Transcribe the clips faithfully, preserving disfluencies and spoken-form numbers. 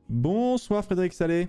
Bonsoir Frédéric Salé.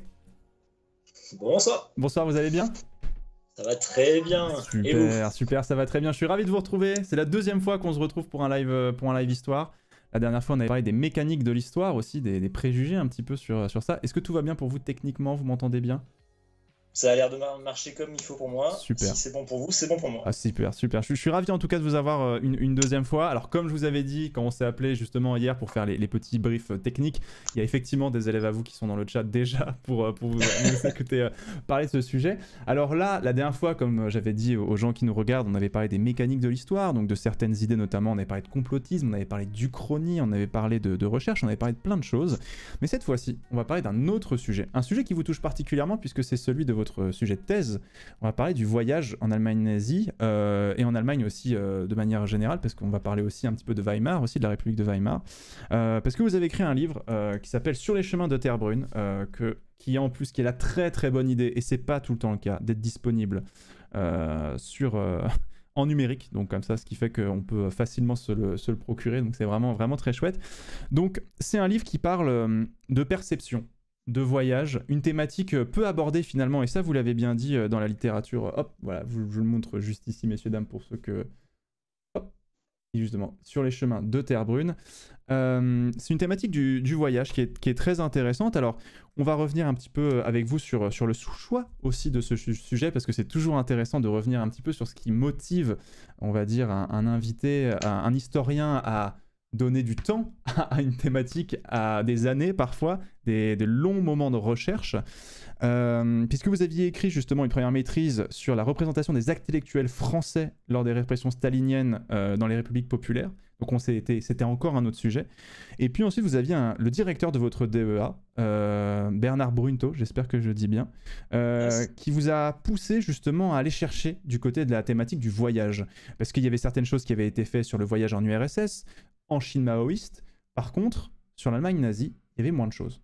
Bonsoir, Bonsoir, vous allez bien? ça va très bien. Et vous? Super, super, ça va très bien. Je suis ravi de vous retrouver. C'est la deuxième fois qu'on se retrouve pour un live, euh, pour un live histoire. La dernière fois, on avait parlé des mécaniques de l'histoire aussi, des, des préjugés un petit peu sur, sur ça. Est-ce que tout va bien pour vous techniquement? Vous m'entendez bien? Ça a l'air de mar- marcher comme il faut pour moi. Super. Si c'est bon pour vous, c'est bon pour moi. Ah super, super. Je, je suis ravi en tout cas de vous avoir euh, une, une deuxième fois. Alors comme je vous avais dit quand on s'est appelé justement hier pour faire les, les petits briefs euh, techniques, il y a effectivement des élèves à vous qui sont dans le chat déjà pour, euh, pour vous, nous écouter euh, parler de ce sujet. Alors là, la dernière fois, comme j'avais dit aux gens qui nous regardent, on avait parlé des mécaniques de l'histoire, donc de certaines idées notamment, on avait parlé de complotisme, on avait parlé d'Uchronie, on avait parlé de, de recherche, on avait parlé de plein de choses. Mais cette fois-ci, on va parler d'un autre sujet. Un sujet qui vous touche particulièrement puisque c'est celui de votre sujet de thèse. On va parler du voyage en Allemagne nazie euh, et en Allemagne aussi euh, de manière générale, parce qu'on va parler aussi un petit peu de Weimar, aussi de la République de Weimar, euh, parce que vous avez écrit un livre euh, qui s'appelle Sur les chemins de Terre-Brune, euh, que, qui en plus qui est la très très bonne idée, et c'est pas tout le temps le cas, d'être disponible euh, sur... Euh, en numérique, donc comme ça, ce qui fait qu'on peut facilement se le, se le procurer, donc c'est vraiment, vraiment très chouette. Donc c'est un livre qui parle euh, de perception, de voyage, une thématique peu abordée finalement, et ça vous l'avez bien dit dans la littérature. Hop, voilà, je, je le montre juste ici, messieurs, dames, pour ceux que... Hop, justement, sur les chemins de Terre-Brune. Euh, c'est une thématique du, du voyage qui est, qui est très intéressante. Alors, on va revenir un petit peu avec vous sur, sur le choix aussi de ce sujet, parce que c'est toujours intéressant de revenir un petit peu sur ce qui motive, on va dire, un, un invité, un, un historien à donner du temps à une thématique, à des années parfois, des, des longs moments de recherche. Euh, puisque vous aviez écrit justement une première maîtrise sur la représentation des intellectuels français lors des répressions staliniennes euh, dans les républiques populaires. Donc on s'était, c'était encore un autre sujet. Et puis ensuite, vous aviez un, le directeur de votre D E A, euh, Bernard Brunto, j'espère que je dis bien, euh, Yes. qui vous a poussé justement à aller chercher du côté de la thématique du voyage. Parce qu'il y avait certaines choses qui avaient été faites sur le voyage en U R S S, en Chine maoïste. Par contre, sur l'Allemagne nazie, il y avait moins de choses.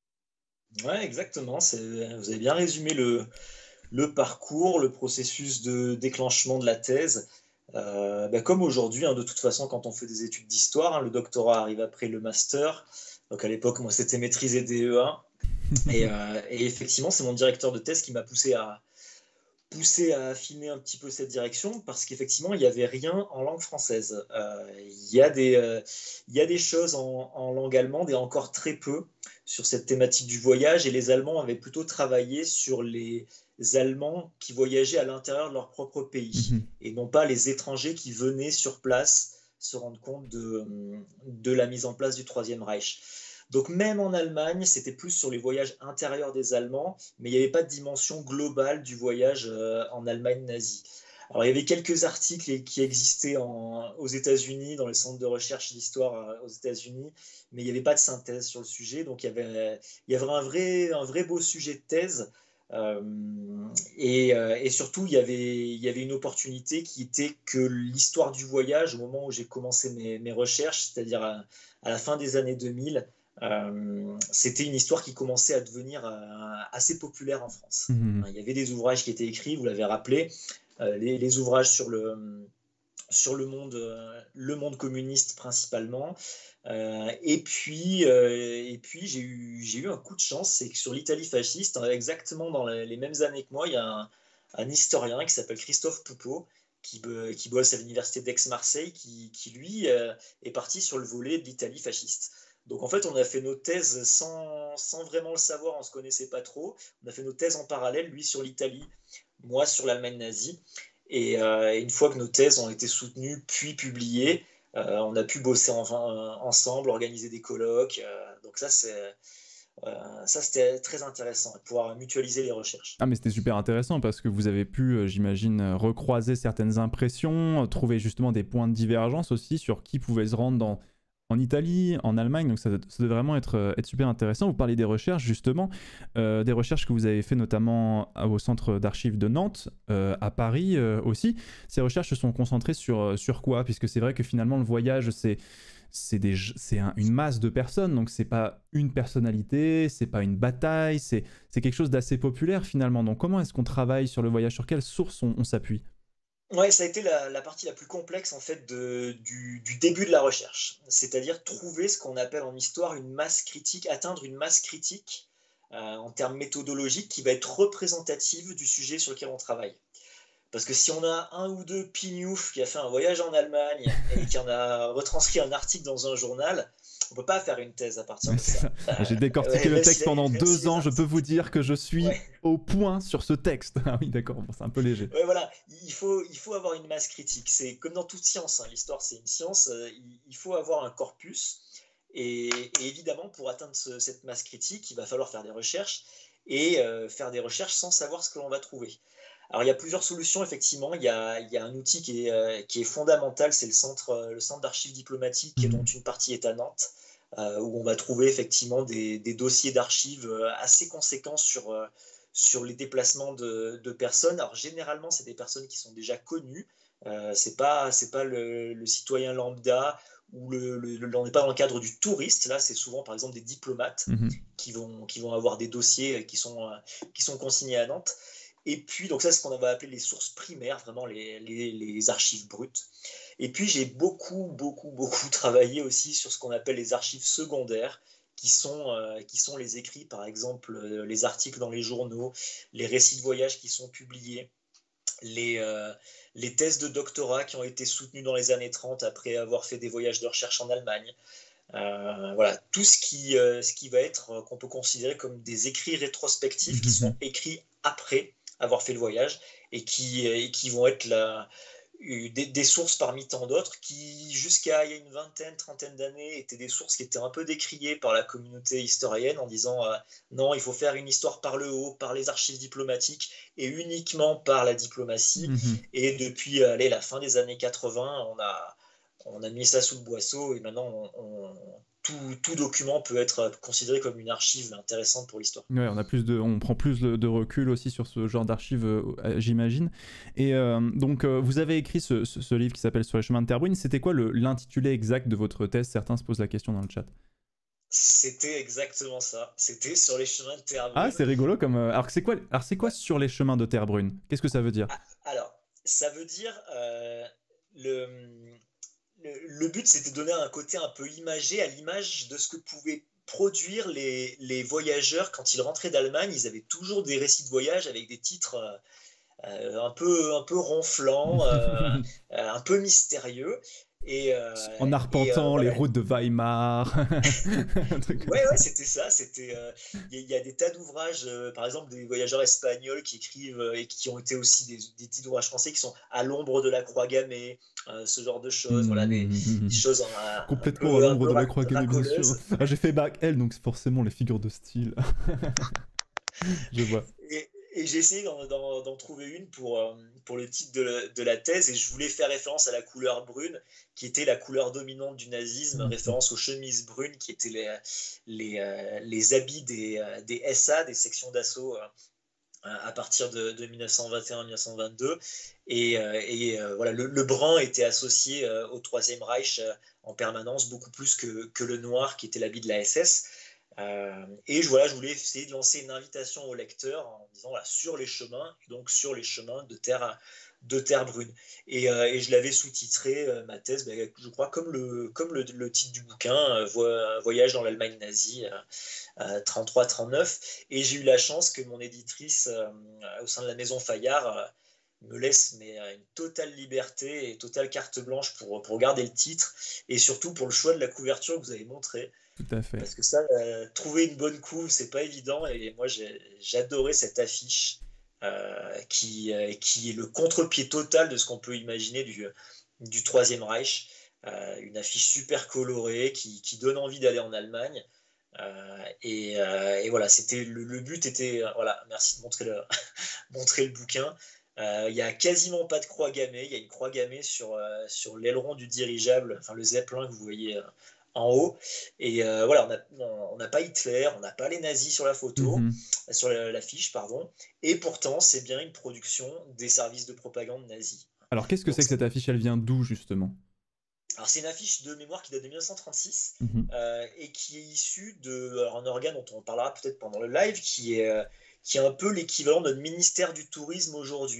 Ouais, exactement. C'est- Vous avez bien résumé le, le parcours, le processus de déclenchement de la thèse. Euh, bah, comme aujourd'hui, hein, de toute façon, quand on fait des études d'histoire, hein, le doctorat arrive après le master. Donc à l'époque, moi, c'était maîtrisé D E A. Et, euh, et effectivement, c'est mon directeur de thèse qui m'a poussé à, poussé à affiner un petit peu cette direction parce qu'effectivement, il n'y avait rien en langue française. Euh, il, y a des, euh, il y a des choses en, en langue allemande et encore très peu sur cette thématique du voyage. Et les Allemands avaient plutôt travaillé sur les Allemands qui voyageaient à l'intérieur de leur propre pays et non pas les étrangers qui venaient sur place se rendre compte de, de la mise en place du Troisième Reich. Donc même en Allemagne, c'était plus sur les voyages intérieurs des Allemands, mais il n'y avait pas de dimension globale du voyage euh, en Allemagne nazie. Alors il y avait quelques articles qui existaient en, aux États-Unis, dans les centres de recherche d'histoire euh, aux États-Unis, mais il n'y avait pas de synthèse sur le sujet, donc il y avait, il y avait un, vrai, un vrai beau sujet de thèse. Euh, et, euh, et, surtout, il y, avait, il y avait une opportunité qui était que l'histoire du voyage, au moment où j'ai commencé mes, mes recherches, c'est-à-dire à, à la fin des années deux mille, euh, c'était une histoire qui commençait à devenir euh, assez populaire en France. Mmh. Il y avait des ouvrages qui étaient écrits, vous l'avez rappelé, euh, les, les, ouvrages sur le, sur le monde, euh, le monde communiste principalement. Euh, et puis, euh, et puis j'ai eu, j'ai eu un coup de chance, c'est que sur l'Italie fasciste, exactement dans les, les mêmes années que moi, il y a un, un historien qui s'appelle Christophe Poupeau, qui, qui bosse à l'université d'Aix-Marseille, qui, qui lui euh, est parti sur le volet de l'Italie fasciste. Donc en fait, on a fait nos thèses sans, sans vraiment le savoir, on ne se connaissait pas trop. On a fait nos thèses en parallèle, lui sur l'Italie, moi sur l'Allemagne nazie. Et euh, une fois que nos thèses ont été soutenues puis publiées, euh, on a pu bosser en, en, ensemble, organiser des colloques. Euh, donc ça, c'est, euh, ça, c'était très intéressant, pouvoir mutualiser les recherches. Ah mais c'était super intéressant parce que vous avez pu, euh, j'imagine, recroiser certaines impressions, trouver justement des points de divergence aussi sur qui pouvait se rendre dans... en Italie, en Allemagne, donc ça, ça devait vraiment être, être super intéressant. Vous parlez des recherches, justement, euh, des recherches que vous avez fait notamment au Centre d'archives de Nantes, euh, à Paris euh, aussi. Ces recherches se sont concentrées sur, sur quoi? Puisque c'est vrai que finalement, le voyage, c'est... c'est, des, c'est un, une masse de personnes, donc c'est pas une personnalité, c'est pas une bataille, c'est, c'est quelque chose d'assez populaire finalement. Donc comment est-ce qu'on travaille sur le voyage? Sur quelles sources on, on s'appuie? Ouais, ça a été la, la partie la plus complexe en fait de, du, du début de la recherche, c'est-à-dire trouver ce qu'on appelle en histoire une masse critique, atteindre une masse critique euh, en termes méthodologiques qui va être représentative du sujet sur lequel on travaille. Parce que si on a un ou deux pignoufs qui a fait un voyage en Allemagne et qui en a retranscrit un article dans un journal, on ne peut pas faire une thèse à partir Ouais, de c'est ça. ça. J'ai Euh, décortiqué ouais, le même si texte les, pendant même si deux les ans, je peux vous articles... dire que je suis Ouais, au point sur ce texte. Ah oui, d'accord, bon, c'est un peu léger. ouais, voilà, il faut, il faut avoir une masse critique. C'est comme dans toute science, hein. L'histoire c'est une science, euh, il, il faut avoir un corpus. Et, et évidemment, pour atteindre ce- cette masse critique, il va falloir faire des recherches et euh, faire des recherches sans savoir ce que l'on va trouver. Alors, il y a plusieurs solutions, effectivement. Il y a, il y a un outil qui est, euh, qui est fondamental, c'est le centre, euh, le centre d'archives diplomatiques, dont Mhm. une partie est à Nantes, euh, où on va trouver effectivement des, des dossiers d'archives euh, assez conséquents sur, euh, sur les déplacements de, de personnes. Alors, généralement, c'est des personnes qui sont déjà connues. Euh, c'est pas, c'est pas le, le citoyen lambda ou le, le, le- on n'est pas dans le cadre du touriste. Là, c'est souvent, par exemple, des diplomates Mhm. qui vont, qui vont avoir des dossiers qui sont, euh, qui sont consignés à Nantes. Et puis, donc ça, c'est ce qu'on va appeler les sources primaires, vraiment les, les, les archives brutes. Et puis, j'ai beaucoup, beaucoup, beaucoup travaillé aussi sur ce qu'on appelle les archives secondaires, qui sont, euh, qui sont les écrits, par exemple, euh, les articles dans les journaux, les récits de voyage qui sont publiés, les, euh, les thèses de doctorat qui ont été soutenues dans les années trente après avoir fait des voyages de recherche en Allemagne. Euh, voilà, tout ce qui, euh, ce qui va être, euh, qu'on peut considérer comme des écrits rétrospectifs qui sont Mhm. écrits après avoir fait le voyage et qui, euh, et qui vont être la, des, des sources parmi tant d'autres qui, jusqu'à il y a une vingtaine, trentaine d'années, étaient des sources qui étaient un peu décriées par la communauté historienne en disant euh, non, il faut faire une histoire par le haut, par les archives diplomatiques et uniquement par la diplomatie. Mhm. Et depuis euh, allez, la fin des années quatre-vingts, on a, on a mis ça sous le boisseau et maintenant on, on, tout, tout document peut être considéré comme une archive intéressante pour l'histoire. Ouais, on a plus de, on prend plus de, de recul aussi sur ce genre d'archives, euh, euh, j'imagine. Et euh, donc, euh, vous avez écrit ce, ce- ce livre qui s'appelle Sur les chemins de Terrebonne. C'était quoi le- l'intitulé exact de votre thèse? Certains se posent la question dans le chat. C'était exactement ça. C'était sur les chemins de terre Ah, brune. c'est rigolo comme. euh, Alors, c'est quoi, alors c'est quoi Ouais. Sur les chemins de terre brune? Qu'est-ce que ça veut dire? Ah, alors, ça veut dire euh, le, le, le but, c'était de donner un côté un peu imagé à l'image de ce que pouvaient produire les, les voyageurs quand ils rentraient d'Allemagne. Ils avaient toujours des récits de voyage avec des titres euh, euh, un peu, un peu ronflants, euh, euh, un peu mystérieux. Et, euh, En et euh, arpentant les voilà, routes de Weimar. Un truc comme ouais, ça. ouais, c'était ça. C'était, euh, il y, a- il y a des tas d'ouvrages, euh, par exemple des voyageurs espagnols qui écrivent euh, et qui ont été aussi des, des titres d'ouvrages français qui sont à l'ombre de la croix gammée, euh, ce genre de choses. Voilà, des, des Mhm. choses un, un Complètement à peu, un l'ombre peu de la rac- croix gammée, bien sûr. racoleuses. Ah, j'ai fait bac L, donc c'est forcément les figures de style. Je vois. Et, et j'ai essayé d'en, d'en- d'en trouver une pour, euh, pour le titre de, la- de la thèse et je voulais faire référence à la couleur brune qui était la couleur dominante du nazisme, Mhm. référence aux chemises brunes qui étaient les, les, euh, les habits des, euh, des S A, des sections d'assaut euh, à partir de, de mille neuf cent vingt et un mille neuf cent vingt-deux. Et, euh, et euh, voilà, le, le brun était associé euh, au Troisième Reich euh, en permanence, beaucoup plus que, que le noir qui était l'habit de la S S. Euh, et je, voilà, je voulais essayer de lancer une invitation au lecteur en disant voilà, sur les chemins, donc sur les chemins de terre, de terre brune. Et, euh, et je l'avais sous-titré, euh, ma thèse, ben, je crois, comme le, comme le, le titre du bouquin, euh, Voyage dans l'Allemagne nazie, euh, trente-trois trente-neuf. Et j'ai eu la chance que mon éditrice, euh, au sein de la maison Fayard, euh, me laisse mais, euh, une totale liberté et totale carte blanche pour, pour garder le titre et surtout pour le choix de la couverture que vous avez montré. Tout à fait. Parce que ça, euh, trouver une bonne couve, c'est pas évident. Et moi, j'ai, j'adorais cette affiche euh, qui, euh, qui est le contre-pied total de ce qu'on peut imaginer du, du Troisième Reich. Euh, une affiche super colorée qui, qui donne envie d'aller en Allemagne. Euh, et, euh, et, voilà, c'était le, le but était euh, voilà, merci de montrer le, montrer le bouquin. Euh, il n'y a quasiment pas de croix gammée. Il y a une croix gammée sur, euh, sur l'aileron du dirigeable, enfin le Zeppelin que vous voyez euh, en haut. Et euh, voilà, on n'a pas Hitler, on n'a pas les nazis sur la photo, Mhm. sur l'affiche, pardon. Et pourtant, c'est bien une production des services de propagande nazis. Alors, qu'est-ce que Donc, c'est que cette affiche? Elle vient d'où, justement? alors c'est une affiche de mémoire qui date de mille neuf cent trente-six Mhm. euh, et qui est issue d'un organe dont on parlera peut-être pendant le live, qui est, euh, qui est un peu l'équivalent de notre ministère du tourisme aujourd'hui.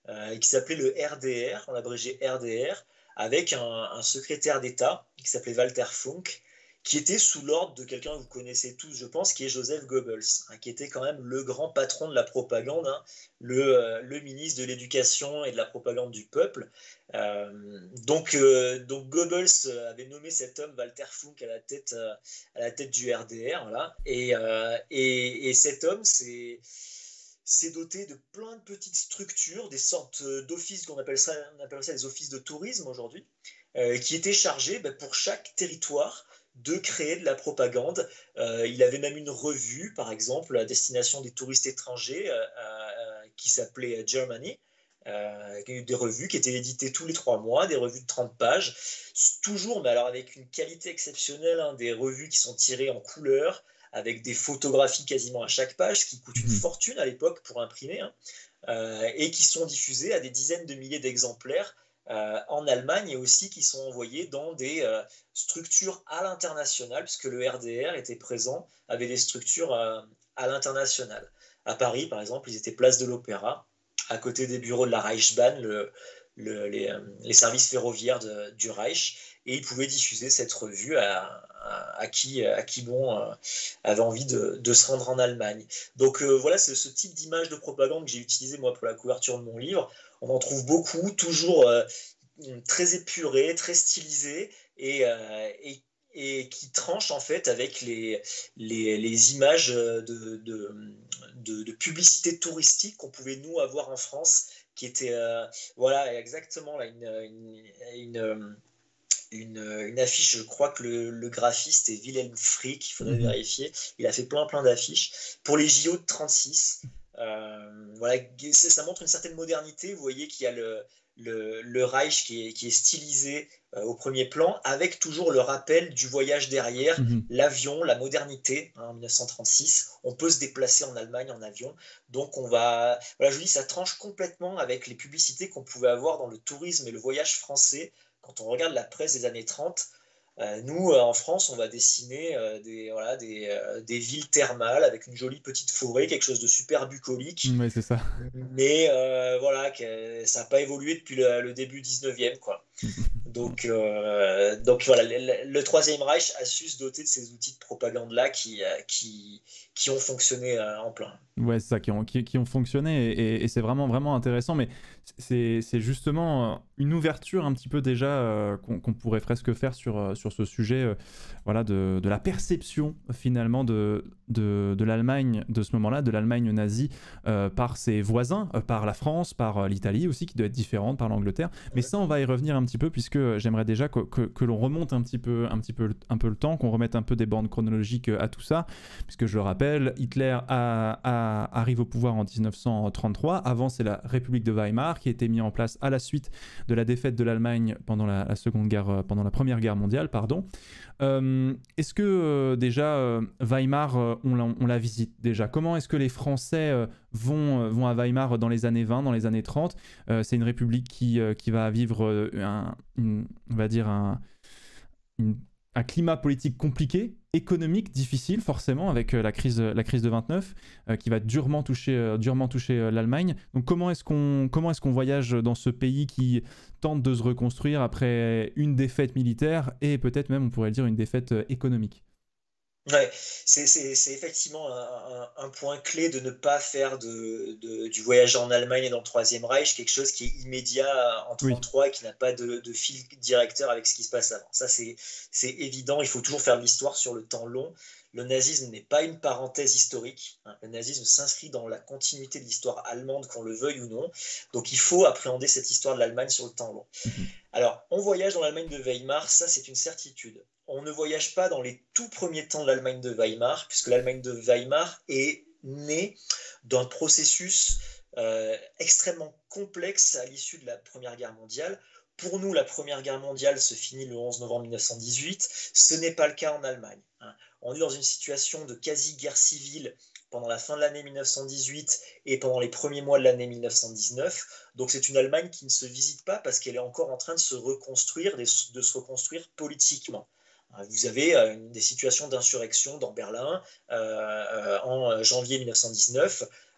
euh, qui s'appelait le R D R, on l'abrégé R D R, avec un, un secrétaire d'État qui s'appelait Walter Funk, qui était sous l'ordre de quelqu'un que vous connaissez tous, je pense, qui est Joseph Goebbels, hein, qui était quand même le grand patron de la propagande, hein, le, euh, le ministre de l'éducation et de la propagande du peuple. Euh, donc, euh, donc Goebbels avait nommé cet homme, Walter Funk, à la tête, euh, à la tête du R D R, voilà. et, euh, et, et cet homme, c'est c'est doté de plein de petites structures, des sortes d'offices qu'on appelle ça, on appelle ça les offices de tourisme aujourd'hui, euh, qui étaient chargés bah, pour chaque territoire de créer de la propagande. Euh, il avait même une revue, par exemple, à destination des touristes étrangers, euh, euh, qui s'appelait Germany, euh, des revues qui étaient éditées tous les trois mois, des revues de trente pages, toujours, mais alors avec une qualité exceptionnelle, hein, des revues qui sont tirées en couleur, avec des photographies quasiment à chaque page, ce qui coûte une Mhm. fortune à l'époque pour imprimer, hein, euh, et qui sont diffusées à des dizaines de milliers d'exemplaires euh, en Allemagne, et aussi qui sont envoyés dans des euh, structures à l'international, puisque le R D R était présent, avait des structures euh, à l'international. À Paris, par exemple, ils étaient place de l'Opéra, à côté des bureaux de la Reichsbahn, le, le, les, euh, les services ferroviaires de, du Reich, et ils pouvaient diffuser cette revue à, à, à qui, à qui bon, euh, avait envie de, de se rendre en Allemagne. Donc euh, voilà, c'est ce type d'image de propagande que j'ai utilisé moi pour la couverture de mon livre. On en trouve beaucoup, toujours euh, très épuré, très stylisé, et, euh, et, et qui tranche en fait avec les, les, les images de, de, de, de publicité touristique qu'on pouvait nous avoir en France, qui était euh, voilà exactement là, une, une, une une, une affiche, je crois que le, le graphiste est Wilhelm Frick, il faudrait Mhm. vérifier. Il a fait plein plein d'affiches pour les J O de trente-six. Euh, voilà, ça montre une certaine modernité. Vous voyez qu'il y a le, le, le Reich qui est, qui est stylisé euh, au premier plan, avec toujours le rappel du voyage derrière, Mhm. l'avion, la modernité, hein, en mille neuf cent trente-six. On peut se déplacer en Allemagne en avion. Donc on va, voilà, je vous dis, ça tranche complètement avec les publicités qu'on pouvait avoir dans le tourisme et le voyage français. Quand on regarde la presse des années trente, euh, nous, euh, en France, on va dessiner euh, des, voilà, des, euh, des villes thermales avec une jolie petite forêt, quelque chose de super bucolique. Ouais, c'est ça. Mais euh, voilà, que, ça n'a pas évolué depuis le, le début dix-neuvième, quoi. Donc, euh, donc voilà, le, le Troisième Reich a su se doter de ces outils de propagande-là qui, euh, qui, qui ont fonctionné euh, en plein. Ouais, c'est ça, qui ont, qui, qui ont fonctionné, et, et- et c'est vraiment, vraiment intéressant, mais c'est c'est justement euh, une ouverture un petit peu déjà euh, qu'on qu'on pourrait presque faire sur, euh, sur ce sujet, euh, voilà, de, de la perception finalement de, de, de l'Allemagne, de ce moment-là, de l'Allemagne nazie, euh, par ses voisins, euh, par la France, par euh, l'Italie aussi, qui doit être différente, par l'Angleterre. Mais ça, on va y revenir un petit peu, puisque j'aimerais déjà que, que, que l'on remonte un petit, peu, un, petit peu, un peu le temps, qu'on remette un peu des bornes chronologiques à tout ça, puisque je le rappelle, Hitler a, a arrive au pouvoir en dix-neuf cent trente-trois. Avant, c'est la République de Weimar qui a été mise en place à la suite de la défaite de l'Allemagne pendant la, la seconde guerre, pendant la Première Guerre mondiale, pardon. Euh, est-ce que euh, déjà euh, Weimar, euh, on, la, on la visite déjà? Comment est-ce que les Français euh, vont, euh, vont à Weimar dans les années vingt, dans les années trente? Euh, C'est une république qui, euh, qui va vivre euh, un, une, on va dire un, une, un climat politique compliqué, économique difficile forcément, avec euh, la crise, la crise de vingt-neuf, euh, qui va durement toucher, euh, durement toucher euh, l'Allemagne. Donc comment est-ce qu'on comment est-ce qu'on voyage dans ce pays qui tente de se reconstruire après une défaite militaire et peut-être même, on pourrait dire, une défaite euh, économique? Ouais, c'est c'est- c'est effectivement un, un- un point clé de ne pas faire de, de- du voyage en Allemagne et dans le Troisième Reich quelque chose qui est immédiat en Oui. trente-trois et qui n'a pas de, de fil directeur avec ce qui se passe avant. Ça, c'est c'est évident. Il faut toujours faire l'histoire sur le temps long. Le nazisme n'est pas une parenthèse historique, hein. Le nazisme s'inscrit dans la continuité de l'histoire allemande, qu'on le veuille ou non. Donc, il faut appréhender cette histoire de l'Allemagne sur le temps long. Mhm. Alors, on voyage dans l'Allemagne de Weimar, ça c'est une certitude. On ne voyage pas dans les tout premiers temps de l'Allemagne de Weimar, puisque l'Allemagne de Weimar est née d'un processus euh, extrêmement complexe à l'issue de la Première Guerre mondiale. Pour nous, la Première Guerre mondiale se finit le onze novembre mille neuf cent dix-huit. Ce n'est pas le cas en Allemagne, hein. On est dans une situation de quasi-guerre civile pendant la fin de l'année mille neuf cent dix-huit et pendant les premiers mois de l'année mille neuf cent dix-neuf. Donc c'est une Allemagne qui ne se visite pas parce qu'elle est encore en train de se reconstruire, de se reconstruire politiquement. Vous avez euh, des situations d'insurrection dans Berlin euh, en janvier mille neuf cent dix-neuf.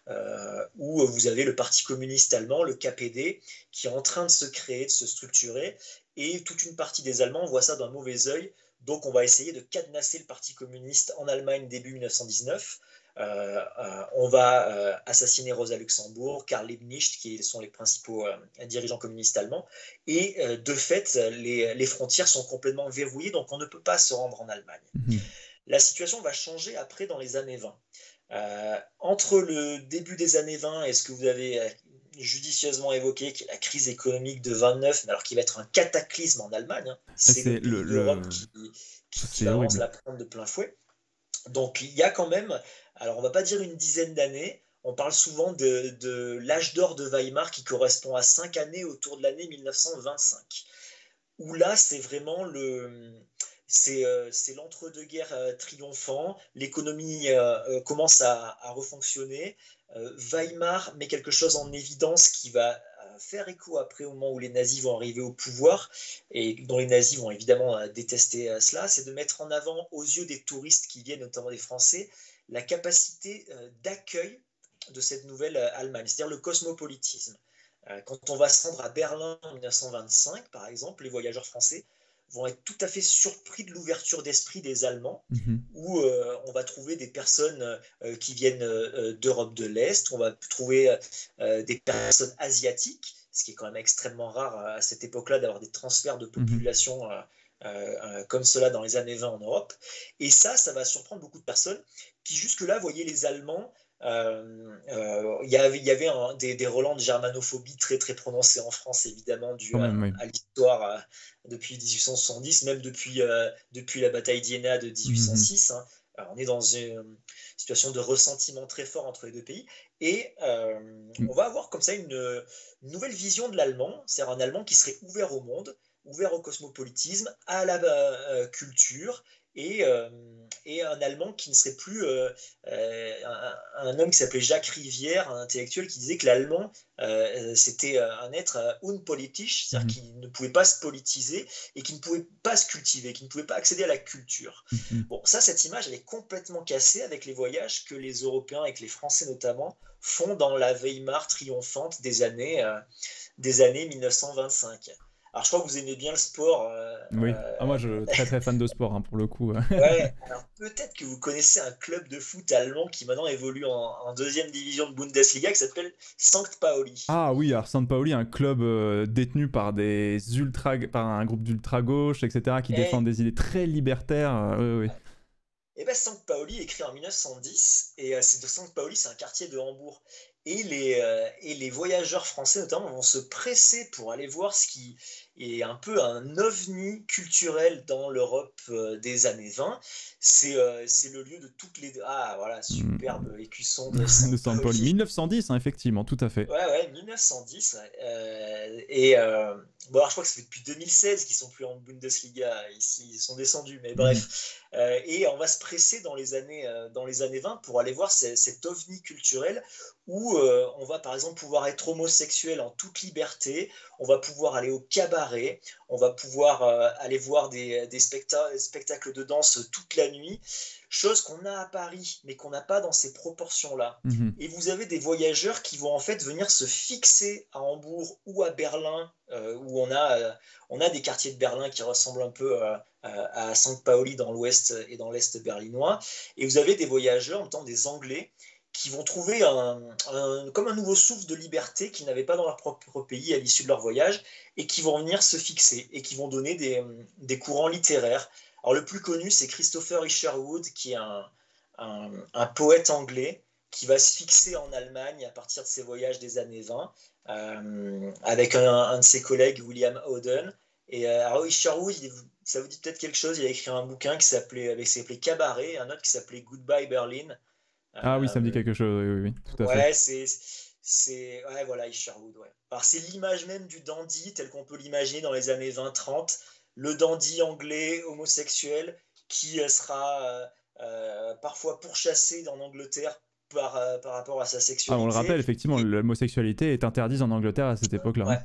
euh, où vous avez le Parti communiste allemand, le K P D, qui est en train de se créer, de se structurer, et toute une partie des Allemands voit ça d'un mauvais œil. Donc on va essayer de cadenasser le Parti communiste en Allemagne début mille neuf cent dix-neuf. Euh, euh, on va euh, assassiner Rosa Luxembourg, Karl Liebknecht, qui sont les principaux euh, dirigeants communistes allemands. Et euh, de fait, les, les frontières sont complètement verrouillées, donc on ne peut pas se rendre en Allemagne. Mmh. La situation va changer après dans les années vingt. Euh, entre le début des années vingt et ce que vous avez judicieusement évoqué, qui est la crise économique de vingt-neuf, mais alors qui va être un cataclysme en Allemagne, hein, c'est, c'est le pays le, d'Europe le... qui, qui, qui va vraiment la prendre de plein fouet. Donc il y a quand même, alors on ne va pas dire une dizaine d'années, on parle souvent de, de l'âge d'or de Weimar qui correspond à cinq années autour de l'année mille neuf cent vingt-cinq, où là c'est vraiment le... C'est, euh, c'est l'entre-deux-guerres euh, triomphant, l'économie euh, commence à, à refonctionner, euh, Weimar met quelque chose en évidence qui va faire écho après au moment où les nazis vont arriver au pouvoir, et dont les nazis vont évidemment euh, détester euh, cela, c'est de mettre en avant aux yeux des touristes qui viennent, notamment des Français, la capacité euh, d'accueil de cette nouvelle euh, Allemagne, c'est-à-dire le cosmopolitisme. Euh, quand on va se rendre à Berlin en mille neuf cent vingt-cinq, par exemple, les voyageurs français vont être tout à fait surpris de l'ouverture d'esprit des Allemands, mmh. où euh, on va trouver des personnes euh, qui viennent euh, d'Europe de l'Est, on va trouver euh, des personnes asiatiques, ce qui est quand même extrêmement rare à cette époque-là d'avoir des transferts de population mmh. euh, euh, comme cela dans les années vingt en Europe. Et ça, ça va surprendre beaucoup de personnes qui jusque-là voyaient les Allemands. Euh, euh, il y avait, il y avait un, des, des relents de germanophobie très très prononcés en France, évidemment, dû à, oui. à l'histoire euh, depuis dix-huit cent soixante-dix, même depuis, euh, depuis la bataille d'Iéna de dix-huit cent six. Mm-hmm. Hein. Alors, on est dans une situation de ressentiment très fort entre les deux pays, et euh, mm. on va avoir comme ça une, une nouvelle vision de l'allemand, c'est-à-dire un allemand qui serait ouvert au monde, ouvert au cosmopolitisme, à la euh, culture, et, euh, et un Allemand qui ne serait plus euh, euh, un, un homme qui s'appelait Jacques Rivière, un intellectuel qui disait que l'Allemand euh, c'était un être euh, unpolitisch, c'est-à-dire mmh. qu'il ne pouvait pas se politiser et qui ne pouvait pas se cultiver, qui ne pouvait pas accéder à la culture. Mmh. Bon, ça, cette image, elle est complètement cassée avec les voyages que les Européens et que les Français notamment font dans la Weimar triomphante des années, euh, des années mille neuf cent vingt-cinq. Alors, je crois que vous aimez bien le sport. Euh, oui, euh, ah, moi, je suis très très fan de sport, hein, pour le coup. Ouais, alors peut-être que vous connaissez un club de foot allemand qui maintenant évolue en, en deuxième division de Bundesliga qui s'appelle Sankt Pauli. Ah oui, alors Sankt Pauli, un club euh, détenu par, des ultra, par un groupe d'ultra-gauche, et cetera, qui et... défendent des idées très libertaires. Euh, oui, oui. Et bien, Sankt Pauli est créé en mille neuf cent dix, et euh, c'est de Sankt Pauli, c'est un quartier de Hambourg. Et les, euh, et les voyageurs français, notamment, vont se presser pour aller voir ce qui est un peu un ovni culturel dans l'Europe euh, des années vingt. C'est, euh, c'est le lieu de toutes les... Ah, voilà, superbe mmh. écusson de Sankt Pauli. Pauli. mille neuf cent dix, hein, effectivement, tout à fait. Ouais, ouais, mille neuf cent dix. Ouais. Euh, et euh, bon, alors je crois que ça fait depuis deux mille seize qu'ils sont plus en Bundesliga, ici, ils sont descendus, mais bref. Mmh. Euh, et on va se presser dans les années, euh, dans les années vingt pour aller voir ces, cet ovni culturel où euh, on va par exemple pouvoir être homosexuel en toute liberté, on va pouvoir aller au cabaret, on va pouvoir euh, aller voir des, des, specta- des spectacles de danse toute la nuit, chose qu'on a à Paris, mais qu'on n'a pas dans ces proportions-là. Mmh. Et vous avez des voyageurs qui vont en fait venir se fixer à Hambourg ou à Berlin, euh, où on a, euh, on a des quartiers de Berlin qui ressemblent un peu euh, à Sankt Pauli dans l'ouest et dans l'est berlinois, et vous avez des voyageurs, en même temps des Anglais, qui vont trouver un, un, comme un nouveau souffle de liberté qu'ils n'avaient pas dans leur propre pays à l'issue de leur voyage, et qui vont venir se fixer, et qui vont donner des, des courants littéraires. Alors le plus connu, c'est Christopher Isherwood, qui est un, un, un poète anglais, qui va se fixer en Allemagne à partir de ses voyages des années vingt, euh, avec un, un de ses collègues, William Howden. Et euh, alors Isherwood, il, ça vous dit peut-être quelque chose, il a écrit un bouquin qui s'appelait, avec, qui s'appelait Cabaret, un autre qui s'appelait Goodbye Berlin. Ah oui, ça me dit quelque chose, oui, oui, tout à ouais, fait. Ouais, c'est, c'est... Ouais, voilà, Isherwood, ouais. Alors, c'est l'image même du dandy, tel qu'on peut l'imaginer dans les années vingt trente, le dandy anglais, homosexuel, qui sera euh, euh, parfois pourchassé en Angleterre par, euh, par rapport à sa sexualité. Ah, on le rappelle, effectivement, Et... l'homosexualité est interdite en Angleterre à cette époque-là. Ouais. Hein.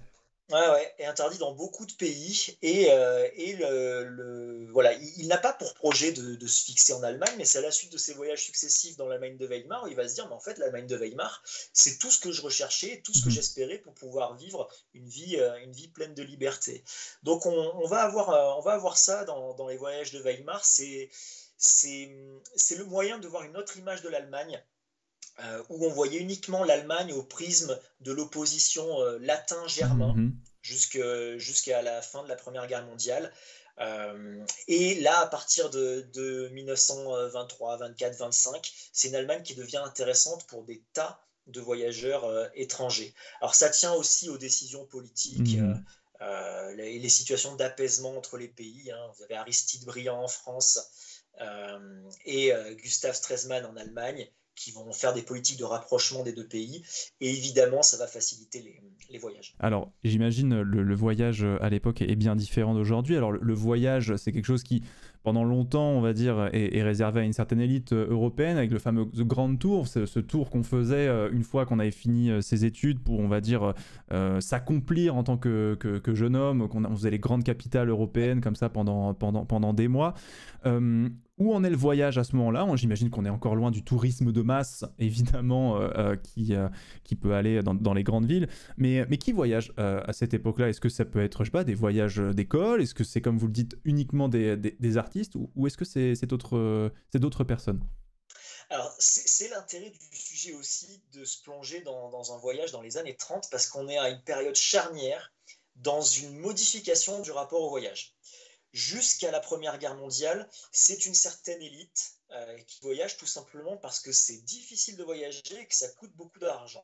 Ouais, ouais, est interdit dans beaucoup de pays et, euh, et le, le- voilà, il, il n'a pas pour projet de, de se fixer en Allemagne, mais c'est à la suite de ses voyages successifs dans l'Allemagne de Weimar où il va se dire, mais en fait, l'Allemagne de Weimar, c'est tout ce que je recherchais, tout ce que Mhm. j'espérais pour pouvoir vivre une vie, euh, une vie pleine de liberté. Donc on, on va avoir, euh, on va avoir ça dans, dans les voyages de Weimar, c'est, c'est, c'est le moyen de voir une autre image de l'Allemagne euh, où on voyait uniquement l'Allemagne au prisme de l'opposition euh, latin-germain Mhm. jusque- jusqu'à la fin de la Première Guerre mondiale. Euh, et là, à partir de, de mille neuf cent vingt-trois, vingt-quatre, vingt-cinq, c'est une Allemagne qui devient intéressante pour des tas de voyageurs euh, étrangers. Alors ça tient aussi aux décisions politiques euh, Mhm. euh, les, les situations d'apaisement entre les pays. Hein. Vous avez Aristide Briand en France euh, et euh, Gustav Stresemann en Allemagne qui vont faire des politiques de rapprochement des deux pays. Et évidemment, ça va faciliter les, les voyages. Alors, j'imagine le, le voyage euh, à l'époque est bien différent d'aujourd'hui. Alors, le, le voyage, c'est quelque chose qui, pendant longtemps, on va dire, est, est réservé à une certaine élite euh, européenne, avec le fameux The Grand Tour, ce, ce tour qu'on faisait euh, une fois qu'on avait fini euh, ses études pour, on va dire, euh, s'accomplir en tant que, que, que jeune homme, qu'on a- on faisait les grandes capitales européennes comme ça pendant, pendant, pendant des mois. Euh, où en est le voyage à ce moment-là? J'imagine qu'on est encore loin du tourisme de masse, évidemment, euh, euh, qui, euh, qui peut aller dans, dans les grandes villes. Mais, mais qui voyage euh, à cette époque-là? Est-ce que ça peut être, je sais pas, des voyages d'école? Est-ce que c'est, comme vous le dites, uniquement des, des, des artistes? Ou, ou est-ce que c'est c'est d'autres euh, c'est d'autres personnes? Alors, c'est c'est l'intérêt du sujet aussi de se plonger dans, dans un voyage dans les années trente parce qu'on est à une période charnière dans une modification du rapport au voyage. Jusqu'à la Première Guerre mondiale, c'est une certaine élite euh, qui voyage tout simplement parce que c'est difficile de voyager et que ça coûte beaucoup d'argent.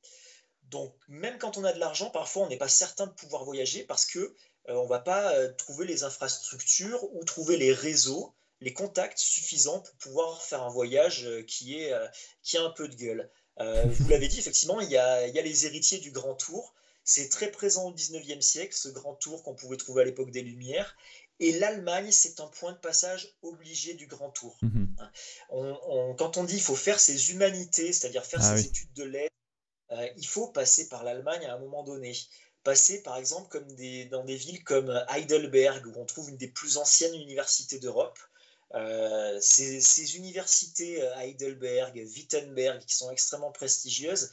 Donc, même quand on a de l'argent, parfois on n'est pas certain de pouvoir voyager parce que euh, on ne va pas euh, trouver les infrastructures ou trouver les réseaux, les contacts suffisants pour pouvoir faire un voyage euh, qui, est, euh, qui a un peu de gueule. Euh, vous l'avez dit, effectivement, il y a, il y a les héritiers du Grand Tour. C'est très présent au dix-neuvième siècle, ce Grand Tour qu'on pouvait trouver à l'époque des Lumières. Et l'Allemagne, c'est un point de passage obligé du Grand Tour. Mhm. On- on- quand on dit qu'il faut faire ses humanités, c'est-à-dire faire Ah ses oui. études de lettres, euh, il faut passer par l'Allemagne à un moment donné. Passer par exemple comme des, dans des villes comme Heidelberg, où on trouve une des plus anciennes universités d'Europe. Euh, ces, ces, universités euh, Heidelberg, Wittenberg, qui sont extrêmement prestigieuses,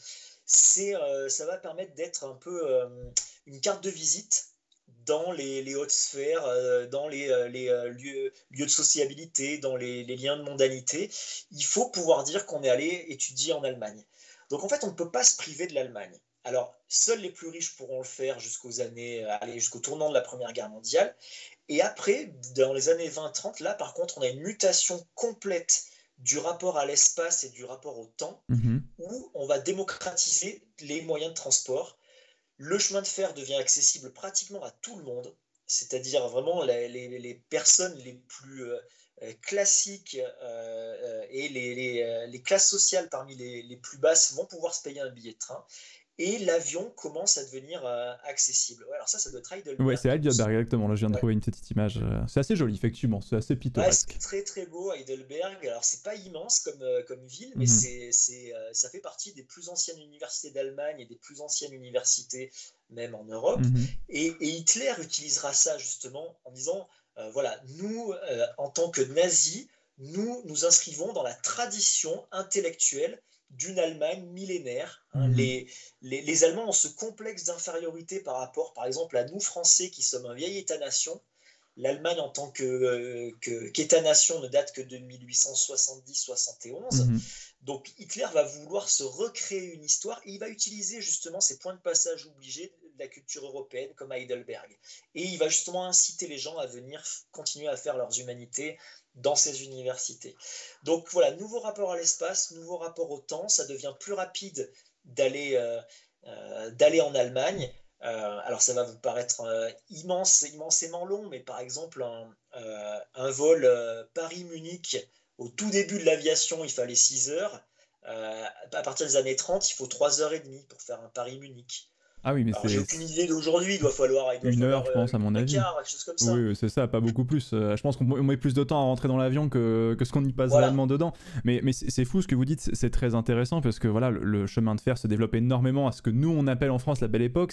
euh, ça va permettre d'être un peu euh, une carte de visite dans les, les hautes sphères, euh, dans les, euh, les euh, lieux, lieux, de sociabilité, dans les, les liens de mondanité. Il faut pouvoir dire qu'on est allé étudier en Allemagne. Donc en fait, on ne peut pas se priver de l'Allemagne. Alors, seuls les plus riches pourront le faire jusqu'aux années, allez, jusqu'au tournant de la Première Guerre mondiale. Et après, dans les années vingt trente, là, par contre, on a une mutation complète du rapport à l'espace et du rapport au temps, Mhm. où on va démocratiser les moyens de transport. Le chemin de fer devient accessible pratiquement à tout le monde, c'est-à-dire vraiment les, les, les personnes les plus euh, classiques euh, et les, les, les, classes sociales parmi les, les plus basses vont pouvoir se payer un billet de train. Et l'avion commence à devenir euh, accessible. Ouais, alors ça, ça doit être Ouais, Heidelberg c'est qui me Heidelberg, semble. exactement. Là, je viens de Ouais. trouver une petite image. euh, C'est assez joli, effectivement. C'est assez Ouais, c'est pittoresque. très très beau Heidelberg. Alors c'est pas immense comme, euh, comme ville, mais Mhm. c'est, c'est, euh, ça fait partie des plus anciennes universités d'Allemagne et des plus anciennes universités même en Europe. Mhm. Et, et Hitler utilisera ça justement en disant, euh, voilà, nous, euh, en tant que nazis, nous nous inscrivons dans la tradition intellectuelle d'une Allemagne millénaire. Hein. Mhm. Les, les, les Allemands ont ce complexe d'infériorité par rapport, par exemple, à nous Français qui sommes un vieil État-nation. L'Allemagne en tant que, euh, que, qu'État-nation ne date que de mille huit cent soixante-dix soixante et onze. Mhm. Donc Hitler va vouloir se recréer une histoire et il va utiliser justement ces points de passage obligés de la culture européenne comme Heidelberg. Et il va justement inciter les gens à venir continuer à faire leurs humanités dans ces universités. Donc voilà, nouveau rapport à l'espace, nouveau rapport au temps, ça devient plus rapide d'aller euh, euh, d'aller en Allemagne. Euh, alors ça va vous paraître euh, immense, immensément long, mais par exemple un, euh, un vol euh, Paris-Munich, au tout début de l'aviation, il fallait six heures. Euh, à partir des années trente, il faut trois heures et demie pour faire un Paris-Munich. Ah oui, mais Alors j'ai c'est aucune idée d'aujourd'hui, il doit falloir, il doit une falloir heure, je euh, pense, à une mon heure et avis. quart, quelque chose comme ça. Oui, c'est ça, pas beaucoup plus. Euh, je pense qu'on met plus de temps à rentrer dans l'avion que, que ce qu'on y passe Voilà. réellement dedans. Mais, mais c'est fou ce que vous dites, c'est très intéressant parce que voilà, le, le chemin de fer se développe énormément à ce que nous on appelle en France la Belle Époque. C'est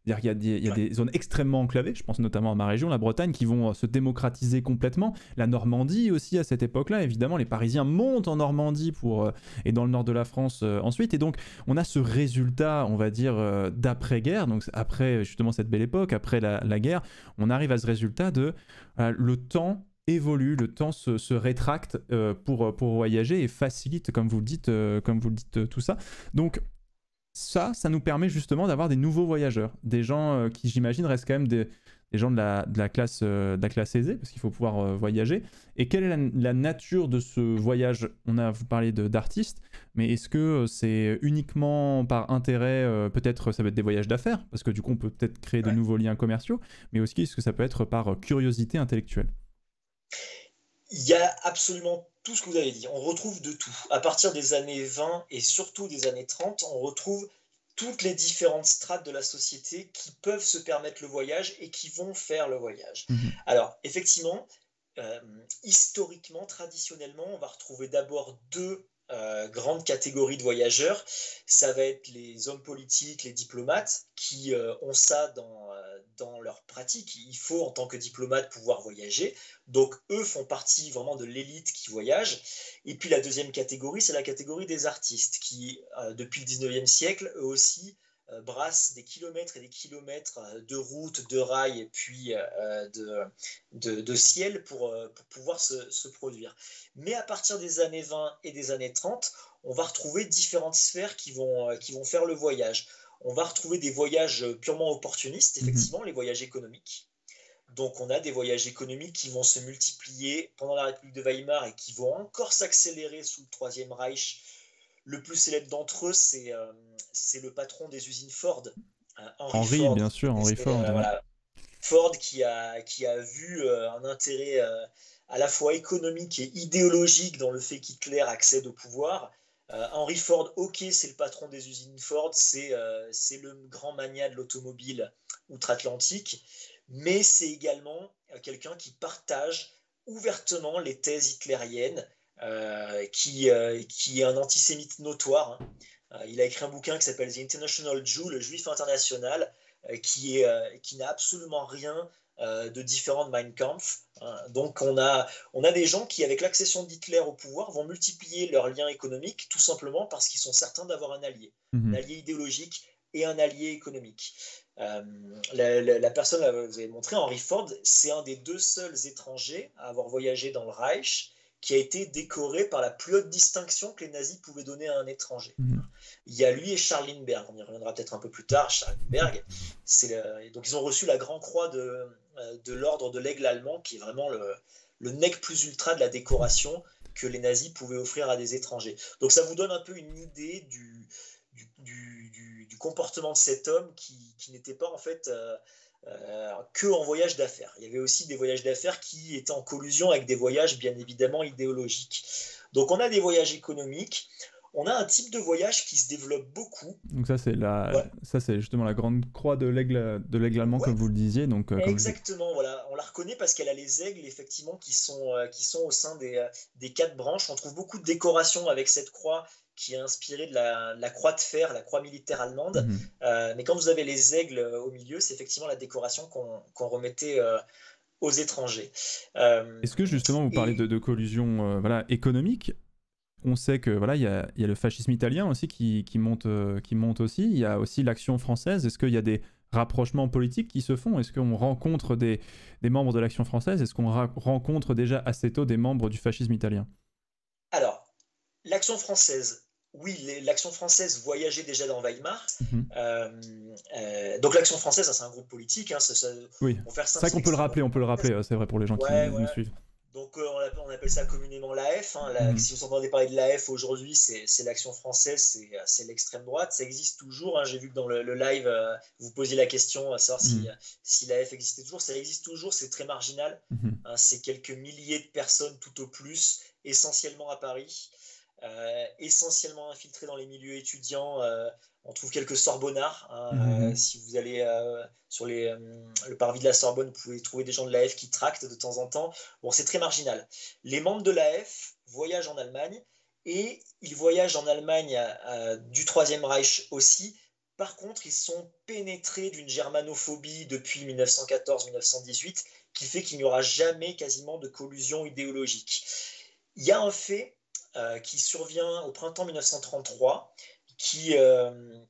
C'est-à-dire qu'il y a, des, il y a des zones extrêmement enclavées, je pense notamment à ma région, la Bretagne, qui vont se démocratiser complètement. La Normandie aussi, à cette époque-là, évidemment, les Parisiens montent en Normandie pour, et dans le nord de la France euh, ensuite. Et donc, on a ce résultat, on va dire, euh, d'après-guerre, donc après justement cette belle époque, après la, la guerre, on arrive à ce résultat de euh, le temps évolue, le temps se, se rétracte euh, pour, pour voyager et facilite, comme vous le dites, euh, comme vous le dites euh, tout ça. Donc ça, ça nous permet justement d'avoir des nouveaux voyageurs, des gens euh, qui, j'imagine, restent quand même des, des gens de la, de, la classe, euh, de la classe aisée, parce qu'il faut pouvoir euh, voyager. Et quelle est la, la nature de ce voyage? On a vous parlé d'artistes, mais est-ce que c'est uniquement par intérêt, euh, peut-être ça peut être des voyages d'affaires, parce que du coup on peut peut-être créer de nouveaux liens commerciaux, mais aussi est-ce que ça peut être par curiosité intellectuelle? Il y a absolument tout ce que vous avez dit. On retrouve de tout. À partir des années vingt et surtout des années trente, on retrouve toutes les différentes strates de la société qui peuvent se permettre le voyage et qui vont faire le voyage. Mmh. Alors, effectivement, euh, historiquement, traditionnellement, on va retrouver d'abord deux euh, grandes catégories de voyageurs. Ça va être les hommes politiques, les diplomates, qui euh, ont ça dans, euh, dans leur pratique. Il faut, en tant que diplomate, pouvoir voyager. Donc, eux font partie vraiment de l'élite qui voyage. Et puis, la deuxième catégorie, c'est la catégorie des artistes, qui, euh, depuis le dix-neuvième siècle, eux aussi, euh, brassent des kilomètres et des kilomètres de routes, de rails et puis euh, de, de, de ciel pour, euh, pour pouvoir se, se produire. Mais à partir des années vingt et des années trente, on va retrouver différentes sphères qui vont, euh, qui vont faire le voyage. On va retrouver des voyages purement opportunistes, effectivement, mmh. les voyages économiques. Donc on a des voyages économiques qui vont se multiplier pendant la République de Weimar et qui vont encore s'accélérer sous le Troisième Reich. Le plus célèbre d'entre eux, c'est euh, le patron des usines Ford, hein, Henry, Henry Ford. Bien sûr, Henry Ford. Euh, ouais. voilà. Ford qui a, qui a vu euh, un intérêt euh, à la fois économique et idéologique dans le fait qu'Hitler accède au pouvoir. Euh, Henry Ford, ok, c'est le patron des usines Ford, c'est euh, le grand mania de l'automobile outre-Atlantique, mais c'est également quelqu'un qui partage ouvertement les thèses hitlériennes, euh, qui, euh, qui est un antisémite notoire. Hein. Euh, il a écrit un bouquin qui s'appelle The International Jew, le juif international, euh, qui, euh, qui n'a absolument rien euh, de différent de Mein Kampf. Hein. Donc on a, on a des gens qui, avec l'accession d'Hitler au pouvoir, vont multiplier leurs liens économiques, tout simplement parce qu'ils sont certains d'avoir un allié, mmh. un allié idéologique et un allié économique. Euh, la, la, la personne que vous avez montré, Henry Ford, c'est un des deux seuls étrangers à avoir voyagé dans le Reich, qui a été décoré par la plus haute distinction que les nazis pouvaient donner à un étranger. Mmh. Il y a lui et Charles Lindbergh, on y reviendra peut-être un peu plus tard. Charles Lindbergh, le, donc ils ont reçu la Grand Croix de, de l'ordre de l'Aigle allemand, qui est vraiment le, le nec plus ultra de la décoration que les nazis pouvaient offrir à des étrangers. Donc ça vous donne un peu une idée du, du, du, du, du comportement de cet homme qui, qui n'était pas en fait... Euh, Euh, que en voyage d'affaires. Il y avait aussi des voyages d'affaires qui étaient en collusion avec des voyages bien évidemment idéologiques. Donc on a des voyages économiques, on a un type de voyage qui se développe beaucoup. Donc ça c'est la, ouais. ça c'est justement la grande croix de l'aigle de l'aigle allemand, ouais. comme vous le disiez. Donc euh, exactement, voilà, on la reconnaît parce qu'elle a les aigles effectivement qui sont euh, qui sont au sein des euh, des quatre branches. On trouve beaucoup de décorations avec cette croix qui est inspirée de la, de la croix de fer, la croix militaire allemande. Mmh. Euh, mais quand vous avez les aigles au milieu, c'est effectivement la décoration qu'on qu'on remettait euh, aux étrangers. Euh, Est-ce que justement vous et... parlez de, de collusion euh, voilà, économique? On sait que voilà, il y a, y a le fascisme italien aussi qui, qui, monte, euh, qui monte aussi. Il y a aussi l'Action française. Est-ce qu'il y a des rapprochements politiques qui se font? Est-ce qu'on rencontre des, des membres de l'Action française? Est-ce qu'on rencontre déjà assez tôt des membres du fascisme italien? Alors, l'Action française, oui, l'Action française voyageait déjà dans Weimar. Mmh. Euh, euh, donc l'Action française, c'est un groupe politique. Hein, ça, ça, oui, c'est vrai qu'on peut le rappeler, on peut le rappeler, c'est vrai pour les gens ouais, qui ouais. nous suivent. Donc euh, on, appelle, on appelle ça communément l'A F. Hein, la, mmh. Si vous entendez parler de l'A F aujourd'hui, c'est l'Action française, c'est l'extrême droite. Ça existe toujours. Hein, j'ai vu que dans le, le live, euh, vous posiez la question à savoir mmh. si, si l'A F existait toujours. Ça existe toujours, c'est très marginal. Mmh. Hein, c'est quelques milliers de personnes tout au plus, essentiellement à Paris. Euh, essentiellement infiltrés dans les milieux étudiants. Euh, on trouve quelques Sorbonnards. Hein, mmh. euh, si vous allez euh, sur les, euh, le parvis de la Sorbonne, vous pouvez trouver des gens de l'A F qui tractent de temps en temps. Bon, c'est très marginal. Les membres de l'A F voyagent en Allemagne et ils voyagent en Allemagne euh, du Troisième Reich aussi Par contre, ils sont pénétrés d'une germanophobie depuis mille neuf cent quatorze mille neuf cent dix-huit qui fait qu'il n'y aura jamais quasiment de collusion idéologique. Il y a un fait euh, qui survient au printemps mille neuf cent trente-trois qui... Euh,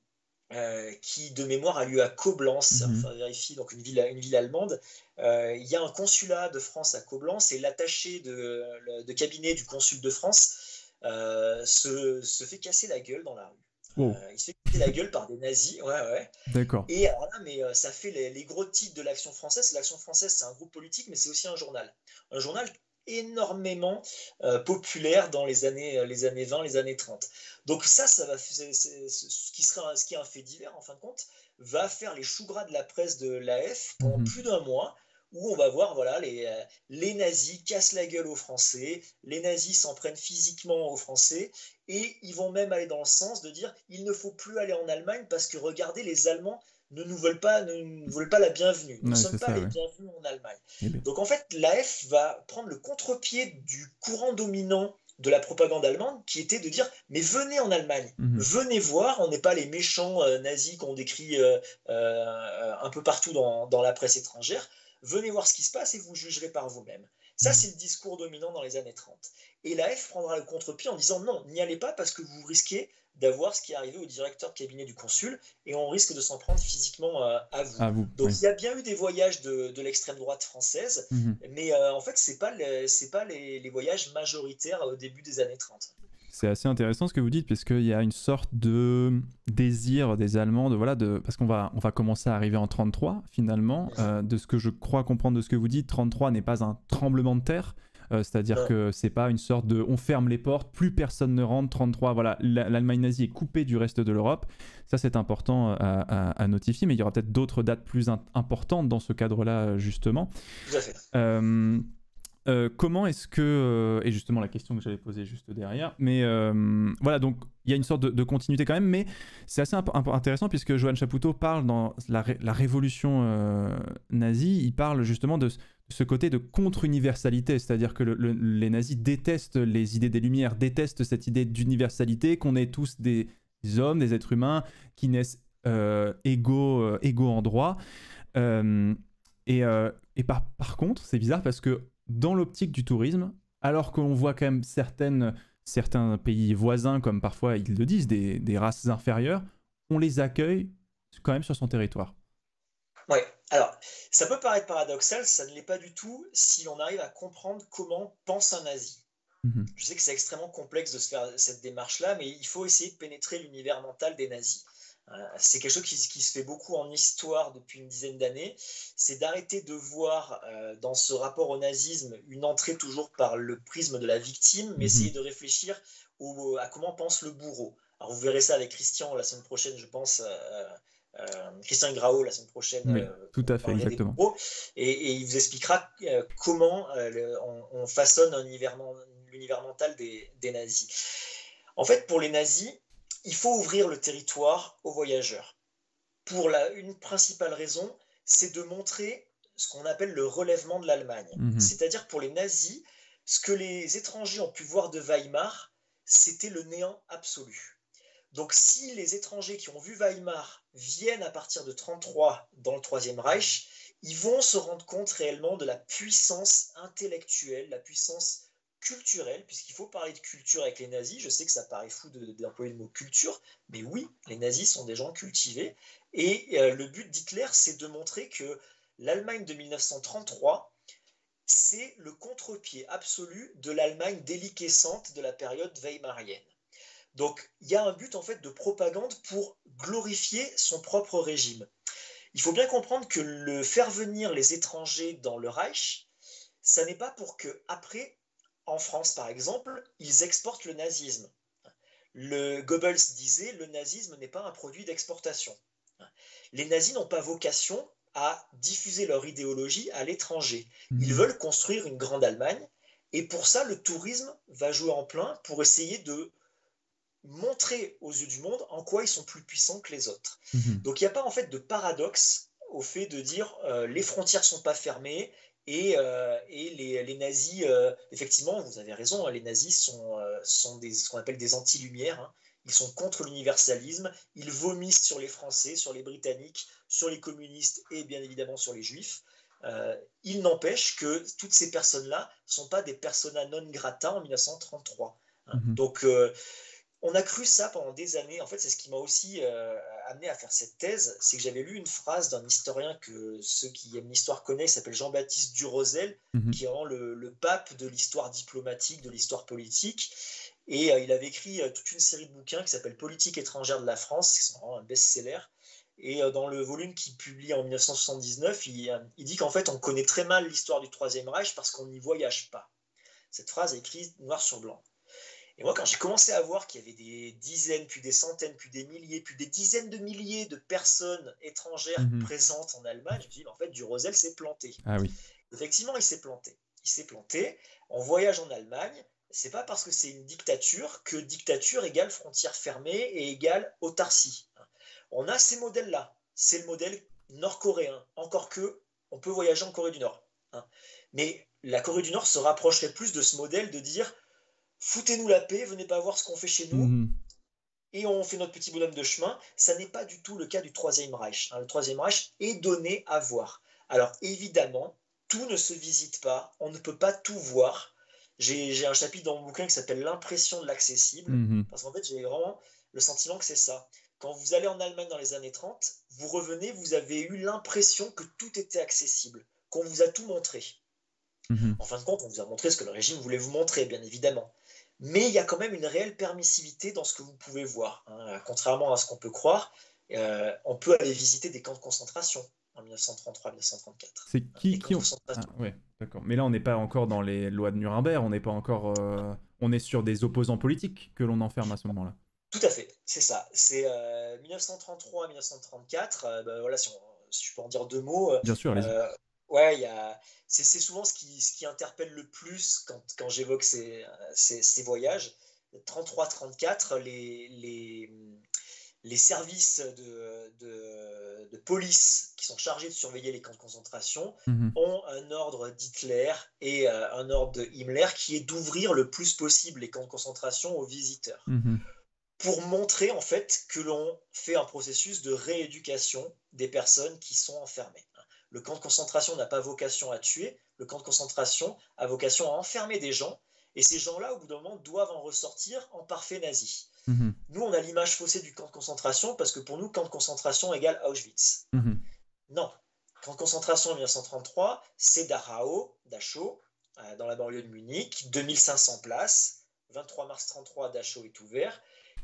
euh, qui de mémoire a lieu à Coblence, Mhm. enfin vérifie, donc une ville, une ville allemande. Euh, il y a un consulat de France à Coblence et l'attaché de, de cabinet du consul de France euh, se, se fait casser la gueule dans la rue. Wow. Euh, il se fait casser la gueule par des nazis, ouais, ouais. D'accord. Et alors là, mais euh, ça fait les, les gros titres de l'Action française. L'Action française, c'est un groupe politique, mais c'est aussi un journal. Un journal énormément euh, populaire dans les années, les années vingt, les années trente. Donc ça, ça va, c'est, c'est, ce, qui sera, ce qui est un fait divers, en fin de compte, va faire les choux gras de la presse de l'A F pendant Mhm. plus d'un mois, où on va voir, voilà, les, les nazis cassent la gueule aux Français, les nazis s'en prennent physiquement aux Français, et ils vont même aller dans le sens de dire il ne faut plus aller en Allemagne parce que regardez, les Allemands ne nous veulent pas, ne nous veulent pas la bienvenue. Nous ne Ouais, sommes c'est pas ça, les ouais. bienvenus en Allemagne. Eh ben. Donc en fait, l'A F va prendre le contre-pied du courant dominant de la propagande allemande qui était de dire mais venez en Allemagne, Mhm. venez voir, on n'est pas les méchants euh, nazis qu'on décrit euh, euh, un peu partout dans, dans la presse étrangère, venez voir ce qui se passe et vous jugerez par vous-même. Ça, c'est le discours dominant dans les années trente. Et l'A F prendra le contre-pied en disant non, n'y allez pas parce que vous risquez d'avoir ce qui est arrivé au directeur de cabinet du consul et on risque de s'en prendre physiquement euh, à vous. À vous, Donc oui. il y a bien eu des voyages de, de l'extrême droite française, Mhm. mais euh, en fait, ce n'est pas, les, c'est pas les, les voyages majoritaires au début des années trente. C'est assez intéressant ce que vous dites parce qu'il y a une sorte de désir des Allemands de voilà de parce qu'on va on va commencer à arriver en trente-trois finalement euh, de ce que je crois comprendre de ce que vous dites. trente-trois n'est pas un tremblement de terre. Euh, c'est-à-dire Non. que c'est pas une sorte de on ferme les portes, plus personne ne rentre. trente-trois, voilà, l'Allemagne nazie est coupée du reste de l'Europe. Ça, c'est important à, à, à notifier, mais il y aura peut-être d'autres dates plus in- importantes dans ce cadre-là, justement. Tout à fait. Euh, euh, comment est-ce que, euh, et justement la question que j'allais poser juste derrière, mais euh, voilà, donc il y a une sorte de, de continuité quand même, mais c'est assez imp- imp- intéressant puisque Johann Chapoutot parle dans la, ré- la révolution euh, nazie, il parle justement de ce côté de contre-universalité, c'est-à-dire que le, le, les nazis détestent les idées des Lumières, détestent cette idée d'universalité, qu'on est tous des hommes, des êtres humains qui naissent euh, égaux, euh, égaux en droit. Euh, et, euh, et par, par contre, c'est bizarre parce que dans l'optique du tourisme, alors qu'on voit quand même certaines, certains pays voisins, comme parfois ils le disent, des, des races inférieures, on les accueille quand même sur son territoire. Ouais. Alors, ça peut paraître paradoxal, ça ne l'est pas du tout si on arrive à comprendre comment pense un nazi. Mm-hmm. Je sais que c'est extrêmement complexe de se faire cette démarche-là, mais il faut essayer de pénétrer l'univers mental des nazis. C'est quelque chose qui, qui se fait beaucoup en histoire depuis une dizaine d'années, c'est d'arrêter de voir euh, dans ce rapport au nazisme une entrée toujours par le prisme de la victime, mais Mm-hmm. essayer de réfléchir au, à comment pense le bourreau. Alors vous verrez ça avec Christian la semaine prochaine, je pense, euh, euh, Christian Grao la semaine prochaine, Oui, euh, tout à on fait, parlera des exactement. bourreaux, et, et il vous expliquera euh, comment euh, le, on, on façonne un univers, l'univers mental des, des nazis. En fait, pour les nazis, il faut ouvrir le territoire aux voyageurs. Pour la, une principale raison, c'est de montrer ce qu'on appelle le relèvement de l'Allemagne. Mm-hmm. C'est-à-dire pour les nazis, ce que les étrangers ont pu voir de Weimar, c'était le néant absolu. Donc si les étrangers qui ont vu Weimar viennent à partir de trente-trois dans le Troisième Reich, ils vont se rendre compte réellement de la puissance intellectuelle, la puissance culturelle, puisqu'il faut parler de culture avec les nazis. Je sais que ça paraît fou d'employer le mot culture, mais oui, les nazis sont des gens cultivés. Et euh, le but d'Hitler, c'est de montrer que l'Allemagne de mille neuf cent trente-trois, c'est le contre-pied absolu de l'Allemagne déliquescente de la période weimarienne. Donc il y a un but en fait de propagande pour glorifier son propre régime. Il faut bien comprendre que le faire venir les étrangers dans le Reich, ça n'est pas pour que après, en France par exemple, ils exportent le nazisme. Le Goebbels disait le nazisme n'est pas un produit d'exportation. Les nazis n'ont pas vocation à diffuser leur idéologie à l'étranger. Ils Mm-hmm. veulent construire une grande Allemagne et pour ça le tourisme va jouer en plein pour essayer de montrer aux yeux du monde en quoi ils sont plus puissants que les autres. Mm-hmm. Donc il n'y a pas en fait de paradoxe au fait de dire euh, les frontières sont pas fermées et, euh, et les, les nazis, euh, effectivement, vous avez raison, les nazis sont, euh, sont des, ce qu'on appelle des anti-lumières, hein. ils sont contre l'universalisme, ils vomissent sur les Français, sur les Britanniques, sur les communistes et bien évidemment sur les Juifs. Euh, il n'empêche que toutes ces personnes-là ne sont pas des persona non grata en mille neuf cent trente-trois. Hein. Mhm. Donc, euh, on a cru ça pendant des années. En fait, c'est ce qui m'a aussi euh, amené à faire cette thèse, c'est que j'avais lu une phrase d'un historien que ceux qui aiment l'histoire connaissent, s'appelle Jean-Baptiste Durosel, Mhm. qui est vraiment le, le pape de l'histoire diplomatique, de l'histoire politique. Et euh, il avait écrit euh, toute une série de bouquins qui s'appelle Politique étrangère de la France, qui sont vraiment un best-seller. Et euh, dans le volume qu'il publie en mille neuf cent soixante-dix-neuf, il, euh, il dit qu'en fait, on connaît très mal l'histoire du Troisième Reich parce qu'on n'y voyage pas. Cette phrase est écrite noir sur blanc. Et moi, quand j'ai commencé à voir qu'il y avait des dizaines, puis des centaines, puis des milliers, puis des dizaines de milliers de personnes étrangères Mhm. présentes en Allemagne, je me suis dit, en fait, Durosel s'est planté. Ah oui. Effectivement, il s'est planté. Il s'est planté. On voyage en Allemagne. C'est pas parce que c'est une dictature que dictature égale frontière fermée et égale autarcie. On a ces modèles-là. C'est le modèle nord-coréen. Encore que, on peut voyager en Corée du Nord. Mais la Corée du Nord se rapprocherait plus de ce modèle de dire foutez-nous la paix, venez pas voir ce qu'on fait chez nous, Mhm. et on fait notre petit bonhomme de chemin. Ça n'est pas du tout le cas du Troisième Reich. Le Troisième Reich est donné à voir. Alors évidemment, tout ne se visite pas, on ne peut pas tout voir. J'ai, j'ai un chapitre dans mon bouquin qui s'appelle l'impression de l'accessible, Mhm. parce qu'en fait j'ai vraiment le sentiment que c'est ça. Quand vous allez en Allemagne dans les années trente, vous revenez, vous avez eu l'impression que tout était accessible, qu'on vous a tout montré. Mhm. En fin de compte, on vous a montré ce que le régime voulait vous montrer, bien évidemment. Mais il y a quand même une réelle permissivité dans ce que vous pouvez voir. Hein. Contrairement à ce qu'on peut croire, euh, on peut aller visiter des camps de concentration en mille neuf cent trente-trois mille neuf cent trente-quatre. C'est qui Les camps qui de ont... concentration. Ah, ouais, d'accord. Mais là, on n'est pas encore dans les lois de Nuremberg, on n'est pas encore... euh, On est sur des opposants politiques que l'on enferme à ce moment-là. Tout à fait, c'est ça. C'est euh, mille neuf cent trente-trois à mille neuf cent trente-quatre. Euh, ben voilà, si, on, si je peux en dire deux mots. Bien sûr, allez-y. Euh, ouais, il y a, c'est, c'est souvent ce qui, ce qui interpelle le plus quand, quand j'évoque ces, ces, ces voyages. trente-trois trente-quatre, les, les, les services de, de, de police qui sont chargés de surveiller les camps de concentration Mhm. ont un ordre d'Hitler et euh, un ordre de Himmler qui est d'ouvrir le plus possible les camps de concentration aux visiteurs. Mhm. Pour montrer en fait que l'on fait un processus de rééducation des personnes qui sont enfermées. Le camp de concentration n'a pas vocation à tuer, le camp de concentration a vocation à enfermer des gens, et ces gens-là, au bout d'un moment, doivent en ressortir en parfait nazi. Mhm. Nous, on a l'image faussée du camp de concentration, parce que pour nous, camp de concentration égale Auschwitz. Mhm. Non, camp de concentration en mille neuf cent trente-trois, c'est Dachau, Dachau, dans la banlieue de Munich, deux mille cinq cents places, vingt-trois mars trente-trois, Dachau est ouvert,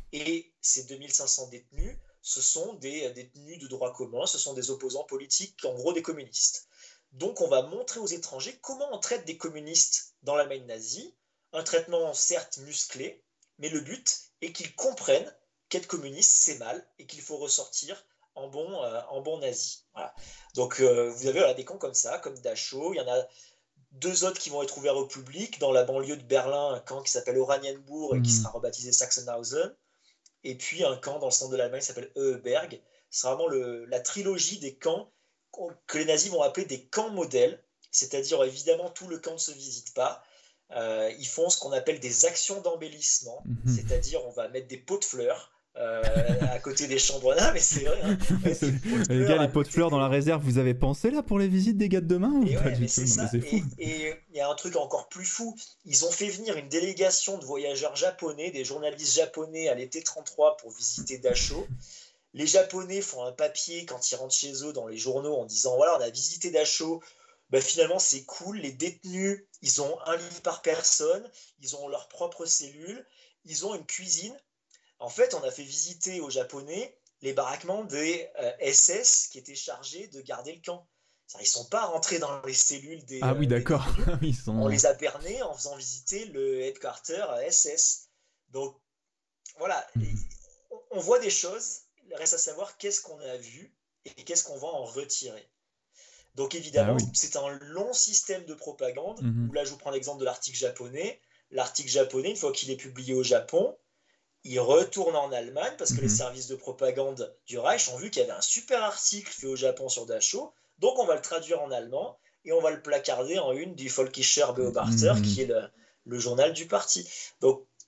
et ces deux mille cinq cents détenus, ce sont des détenus de droit commun, ce sont des opposants politiques, en gros des communistes. Donc on va montrer aux étrangers comment on traite des communistes dans l'Allemagne nazie, un traitement certes musclé, mais le but est qu'ils comprennent qu'être communiste c'est mal et qu'il faut ressortir en bon, euh, en bon nazi. Voilà. Donc euh, vous avez voilà, des camps comme ça, comme Dachau, il y en a deux autres qui vont être ouverts au public, dans la banlieue de Berlin, un camp qui s'appelle Oranienburg et qui sera rebaptisé Sachsenhausen, et puis un camp dans le centre de l'Allemagne qui s'appelle Euberg. C'est vraiment le, la trilogie des camps que les nazis vont appeler des camps modèles, c'est-à-dire évidemment tout le camp ne se visite pas. Euh, ils font ce qu'on appelle des actions d'embellissement, Mhm. c'est-à-dire on va mettre des pots de fleurs euh, à côté des chambres. Non, mais c'est vrai. Hein. C'est... Les gars, les pots de fleurs dans la réserve, vous avez pensé là pour les visites des gars de demain ou et pas ouais, du mais tout? c'est Non, ça. mais c'est fou. Et il y a un truc encore plus fou. Ils ont fait venir une délégation de voyageurs japonais, des journalistes japonais à l'été trente-trois pour visiter Dachau. Les Japonais font un papier quand ils rentrent chez eux dans les journaux en disant voilà, on a visité Dachau. Ben, finalement, c'est cool. Les détenus, ils ont un lit par personne, ils ont leur propre cellule, ils ont une cuisine. En fait, on a fait visiter aux Japonais les baraquements des euh, S S qui étaient chargés de garder le camp. Ils ne sont pas rentrés dans les cellules des, Ah oui, euh, d'accord. des détenus. Ils sont... On les a bernés en faisant visiter le headquarter S S. Donc, voilà. Mhm. On voit des choses. Il reste à savoir qu'est-ce qu'on a vu et qu'est-ce qu'on va en retirer. Donc évidemment, Ah oui. c'est un long système de propagande, Mhm. où là je vous prends l'exemple de l'article japonais. L'article japonais, une fois qu'il est publié au Japon, il retourne en Allemagne, parce que Mhm. les services de propagande du Reich ont vu qu'il y avait un super article fait au Japon sur Dachau, donc on va le traduire en allemand, et on va le placarder en une du Völkischer Beobachter, Mhm. qui est le, le journal du parti. Donc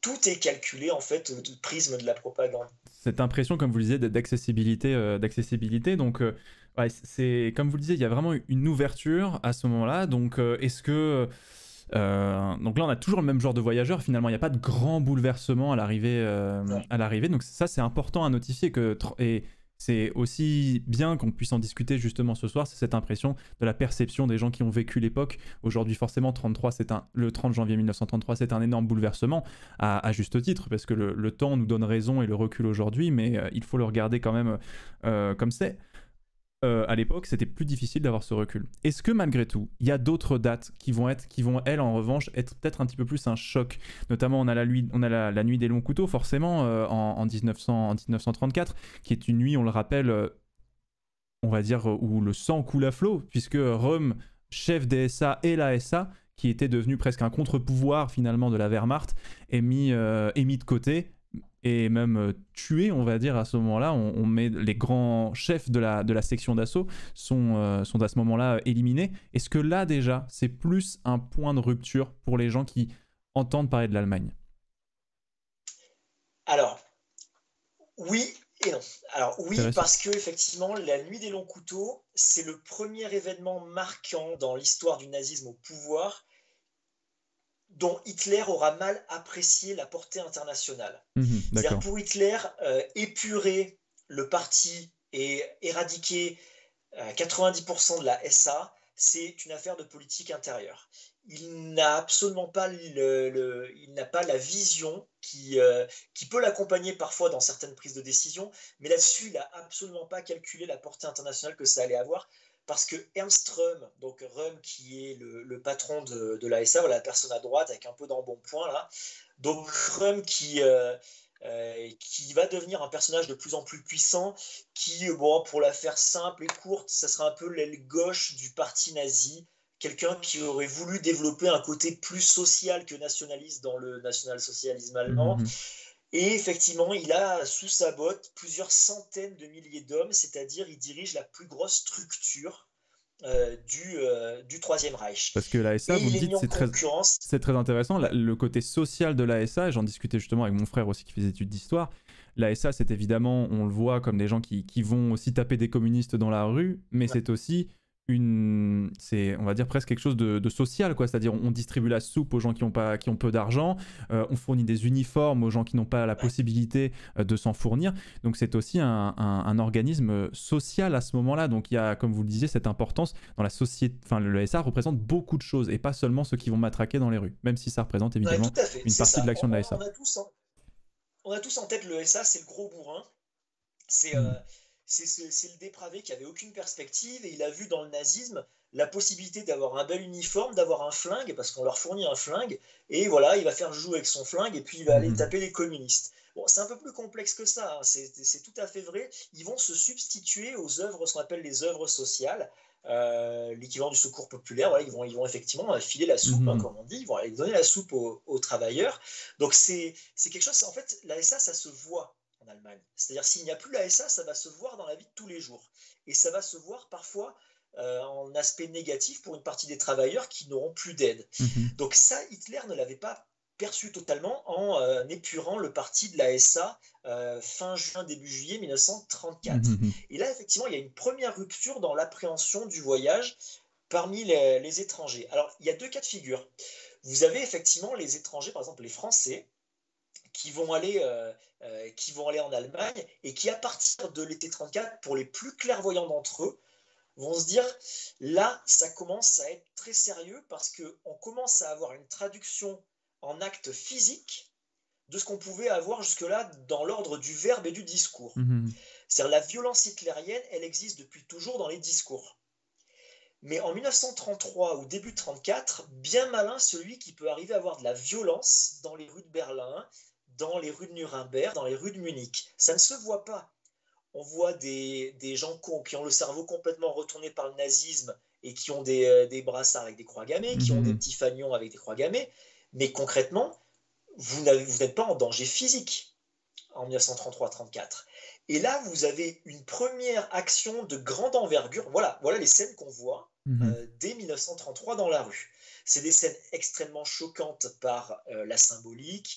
tout est calculé en fait au prisme de la propagande. Cette impression, comme vous le disiez, d'accessibilité, euh, d'accessibilité. Donc, euh, ouais, c'est comme vous le disiez, il y a vraiment une ouverture à ce moment-là. Donc, euh, est-ce que euh, donc là, on a toujours le même genre de voyageurs. Finalement, il n'y a pas de grand bouleversement à l'arrivée. Euh, Ouais. à l'arrivée. Donc ça, c'est important à notifier que et c'est aussi bien qu'on puisse en discuter justement ce soir. C'est cette impression de la perception des gens qui ont vécu l'époque. Aujourd'hui, forcément, trente-trois, c'est un le trente janvier mille neuf cent trente-trois, c'est un énorme bouleversement à, à juste titre parce que le, le temps nous donne raison et le recul aujourd'hui, mais euh, il faut le regarder quand même euh, comme c'est. Euh, à l'époque, c'était plus difficile d'avoir ce recul. Est-ce que malgré tout, il y a d'autres dates qui vont être, qui vont elles en revanche être peut-être un petit peu plus un choc. Notamment, on a la, nuit, on a la, la nuit des longs couteaux, forcément, euh, en, en, mille neuf cents, en dix-neuf cent trente-quatre, qui est une nuit, on le rappelle, euh, on va dire euh, où le sang coule à flot, puisque Röhm, chef des S A et la S A, qui était devenu presque un contre-pouvoir finalement de la Wehrmacht, est mis, euh, est mis de côté et même euh, tué, on va dire, à ce moment-là. On, on met les grands chefs de la, de la section d'assaut sont, euh, sont à ce moment-là éliminés. Est-ce que là, déjà, c'est plus un point de rupture pour les gens qui entendent parler de l'Allemagne? Alors, oui et non. Alors, oui, parce que effectivement, la nuit des longs couteaux, c'est le premier événement marquant dans l'histoire du nazisme au pouvoir dont Hitler aura mal apprécié la portée internationale. Mmh, C'est-à-dire pour Hitler, euh, épurer le parti et éradiquer euh, quatre-vingt-dix pour cent de la S A, c'est une affaire de politique intérieure. Il n'a absolument pas, le, le, il n'a pas la vision qui, euh, qui peut l'accompagner parfois dans certaines prises de décision, mais là-dessus, il n'a absolument pas calculé la portée internationale que ça allait avoir. Parce que Ernst Röhm, donc Röhm qui est le, le patron de, de la S A, voilà, la personne à droite avec un peu d'embonpoint là, donc Röhm qui, euh, euh, qui va devenir un personnage de plus en plus puissant, qui, bon, pour la faire simple et courte, ça sera un peu l'aile gauche du parti nazi, quelqu'un qui aurait voulu développer un côté plus social que nationaliste dans le national-socialisme allemand. Mmh. Et effectivement, il a sous sa botte plusieurs centaines de milliers d'hommes, c'est-à-dire il dirige la plus grosse structure euh, du, euh, du Troisième Reich. Parce que la S A, et vous me dites, c'est très, c'est très intéressant, la, le côté social de la S A, et j'en discutais justement avec mon frère aussi qui fait des études d'histoire. La S A, c'est évidemment, on le voit comme des gens qui, qui vont aussi taper des communistes dans la rue, mais ouais. C'est aussi une, c'est, on va dire presque quelque chose de, de social, quoi. C'est-à-dire on distribue la soupe aux gens qui ont pas, qui ont peu d'argent, euh, on fournit des uniformes aux gens qui n'ont pas la possibilité euh, de s'en fournir. Donc c'est aussi un, un, un organisme social à ce moment-là. Donc il y a, comme vous le disiez, cette importance dans la société. Enfin, le S A représente beaucoup de choses et pas seulement ceux qui vont matraquer dans les rues, même si ça représente évidemment ouais, une partie ça. de l'action on, de la S A. On a, tous en, on a tous en tête le S A, c'est le gros bourrin. C'est euh, C'est, c'est, c'est le dépravé qui avait aucune perspective et il a vu dans le nazisme la possibilité d'avoir un bel uniforme, d'avoir un flingue, parce qu'on leur fournit un flingue, et voilà, il va faire jouer avec son flingue et puis il va aller taper les communistes. Bon, c'est un peu plus complexe que ça, hein. c'est, c'est tout à fait vrai. Ils vont se substituer aux œuvres, ce qu'on appelle les œuvres sociales, euh, l'équivalent du secours populaire. Voilà, ils, vont, ils vont effectivement filer la soupe, mmh. hein, comme on dit, ils vont aller donner la soupe aux, aux travailleurs. Donc c'est, c'est quelque chose, en fait, la S A, ça se voit en Allemagne. C'est-à-dire s'il n'y a plus la S A, ça va se voir dans la vie de tous les jours. Et ça va se voir parfois euh, en aspect négatif pour une partie des travailleurs qui n'auront plus d'aide. Mmh. Donc ça, Hitler ne l'avait pas perçu totalement en euh, épurant le parti de la S A euh, fin juin, début juillet mille neuf cent trente-quatre. Mmh. Et là, effectivement, il y a une première rupture dans l'appréhension du voyage parmi les, les étrangers. Alors, il y a deux cas de figure. Vous avez effectivement les étrangers, par exemple les Français, qui vont aller, euh, euh, qui vont aller en Allemagne et qui, à partir de l'été trente-quatre, pour les plus clairvoyants d'entre eux, vont se dire, là, ça commence à être très sérieux parce qu'on commence à avoir une traduction en actes physiques de ce qu'on pouvait avoir jusque-là dans l'ordre du verbe et du discours. Mmh. C'est-à-dire la violence hitlérienne, elle existe depuis toujours dans les discours. Mais en mille neuf cent trente-trois ou début trente-quatre, bien malin celui qui peut arriver à avoir de la violence dans les rues de Berlin, dans les rues de Nuremberg, dans les rues de Munich. Ça ne se voit pas. On voit des, des gens qui ont le cerveau complètement retourné par le nazisme et qui ont des, des brassards avec des croix gammées, qui mmh. ont des petits fanions avec des croix gammées. Mais concrètement, vous n'êtes pas en danger physique en mille neuf cent trente-trois trente-quatre. Et là, vous avez une première action de grande envergure. Voilà, voilà les scènes qu'on voit mmh. euh, dès mille neuf cent trente-trois dans la rue. C'est des scènes extrêmement choquantes par euh, la symbolique,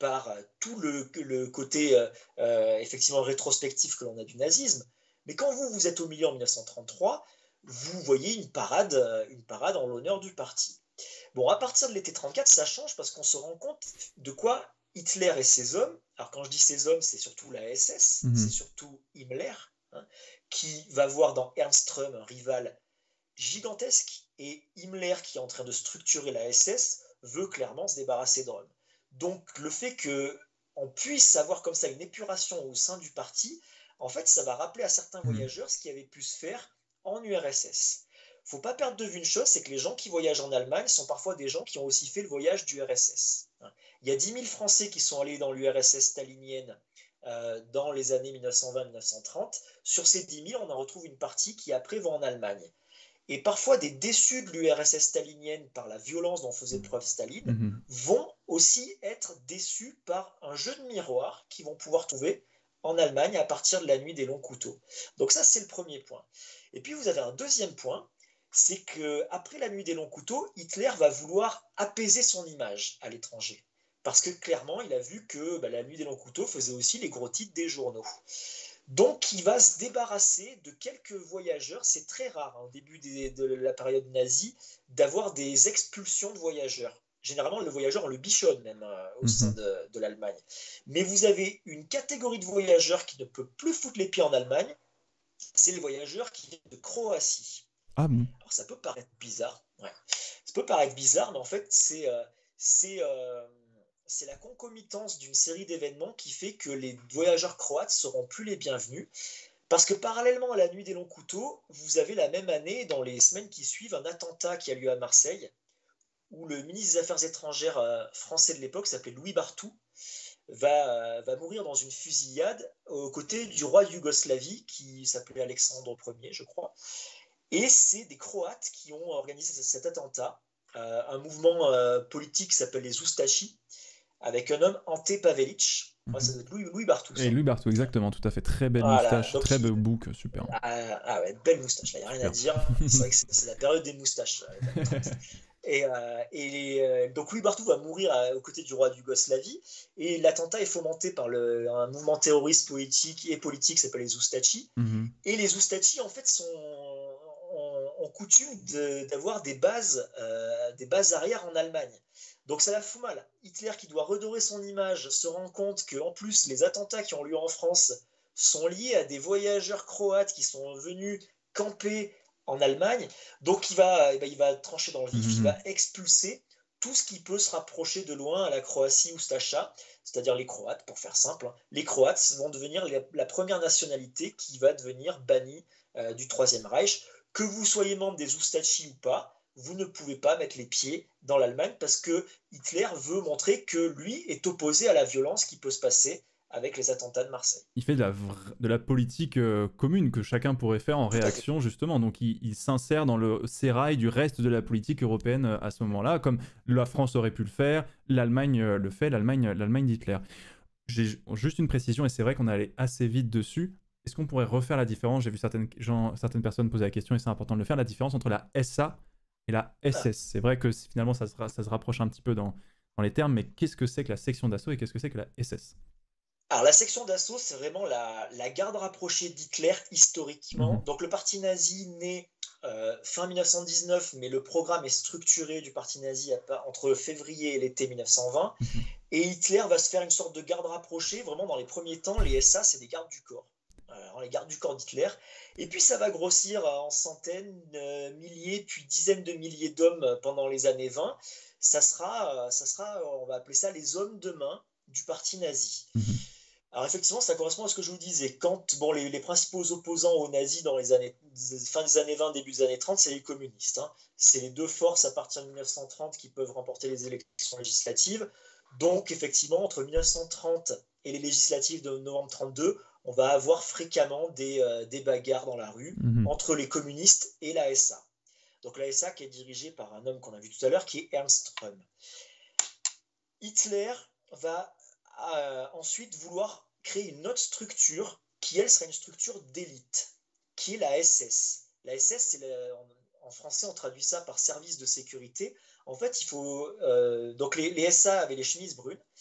par euh, tout le, le côté euh, euh, effectivement rétrospectif que l'on a du nazisme. Mais quand vous, vous êtes au milieu en mille neuf cent trente-trois, vous voyez une parade, euh, une parade en l'honneur du parti. Bon, à partir de l'été trente-quatre, ça change parce qu'on se rend compte de quoi Hitler et ses hommes, alors quand je dis ses hommes, c'est surtout la S S, Mhm. c'est surtout Himmler, hein, qui va voir dans Ernst Röhm un rival gigantesque, et Himmler, qui est en train de structurer la S S, veut clairement se débarrasser de Röhm. Donc le fait qu'on puisse avoir comme ça une épuration au sein du parti, en fait, ça va rappeler à certains Mhm. voyageurs ce qui avait pu se faire en U R S S. Faut pas perdre de vue une chose, c'est que les gens qui voyagent en Allemagne sont parfois des gens qui ont aussi fait le voyage du R S S. Il y a dix mille Français qui sont allés dans l'U R S S stalinienne euh, dans les années mille neuf cent vingt mille neuf cent trente. Sur ces dix mille, on en retrouve une partie qui après va en Allemagne. Et parfois, des déçus de l'U R S S stalinienne par la violence dont faisait preuve Staline Mhm. vont aussi être déçus par un jeu de miroir qu'ils vont pouvoir trouver en Allemagne à partir de la nuit des longs couteaux. Donc ça, c'est le premier point. Et puis, vous avez un deuxième point, c'est qu'après la nuit des longs couteaux, Hitler va vouloir apaiser son image à l'étranger. Parce que clairement, il a vu que bah, la nuit des longs couteaux faisait aussi les gros titres des journaux. Donc, il va se débarrasser de quelques voyageurs. C'est très rare, hein, au début des, de la période nazie, d'avoir des expulsions de voyageurs. Généralement, le voyageur, on le bichonne même euh, au sein Mhm. de, de l'Allemagne. Mais vous avez une catégorie de voyageurs qui ne peut plus foutre les pieds en Allemagne, c'est les voyageurs qui viennent de Croatie. Ah bon? Alors, ça peut paraître bizarre, ouais. Ça peut paraître bizarre, mais en fait, c'est euh, c'est euh, c'est la concomitance d'une série d'événements qui fait que les voyageurs croates seront plus les bienvenus. Parce que parallèlement à la nuit des longs couteaux, vous avez la même année, dans les semaines qui suivent, un attentat qui a lieu à Marseille, où le ministre des Affaires étrangères euh, français de l'époque, s'appelait Louis Barthou, va, euh, va mourir dans une fusillade aux côtés du roi de Yougoslavie, qui s'appelait Alexandre Ier, je crois. Et c'est des Croates qui ont organisé cet attentat, euh, un mouvement euh, politique qui s'appelle les Ustashi, avec un homme, Ante Pavelic. Ouais, ça Mhm. doit être Louis, Louis Barthous. Et Hein. Louis Barthou, exactement, tout à fait. Très belle Voilà, moustache, donc très il, beau bouc, super. ah, ah ouais, belle moustache, il n'y a rien à Super. dire. C'est vrai que c'est, c'est la période des moustaches, les années trente. Et, euh, et euh, donc Louis Barthou va mourir à, aux côtés du roi de Yougoslavie, et l'attentat est fomenté par le, un mouvement terroriste politique et politique qui s'appelle les Ustashi. Mhm. Et les Ustachi, en fait, sont, ont, ont coutume de, d'avoir des bases, euh, des bases arrières en Allemagne. Donc ça la fout mal. Hitler, qui doit redorer son image, se rend compte qu'en plus, les attentats qui ont lieu en France sont liés à des voyageurs croates qui sont venus camper en Allemagne. Donc il va, eh ben, il va trancher dans le vif, il va Mhm. expulser tout ce qui peut se rapprocher de loin à la Croatie Ustacha, c'est-à-dire les Croates, pour faire simple. Hein. Les Croates vont devenir la, la première nationalité qui va devenir bannie euh, du Troisième Reich. Que vous soyez membre des Ustachi ou pas, vous ne pouvez pas mettre les pieds dans l'Allemagne parce que Hitler veut montrer que lui est opposé à la violence qui peut se passer avec les attentats de Marseille. Il fait de la, vra- de la politique euh, commune que chacun pourrait faire en Tout à fait. réaction, justement. Donc, il, il s'insère dans le sérail du reste de la politique européenne euh, à ce moment-là, comme la France aurait pu le faire, l'Allemagne euh, le fait, l'Allemagne, l'Allemagne d'Hitler. J'ai juste une précision, et c'est vrai qu'on est allé assez vite dessus. Est-ce qu'on pourrait refaire la différence? J'ai vu certaines, gens, certaines personnes poser la question, et c'est important de le faire, la différence entre la S A et la Ah. S S. C'est vrai que finalement, ça se, ça se rapproche un petit peu dans, dans les termes, mais qu'est-ce que c'est que la section d'assaut et qu'est-ce que c'est que la S S? Alors la section d'assaut, c'est vraiment la, la garde rapprochée d'Hitler historiquement. Mhm. Donc le parti nazi naît euh, fin mille neuf cent dix-neuf, mais le programme est structuré du parti nazi à, entre février et l'été mille neuf cent vingt. Mhm. Et Hitler va se faire une sorte de garde rapprochée. Vraiment, dans les premiers temps, les S A, c'est des gardes du corps. Alors, les gardes du corps d'Hitler. Et puis, ça va grossir en centaines, euh, milliers, puis dizaines de milliers d'hommes pendant les années vingt. Ça sera, ça sera, on va appeler ça les hommes de main du parti nazi. Mhm. Alors effectivement, ça correspond à ce que je vous disais. Quand bon, les, les principaux opposants aux nazis dans les années fin des années vingt, début des années trente, c'est les communistes. Hein. C'est les deux forces à partir de mille neuf cent trente qui peuvent remporter les élections législatives. Donc effectivement, entre mille neuf cent trente et les législatives de novembre trente-deux, on va avoir fréquemment des, euh, des bagarres dans la rue Mhm. entre les communistes et la S A. Donc la S A qui est dirigée par un homme qu'on a vu tout à l'heure, qui est Ernst Röhm. Hitler va euh, ensuite vouloir créer une autre structure qui, elle, sera une structure d'élite, qui est la S S. La S S, c'est la, en, en français, on traduit ça par service de sécurité. En fait, il faut. Euh, donc, les, les S A avaient les chemises brunes.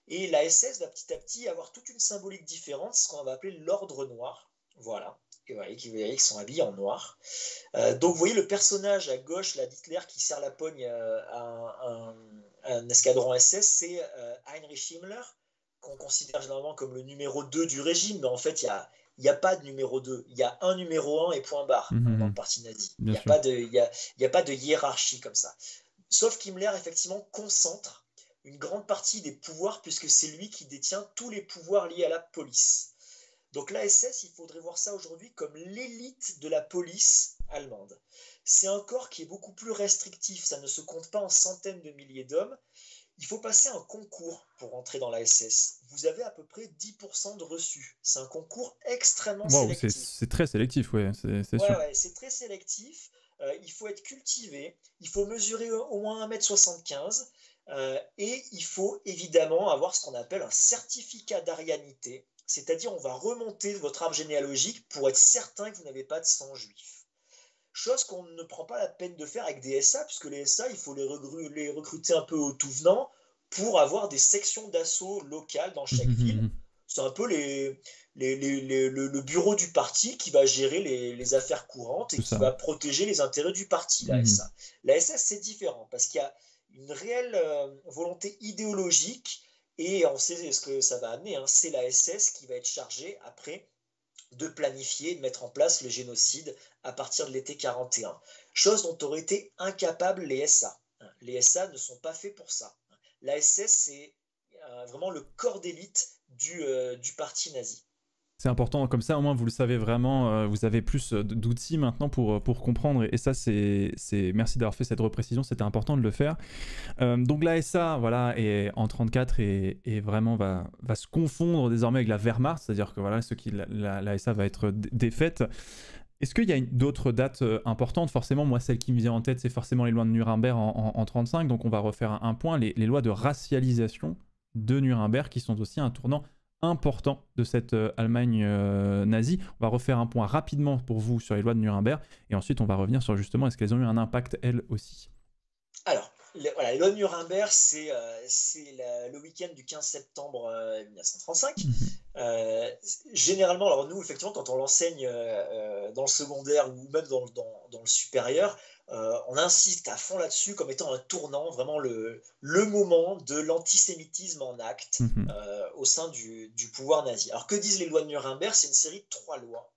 Et la S S va petit à petit avoir toute une symbolique différente, ce qu'on va appeler l'ordre noir. Voilà. Et voilà, qui, qui sont habillés en noir. Euh, donc vous voyez le personnage à gauche là d'Hitler qui serre la pogne euh, à, un, à un escadron S S, c'est euh, Heinrich Himmler, qu'on considère généralement comme le numéro deux du régime, mais en fait il y a il n'y a pas de numéro deux, il y a un numéro un et point barre hein, dans le Mhm. parti nazi. Il Bien n'y a, sûr. pas de- il y a, il y a pas de hiérarchie comme ça. Sauf qu'Himmler, effectivement, concentre une grande partie des pouvoirs, puisque c'est lui qui détient tous les pouvoirs liés à la police. Donc l'A S S, il faudrait voir ça aujourd'hui comme l'élite de la police allemande. C'est un corps qui est beaucoup plus restrictif, ça ne se compte pas en centaines de milliers d'hommes. Il faut passer un concours pour entrer dans la S S. Vous avez à peu près dix pour cent de reçus. C'est un concours extrêmement Waouh, c'est sélectif. c'est très sélectif, ouais, c'est c'est Ouais, sûr. ouais, c'est très sélectif. Euh, il faut être cultivé. Il faut mesurer au moins un mètre soixante-quinze. Euh, et il faut évidemment avoir ce qu'on appelle un certificat d'arianité. C'est-à-dire, on va remonter votre arbre généalogique pour être certain que vous n'avez pas de sang juif. Chose qu'on ne prend pas la peine de faire avec des S A, puisque les S A, il faut les, recru- les recruter un peu au tout venant pour avoir des sections d'assaut locales dans chaque ville. Mhm. C'est un peu les, les- les- les- le, le bureau du parti qui va gérer les, les affaires courantes et C'est qui ça. va protéger les intérêts du parti, la Mhm. S A. La S S, c'est différent, parce qu'il y a une réelle euh, volonté idéologique, et on sait ce que ça va amener, hein. C'est la S S qui va être chargée, après, de planifier, de mettre en place le génocide à partir de l'été quarante et un. Chose dont auraient été incapables les S A. Les S A ne sont pas faits pour ça. La S S, c'est euh, vraiment le corps d'élite du, euh, du parti nazi. C'est important, comme ça au moins vous le savez vraiment, euh, vous avez plus euh, d'outils maintenant pour, euh, pour comprendre, et, et ça c'est, c'est... Merci d'avoir fait cette reprécision, c'était important de le faire. Euh, donc la S A, voilà, est, en trente-quatre, et, et vraiment va, va se confondre désormais avec la Wehrmacht, c'est-à-dire que voilà, ceux qui, la, la, la S A va être d- défaite. Est-ce qu'il y a une- d'autres dates euh, importantes? Forcément, moi, celle qui me vient en tête, c'est forcément les lois de Nuremberg en, en, en trente-cinq, donc on va refaire un, un point, les, les lois de racialisation de Nuremberg, qui sont aussi un tournant important de cette euh, Allemagne euh, nazie. On va refaire un point rapidement pour vous sur les lois de Nuremberg, et ensuite on va revenir sur justement est-ce qu'elles ont eu un impact elles aussi. Alors, les, voilà, les lois de Nuremberg, c'est euh, c'est la- le week-end du quinze septembre euh, mille neuf cent trente-cinq. Mhm. Euh, Généralement, alors nous, effectivement, quand on l'enseigne euh, euh, dans le secondaire ou même dans, dans- dans le supérieur, euh, on insiste à fond là-dessus comme étant un tournant, vraiment le, le moment de l'antisémitisme en acte Mhm. euh, au sein du, du pouvoir nazi. Alors, que disent les lois de Nuremberg? C'est une série de trois lois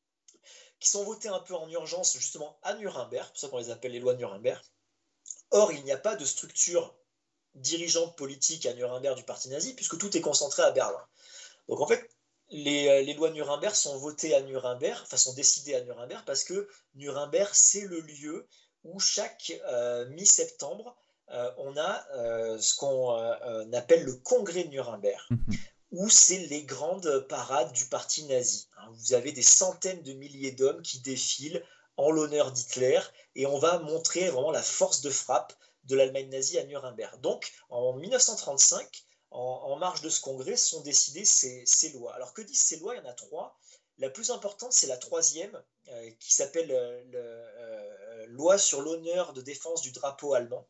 qui sont votées un peu en urgence, justement, à Nuremberg, c'est pour ça qu'on les appelle les lois de Nuremberg. Or, il n'y a pas de structure dirigeante politique à Nuremberg du parti nazi, puisque tout est concentré à Berlin. Donc en fait, les, les lois de Nuremberg sont votées à Nuremberg, enfin sont décidées à Nuremberg, parce que Nuremberg, c'est le lieu où chaque euh, mi-septembre, euh, on a euh, ce qu'on euh, appelle le congrès de Nuremberg, Mhm. où c'est les grandes parades du parti nazi. Vous avez des centaines de milliers d'hommes qui défilent en l'honneur d'Hitler, et on va montrer vraiment la force de frappe de l'Allemagne nazie à Nuremberg. Donc, en mille neuf cent trente-cinq, en, en marge de ce congrès, sont décidées ces, ces lois. Alors, que disent ces lois? Il y en a trois. La plus importante, c'est la troisième, euh, qui s'appelle euh, le, euh, Loi sur l'honneur de défense du drapeau allemand.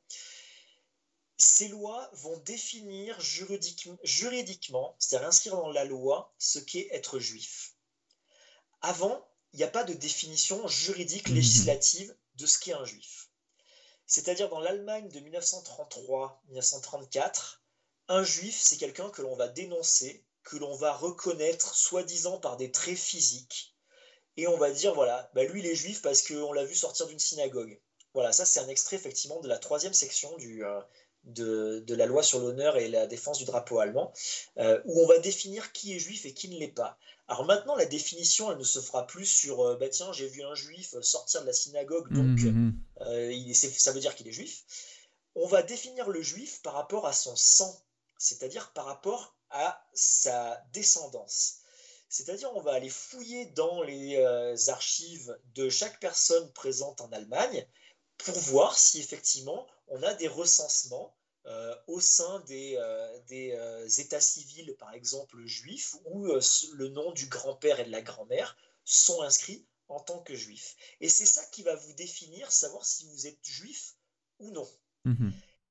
Ces lois vont définir juridique, juridiquement, c'est-à-dire inscrire dans la loi, ce qu'est être juif. Avant, il n'y a pas de définition juridique Mhm. législative de ce qu'est un juif. C'est-à-dire dans l'Allemagne de mille neuf cent trente-trois mille neuf cent trente-quatre, un juif, c'est quelqu'un que l'on va dénoncer, que l'on va reconnaître soi-disant par des traits physiques, et on va dire, voilà, bah lui il est juif parce qu'on l'a vu sortir d'une synagogue. Voilà, ça c'est un extrait effectivement de la troisième section du, euh, de, de la loi sur l'honneur et la défense du drapeau allemand, euh, où on va définir qui est juif et qui ne l'est pas. Alors maintenant, la définition, elle ne se fera plus sur, euh, bah tiens, j'ai vu un juif sortir de la synagogue, donc Mhm. euh, il, ça veut dire qu'il est juif. On va définir le juif par rapport à son sang, c'est-à-dire par rapport à sa descendance. C'est-à-dire on va aller fouiller dans les euh, archives de chaque personne présente en Allemagne pour voir si effectivement on a des recensements euh, au sein des, euh, des euh, états civils, par exemple juifs, où euh, le nom du grand-père et de la grand-mère sont inscrits en tant que juifs. Et c'est ça qui va vous définir, savoir si vous êtes juif ou non. Mhm.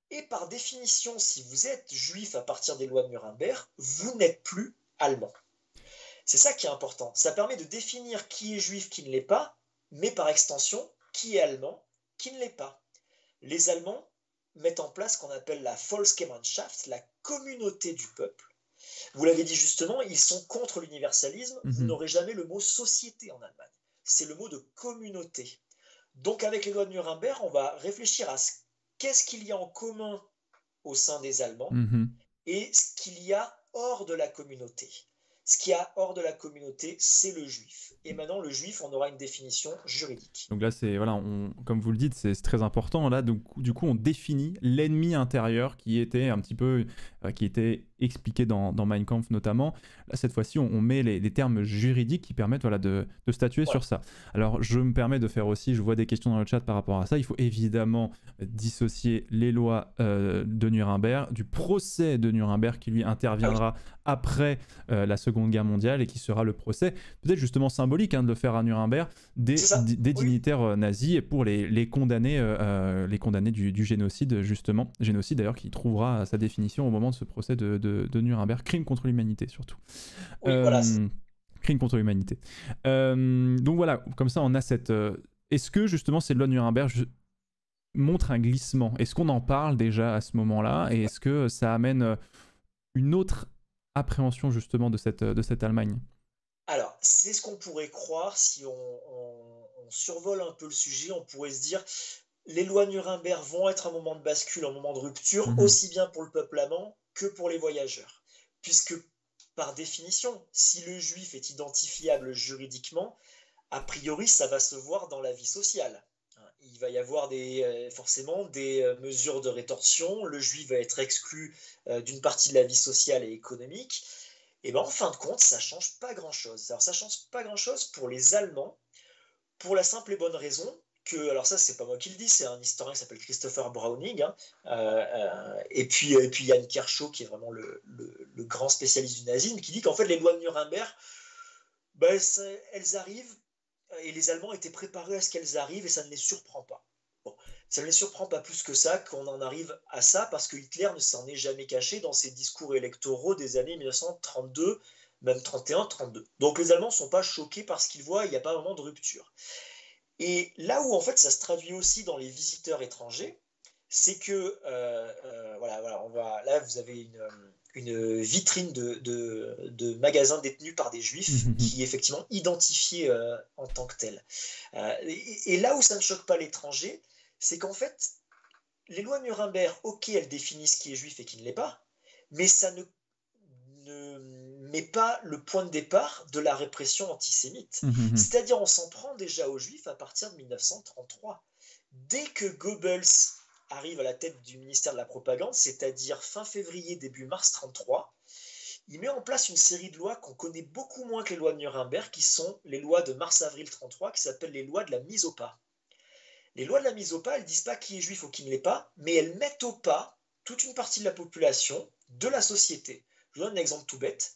Et par définition, si vous êtes juif à partir des lois de Nuremberg, vous n'êtes plus allemand. C'est ça qui est important. Ça permet de définir qui est juif, qui ne l'est pas, mais par extension, qui est allemand, qui ne l'est pas. Les Allemands mettent en place ce qu'on appelle la Volksgemeinschaft, la communauté du peuple. Vous l'avez dit justement, ils sont contre l'universalisme. Vous Mhm. n'aurez jamais le mot société en Allemagne. C'est le mot de communauté. Donc avec les lois de Nuremberg, on va réfléchir à ce qu'est-ce qu'il y a en commun au sein des Allemands Mhm. et ce qu'il y a hors de la communauté. Ce qu'il y a hors de la communauté, c'est le juif. Et maintenant, le juif, on aura une définition juridique. Donc là, c'est voilà, on, comme vous le dites, c'est c'est très important. Là, donc, du coup, on définit l'ennemi intérieur qui était un petit peu, euh, qui était expliqué dans, dans Mein Kampf notamment. Là, cette fois-ci, on, on met les, les termes juridiques qui permettent voilà, de, de statuer Voilà. sur ça. Alors, je me permets de faire aussi, je vois des questions dans le chat par rapport à ça. Il faut évidemment dissocier les lois euh, de Nuremberg du procès de Nuremberg qui lui interviendra Ah oui. après euh, la Seconde Guerre mondiale et qui sera le procès, peut-être justement symbolique hein, de le faire à Nuremberg, des, des oui. dignitaires euh, nazis et pour les, les condamnés, euh, les condamnés du, du génocide, justement. Génocide d'ailleurs qui trouvera sa définition au moment de ce procès de, de, de Nuremberg. Crime contre l'humanité surtout. Oui, euh, voilà. Crime contre l'humanité. Euh, donc voilà, comme ça on a cette... Euh, est-ce que justement ces lois de Nuremberg je, montrent un glissement? Est-ce qu'on en parle déjà à ce moment-là? Et est-ce que ça amène une autre appréhension justement de cette, de cette Allemagne? Alors, c'est ce qu'on pourrait croire si on, on, on survole un peu le sujet. On pourrait se dire, les lois de Nuremberg vont être un moment de bascule, un moment de rupture, Mmh. aussi bien pour le peuple allemand que pour les voyageurs. Puisque, par définition, si le juif est identifiable juridiquement, a priori, ça va se voir dans la vie sociale. Il va y avoir des, forcément des mesures de rétorsion, le juif va être exclu d'une partie de la vie sociale et économique. Et ben en fin de compte, ça ne change pas grand-chose. Alors ça ne change pas grand-chose pour les Allemands, pour la simple et bonne raison que, alors ça c'est pas moi qui le dis, c'est un historien qui s'appelle Christopher Browning, hein, euh, euh, et puis et puis Yann Kershaw qui est vraiment le, le, le grand spécialiste du nazisme, qui dit qu'en fait les lois de Nuremberg, ben, ça, elles arrivent et les Allemands étaient préparés à ce qu'elles arrivent et ça ne les surprend pas. Bon, ça ne les surprend pas plus que ça qu'on en arrive à ça parce que Hitler ne s'en est jamais caché dans ses discours électoraux des années mille neuf cent trente-deux, même trente et un trente-deux. Donc les Allemands ne sont pas choqués par ce qu'ils voient, il n'y a pas vraiment de rupture. Et là où en fait ça se traduit aussi dans les visiteurs étrangers, c'est que euh, euh, voilà, voilà, on va, là vous avez une, une vitrine de, de, de magasins détenus par des juifs Mmh. qui est effectivement identifiée euh, en tant que telle. Euh, et, et là où ça ne choque pas l'étranger, c'est qu'en fait, les lois Nuremberg, ok, elles définissent qui est juif et qui ne l'est pas, mais ça ne, ne met pas le point de départ de la répression antisémite. Mmh. C'est-à-dire, on s'en prend déjà aux juifs à partir de mille neuf cent trente-trois. Dès que Goebbels arrive à la tête du ministère de la Propagande, c'est-à-dire fin février, début mars trente-trois, il met en place une série de lois qu'on connaît beaucoup moins que les lois de Nuremberg, qui sont les lois de mars-avril trente-trois, qui s'appellent les lois de la mise au pas. Les lois de la mise au pas, elles ne disent pas qui est juif ou qui ne l'est pas, mais elles mettent au pas toute une partie de la population, de la société. Je vous donne un exemple tout bête.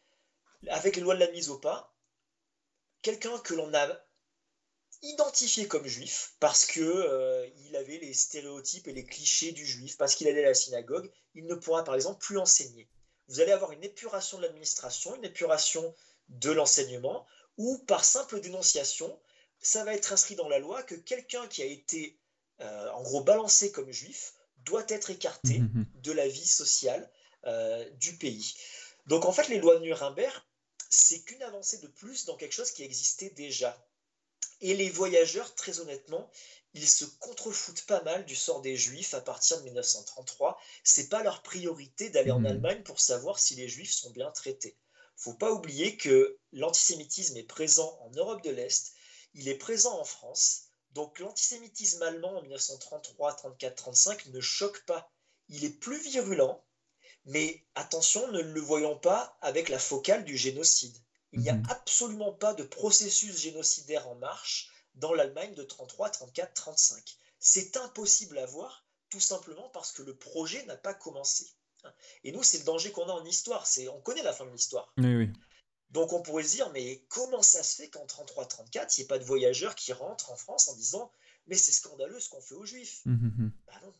Avec les lois de la mise au pas, quelqu'un que l'on a identifié comme juif parce que euh, il avait les stéréotypes et les clichés du juif, parce qu'il allait à la synagogue, il ne pourra par exemple plus enseigner. Vous allez avoir une épuration de l'administration, une épuration de l'enseignement, ou par simple dénonciation, ça va être inscrit dans la loi que quelqu'un qui a été euh, en gros balancé comme juif doit être écarté Mmh. de la vie sociale euh, du pays. Donc en fait, les lois de Nuremberg, c'est qu'une avancée de plus dans quelque chose qui existait déjà. Et les voyageurs, très honnêtement, ils se contrefoutent pas mal du sort des Juifs à partir de mille neuf cent trente-trois. C'est pas leur priorité d'aller en Mmh. Allemagne pour savoir si les Juifs sont bien traités. Faut pas oublier que l'antisémitisme est présent en Europe de l'Est, il est présent en France, donc l'antisémitisme allemand en mille neuf cent trente-trois, trente-quatre, trente-cinq ne choque pas. Il est plus virulent, mais attention, ne le voyons pas avec la focale du génocide. Il n'y a Mmh. absolument pas de processus génocidaire en marche dans l'Allemagne de trente-trois, trente-quatre, trente-cinq. C'est impossible à voir, tout simplement parce que le projet n'a pas commencé. Et nous, c'est le danger qu'on a en histoire. C'est, on connaît la fin de l'histoire. Oui, oui. Donc on pourrait se dire, mais comment ça se fait qu'en trente-trois, trente-quatre, il n'y ait pas de voyageurs qui rentrent en France en disant, mais c'est scandaleux ce qu'on fait aux Juifs. Mmh. Bah non.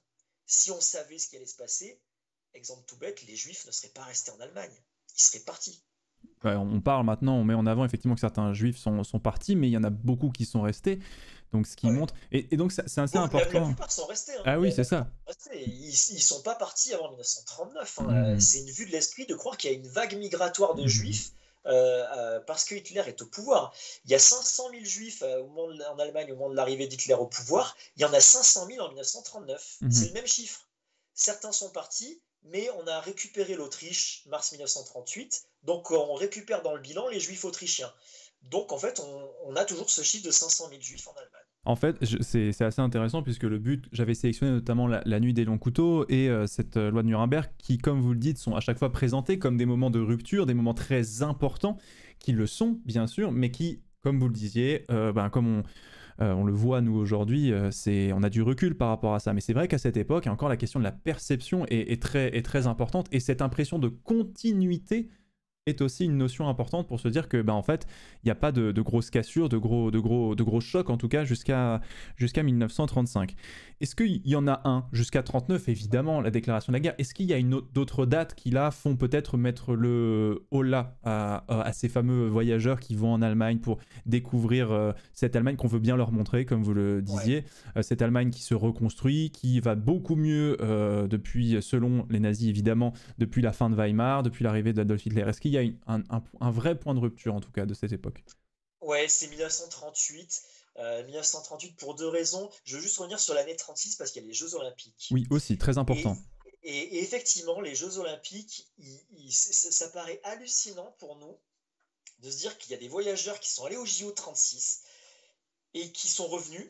Si on savait ce qui allait se passer, exemple tout bête, les Juifs ne seraient pas restés en Allemagne, ils seraient partis. Ouais, on parle maintenant, on met en avant effectivement que certains juifs sont, sont partis, mais il y en a beaucoup qui sont restés. Donc ce qui Ouais. montre. Et, et donc c'est assez Bon, la, la important. plupart sont restés. Hein. Ah oui, La, c'est la ça. plupart sont restés. Ils ne sont pas partis avant mille neuf cent trente-neuf. Hein. Euh, Mmh. C'est une vue de l'esprit de croire qu'il y a une vague migratoire de Mmh. juifs euh, euh, parce que Hitler est au pouvoir. Il y a cinq cent mille juifs euh, au moment de, en Allemagne au moment de l'arrivée d'Hitler au pouvoir. Il y en a cinq cent mille en mille neuf cent trente-neuf. Mmh. C'est le même chiffre. Certains sont partis, mais on a récupéré l'Autriche mars mille neuf cent trente-huit. Donc on récupère dans le bilan les juifs autrichiens. Donc en fait, on, on a toujours ce chiffre de cinq cent mille juifs en Allemagne. En fait, c'est assez intéressant puisque le but, j'avais sélectionné notamment la, la nuit des longs couteaux et euh, cette euh, loi de Nuremberg qui, comme vous le dites, sont à chaque fois présentés comme des moments de rupture, des moments très importants, qui le sont bien sûr, mais qui, comme vous le disiez, euh, ben, comme on, euh, on le voit nous aujourd'hui, euh, on a du recul par rapport à ça. Mais c'est vrai qu'à cette époque, encore la question de la perception est, est, très, est très importante et cette impression de continuité est aussi une notion importante pour se dire que bah, en fait il n'y a pas de, de grosses cassures, de gros, de, gros, de gros chocs en tout cas jusqu'à jusqu'à mille neuf cent trente-cinq. Est-ce qu'il y en a un jusqu'à trente-neuf, évidemment, la déclaration de la guerre? Est-ce qu'il y a d'autres dates qui là font peut-être mettre le holà à, à, à ces fameux voyageurs qui vont en Allemagne pour découvrir euh, cette Allemagne qu'on veut bien leur montrer, comme vous le disiez, ouais. euh, cette Allemagne qui se reconstruit, qui va beaucoup mieux euh, depuis, selon les nazis évidemment, depuis la fin de Weimar, depuis l'arrivée d'Adolf Hitler? Est-ce qu'il y a une, un, un, un vrai point de rupture en tout cas de cette époque? Ouais, c'est mille neuf cent trente-huit. Euh, mille neuf cent trente-huit pour deux raisons. Je veux juste revenir sur l'année trente-six parce qu'il y a les Jeux Olympiques. Oui, aussi, très important. Et, et, et effectivement, les Jeux Olympiques, il, il, ça, ça paraît hallucinant pour nous de se dire qu'il y a des voyageurs qui sont allés aux J O trente-six et qui sont revenus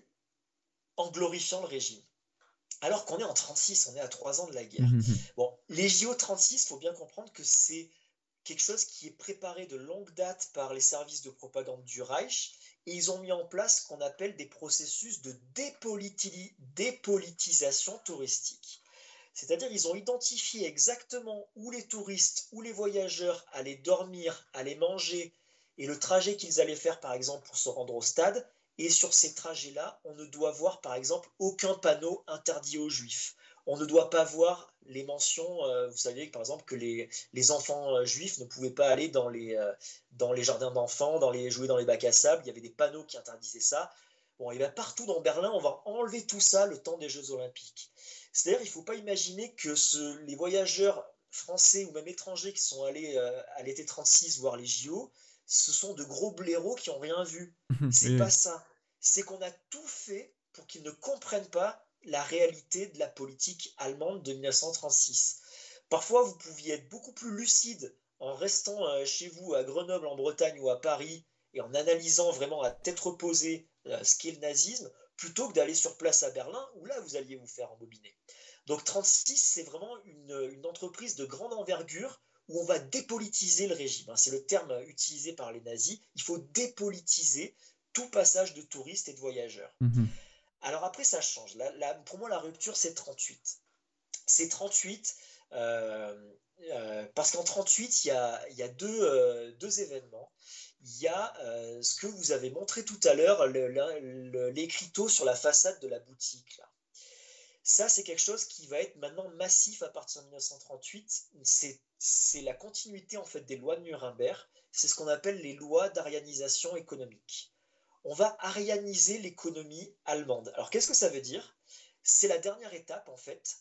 en glorifiant le régime. Alors qu'on est en trente-six, on est à trois ans de la guerre. Mmh. Bon, les J O trente-six, il faut bien comprendre que c'est quelque chose qui est préparé de longue date par les services de propagande du Reich, et ils ont mis en place ce qu'on appelle des processus de dépoliti dépolitisation touristique. C'est-à-dire qu'ils ont identifié exactement où les touristes, où les voyageurs allaient dormir, allaient manger, et le trajet qu'ils allaient faire, par exemple, pour se rendre au stade. Et sur ces trajets-là, on ne doit voir, par exemple, aucun panneau interdit aux juifs. On ne doit pas voir les mentions, euh, vous savez, par exemple, que les, les enfants euh, juifs ne pouvaient pas aller dans les, euh, dans les jardins d'enfants, dans les, jouer dans les bacs à sable. Il y avait des panneaux qui interdisaient ça. Bon, et bien partout dans Berlin, on va enlever tout ça le temps des Jeux Olympiques. C'est-à-dire, il ne faut pas imaginer que ce, les voyageurs français ou même étrangers qui sont allés euh, à l'été trente-six voir les J O, ce sont de gros blaireaux qui n'ont rien vu. C'est oui. Pas ça. C'est qu'on a tout fait pour qu'ils ne comprennent pas la réalité de la politique allemande de mille neuf cent trente-six. Parfois, vous pouviez être beaucoup plus lucide en restant euh, chez vous à Grenoble, en Bretagne ou à Paris et en analysant vraiment à tête reposée euh, ce qu'est le nazisme, plutôt que d'aller sur place à Berlin où là, vous alliez vous faire embobiner. Donc trente-six, c'est vraiment une, une entreprise de grande envergure où on va dépolitiser le régime. C'est le terme utilisé par les nazis. Il faut dépolitiser tout passage de touristes et de voyageurs. Mmh. Alors après, ça change. La, la, pour moi, la rupture, c'est trente-huit. C'est trente-huit euh, euh, parce qu'en trente-huit, il y a, il y a deux, euh, deux événements. Il y a euh, ce que vous avez montré tout à l'heure, l'écriteau sur la façade de la boutique. Là. Ça, c'est quelque chose qui va être maintenant massif à partir de mille neuf cent trente-huit. C'est la continuité en fait des lois de Nuremberg. C'est ce qu'on appelle les lois d'arianisation économique. On va arianiser l'économie allemande. Alors, qu'est-ce que ça veut dire? C'est la dernière étape, en fait,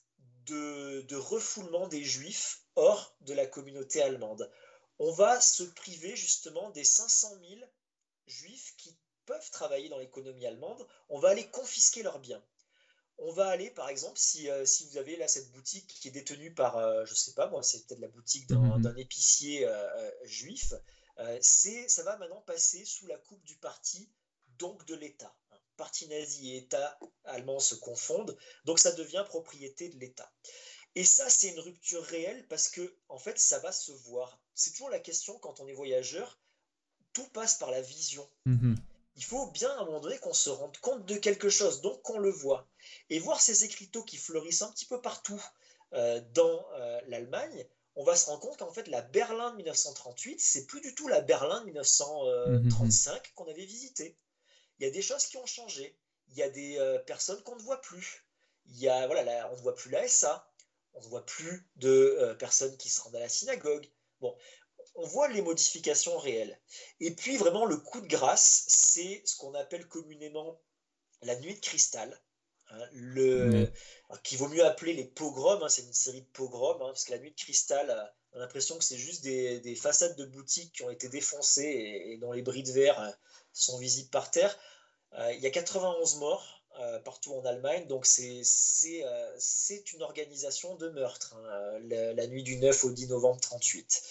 de, de refoulement des juifs hors de la communauté allemande. On va se priver, justement, des cinq cent mille juifs qui peuvent travailler dans l'économie allemande. On va aller confisquer leurs biens. On va aller, par exemple, si, euh, si vous avez là cette boutique qui est détenue par, euh, je sais pas, moi, c'est peut-être la boutique d'un mmh. épicier euh, juif, euh, ça va maintenant passer sous la coupe du parti, donc de l'État. Parti nazi et État allemand se confondent, donc ça devient propriété de l'État. Et ça, c'est une rupture réelle parce que, en fait, ça va se voir. C'est toujours la question quand on est voyageur, tout passe par la vision. Mmh. Il faut bien à un moment donné qu'on se rende compte de quelque chose, donc qu'on le voit. Et voir ces écriteaux qui fleurissent un petit peu partout euh, dans euh, l'Allemagne, on va se rendre compte qu'en fait la Berlin de mille neuf cent trente-huit, c'est plus du tout la Berlin de mille neuf cent trente-cinq mmh. qu'on avait visitée. Il y a des choses qui ont changé. Il y a des euh, personnes qu'on ne voit plus. Il y a, voilà, là, on ne voit plus la S A, on ne voit plus de euh, personnes qui se rendent à la synagogue. Bon, on voit les modifications réelles. Et puis vraiment le coup de grâce, c'est ce qu'on appelle communément la nuit de cristal, hein, le, Oui. qu'il vaut mieux appeler les pogroms, hein, c'est une série de pogroms, hein, parce que la nuit de cristal, euh, on a l'impression que c'est juste des, des, façades de boutiques qui ont été défoncées et, et dont les bris de verre euh, sont visibles par terre. Euh, il y a quatre-vingt-onze morts euh, partout en Allemagne, donc c'est euh, une organisation de meurtre, hein, la, la nuit du neuf au dix novembre trente-huit.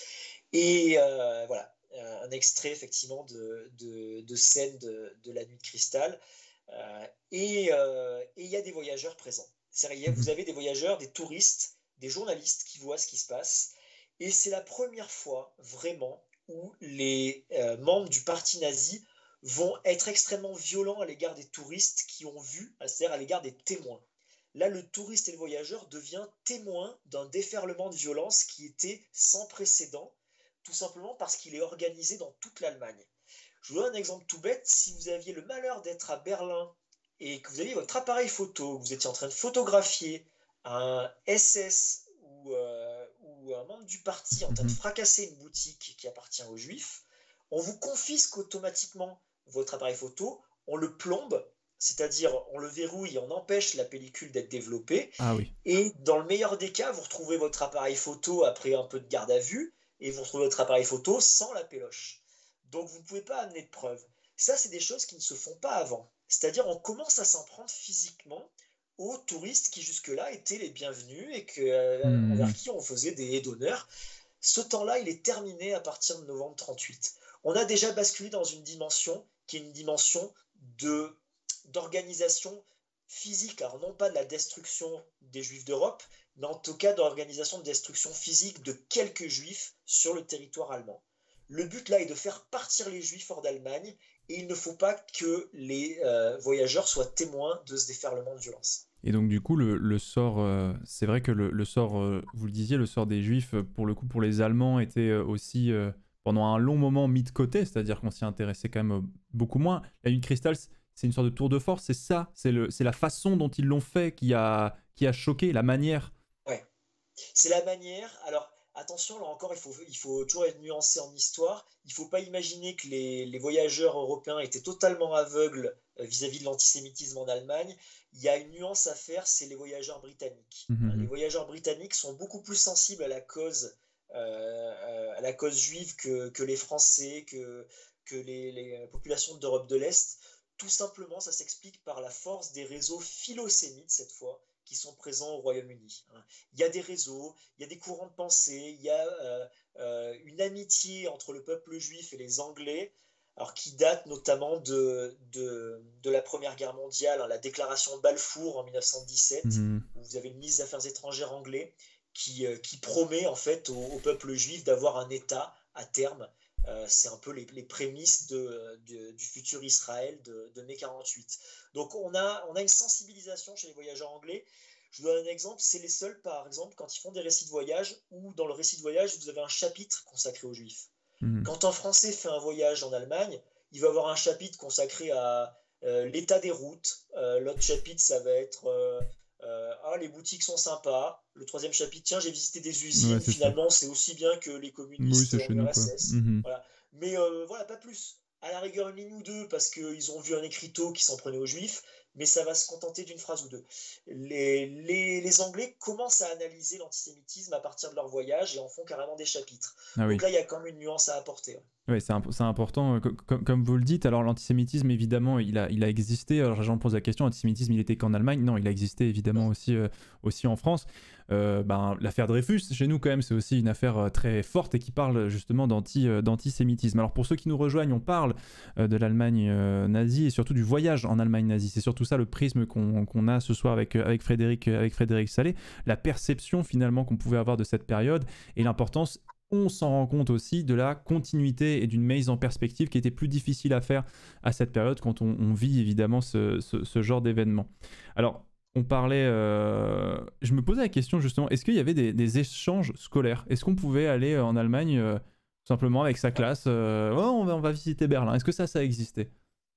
Et euh, voilà, un extrait effectivement de, de, de scène de, de la nuit de cristal. Euh, et euh, il y a des voyageurs présents. Vous avez des voyageurs, des touristes, des journalistes qui voient ce qui se passe. Et c'est la première fois vraiment où les euh, membres du parti nazi vont être extrêmement violents à l'égard des touristes qui ont vu, c'est-à-dire à l'égard des témoins. Là, le touriste et le voyageur devient témoin d'un déferlement de violence qui était sans précédent, tout simplement parce qu'il est organisé dans toute l'Allemagne. Je vous donne un exemple tout bête. Si vous aviez le malheur d'être à Berlin et que vous aviez votre appareil photo, que vous étiez en train de photographier un S S ou, euh, ou un membre du parti en train de fracasser une boutique qui appartient aux Juifs, on vous confisque automatiquement votre appareil photo, on le plombe, c'est-à-dire on le verrouille et on empêche la pellicule d'être développée. Ah oui. Et dans le meilleur des cas, vous retrouvez votre appareil photo après un peu de garde à vue et vous retrouvez votre appareil photo sans la péloche. Donc vous ne pouvez pas amener de preuves. Ça, c'est des choses qui ne se font pas avant. C'est-à-dire on commence à s'en prendre physiquement aux touristes qui jusque-là étaient les bienvenus et que, euh, mmh. envers qui on faisait des haies d'honneur. Ce temps-là, il est terminé à partir de novembre trente-huit. On a déjà basculé dans une dimension qui est une dimension de, d'organisation physique, alors non pas de la destruction des Juifs d'Europe, mais en tout cas d'organisation de destruction physique de quelques Juifs sur le territoire allemand. Le but là est de faire partir les Juifs hors d'Allemagne et il ne faut pas que les euh, voyageurs soient témoins de ce déferlement de violence. Et donc du coup, le, le sort, euh, c'est vrai que le, le sort, euh, vous le disiez, le sort des Juifs, pour le coup, pour les Allemands, était aussi, euh, pendant un long moment, mis de côté, c'est-à-dire qu'on s'y intéressait quand même beaucoup moins. La nuit de cristal, c'est une sorte de tour de force, c'est ça, c'est la façon dont ils l'ont fait qui a, qui a choqué, la manière. Ouais, c'est la manière, alors... Attention, là encore, il faut, il faut toujours être nuancé en histoire. Il ne faut pas imaginer que les, les voyageurs européens étaient totalement aveugles vis-à-vis de l'antisémitisme en Allemagne. Il y a une nuance à faire, c'est les voyageurs britanniques. Mmh. Les voyageurs britanniques sont beaucoup plus sensibles à la cause, euh, à la cause juive que, que les Français, que, que les, les populations d'Europe de l'Est. Tout simplement, ça s'explique par la force des réseaux philosémites, cette fois, qui sont présents au Royaume-Uni. Il y a des réseaux, il y a des courants de pensée, il y a euh, euh, une amitié entre le peuple juif et les Anglais, alors qui date notamment de, de, de la Première Guerre mondiale, hein, la déclaration de Balfour en mille neuf cent dix-sept, mmh. où vous avez le ministre des Affaires étrangères anglais qui, euh, qui promet en fait au, au peuple juif d'avoir un État à terme. Euh, c'est un peu les, les prémices de, de, du futur Israël de, de mai quarante-huit. Donc on a, on a une sensibilisation chez les voyageurs anglais. Je vous donne un exemple, c'est les seuls, par exemple, quand ils font des récits de voyage, où dans le récit de voyage, vous avez un chapitre consacré aux Juifs. Mmh. Quand un Français fait un voyage en Allemagne, il va avoir un chapitre consacré à euh, l'état des routes. Euh, L'autre chapitre, ça va être... Euh, Euh, ah, les boutiques sont sympas. Le troisième chapitre, tiens, j'ai visité des usines. Ouais, finalement, c'est aussi bien que les communistes oui, en U R S S. Mmh. Voilà. Mais euh, voilà, pas plus. À la rigueur, une ligne ou deux, parce qu'ils ont vu un écriteau qui s'en prenait aux Juifs, mais ça va se contenter d'une phrase ou deux. Les, les, les Anglais commencent à analyser l'antisémitisme à partir de leur voyage et en font carrément des chapitres. Ah, donc oui. Là, il y a quand même une nuance à apporter. Ouais. Oui, c'est imp important, comme, comme vous le dites. Alors l'antisémitisme, évidemment, il a, il a existé. Alors j'en pose la question, l'antisémitisme, il était qu'en Allemagne? Non, il a existé évidemment aussi, euh, aussi en France. Euh, ben, l'affaire Dreyfus, chez nous quand même, c'est aussi une affaire très forte et qui parle justement d'antisémitisme. Alors pour ceux qui nous rejoignent, on parle euh, de l'Allemagne euh, nazie et surtout du voyage en Allemagne nazie. C'est surtout ça le prisme qu'on qu'on a ce soir avec, avec, Frédéric, avec Frédéric Sallet, la perception finalement qu'on pouvait avoir de cette période et l'importance... On s'en rend compte aussi de la continuité et d'une mise en perspective qui était plus difficile à faire à cette période quand on, on vit évidemment ce, ce, ce genre d'événement. Alors, on parlait... Euh, je me posais la question justement, est-ce qu'il y avait des, des échanges scolaires? Est-ce qu'on pouvait aller en Allemagne euh, simplement avec sa classe euh, oh, on, va, on va visiter Berlin? Est-ce que ça, ça existait?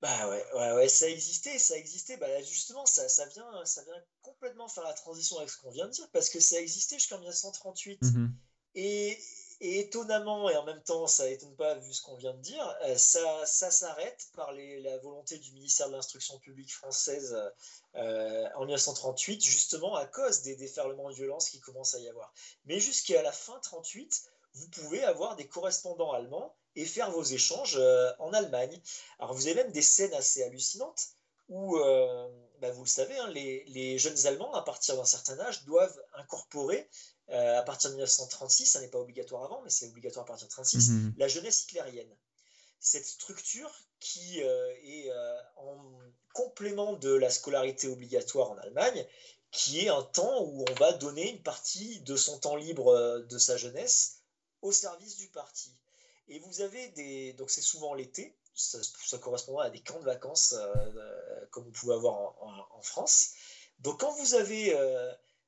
Bah ouais, ouais, ouais, ça existait, ça existait. Bah justement, ça, ça vient, ça vient complètement faire la transition avec ce qu'on vient de dire, parce que ça existait jusqu'en mille neuf cent trente-huit. Mhm. Et, et étonnamment, et en même temps, ça étonne pas vu ce qu'on vient de dire, euh, ça, ça s'arrête par les- la volonté du ministère de l'Instruction publique française euh, en mille neuf cent trente-huit, justement à cause des déferlements de violence qui commencent à y avoir. Mais jusqu'à la fin trente-huit, vous pouvez avoir des correspondants allemands et faire vos échanges euh, en Allemagne. Alors vous avez même des scènes assez hallucinantes où, euh, bah, vous le savez, hein, les, les jeunes Allemands, à partir d'un certain âge, doivent incorporer euh, à partir de mille neuf cent trente-six, ça n'est pas obligatoire avant, mais c'est obligatoire à partir de trente-six, Mhm. la jeunesse hitlérienne. Cette structure qui euh, est euh, en complément de la scolarité obligatoire en Allemagne, qui est un temps où on va donner une partie de son temps libre euh, de sa jeunesse au service du parti. Et vous avez des... Donc c'est souvent l'été, ça, ça correspond à des camps de vacances euh, euh, comme vous pouvez avoir en, en, en France. Donc quand vous avez euh,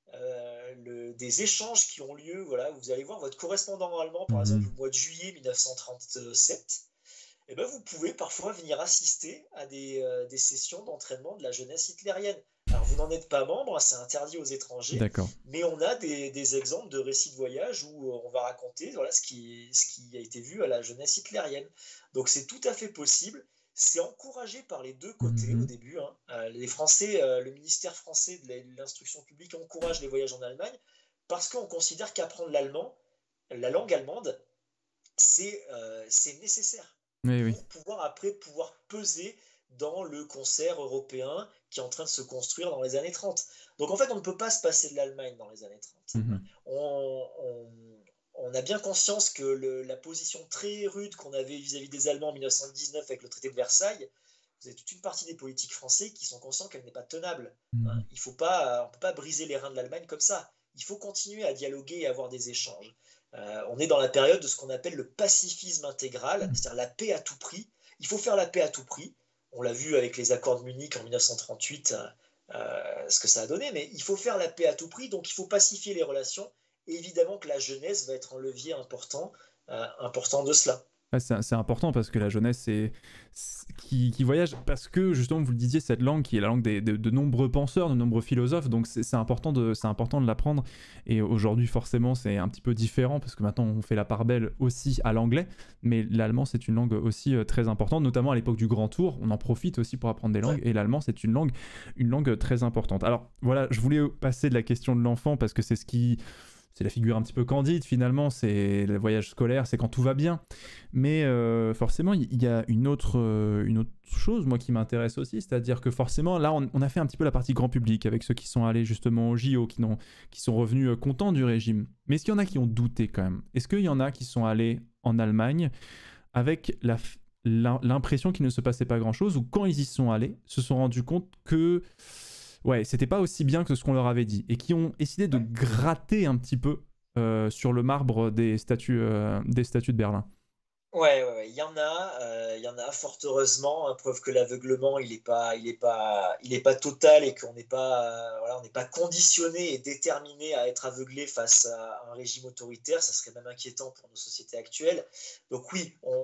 euh, le, des échanges qui ont lieu, voilà, vous allez voir votre correspondant allemand, par exemple, Mhm. au mois de juillet mille neuf cent trente-sept, eh ben, vous pouvez parfois venir assister à des, euh, des sessions d'entraînement de la jeunesse hitlérienne. Alors vous n'en êtes pas membre, c'est interdit aux étrangers, D'accord. mais on a des, des exemples de récits de voyage où on va raconter voilà, ce, qui, ce qui a été vu à la jeunesse hitlérienne. Donc c'est tout à fait possible. C'est encouragé par les deux côtés au Mhm. début, hein. Euh, les Français, euh, le ministère français de l'instruction publique encourage les voyages en Allemagne parce qu'on considère qu'apprendre l'allemand, la langue allemande, c'est euh, c'est nécessaire Oui, oui. pour pouvoir après pouvoir peser dans le concert européen qui est en train de se construire dans les années trente. Donc en fait, on ne peut pas se passer de l'Allemagne dans les années trente. Mhm. On, on, on a bien conscience que le, la position très rude qu'on avait vis-à-vis des Allemands en mille neuf cent dix-neuf avec le traité de Versailles, vous avez toute une partie des politiques français qui sont conscients qu'elle n'est pas tenable. Hein. Mhm. Il faut pas, on ne peut pas briser les reins de l'Allemagne comme ça. Il faut continuer à dialoguer et avoir des échanges. Euh, on est dans la période de ce qu'on appelle le pacifisme intégral, c'est-à-dire la paix à tout prix. Il faut faire la paix à tout prix. On l'a vu avec les accords de Munich en mille neuf cent trente-huit, euh, ce que ça a donné, mais il faut faire la paix à tout prix, donc il faut pacifier les relations. Et évidemment que la jeunesse va être un levier important, euh, important de cela. Ouais, c'est c'est important parce que la jeunesse c'est, c'est- qui, qui voyage, parce que justement vous le disiez, cette langue qui est la langue des- de, de nombreux penseurs, de nombreux philosophes, donc c'est c'est important de, c'est important de l'apprendre. Et aujourd'hui forcément c'est un petit peu différent parce que maintenant on fait la part belle aussi à l'anglais, mais l'allemand c'est une langue aussi euh, très importante, notamment à l'époque du Grand Tour, on en profite aussi pour apprendre des langues, Ouais. et l'allemand c'est une langue, une langue très importante. Alors voilà, je voulais passer de la question de l'enfant parce que c'est ce qui... C'est la figure un petit peu candide finalement, c'est le voyage scolaire, c'est quand tout va bien. Mais euh, forcément, il y a une autre, euh, une autre chose, moi, qui m'intéresse aussi, c'est-à-dire que forcément, là, on, on a fait un petit peu la partie grand public avec ceux qui sont allés justement au J O, qui, n'ont- qui sont revenus euh, contents du régime. Mais est-ce qu'il y en a qui ont douté quand même? Est-ce qu'il y en a qui sont allés en Allemagne avec la f- l'im- l'impression qu'il ne se passait pas grand-chose, ou quand ils y sont allés, se sont rendus compte que ouais, c'était pas aussi bien que ce qu'on leur avait dit, et qui ont décidé de Ouais. gratter un petit peu euh, sur le marbre des statues, euh, des statues de Berlin? Ouais, ouais, ouais, il y en a, euh, il y en a fort heureusement, hein, preuve que l'aveuglement il est pas, il est pas, il est pas total et qu'on n'est pas, euh, voilà, on n'est pas conditionné et déterminé à être aveuglé face à un régime autoritaire. Ça serait même inquiétant pour nos sociétés actuelles. Donc oui, on,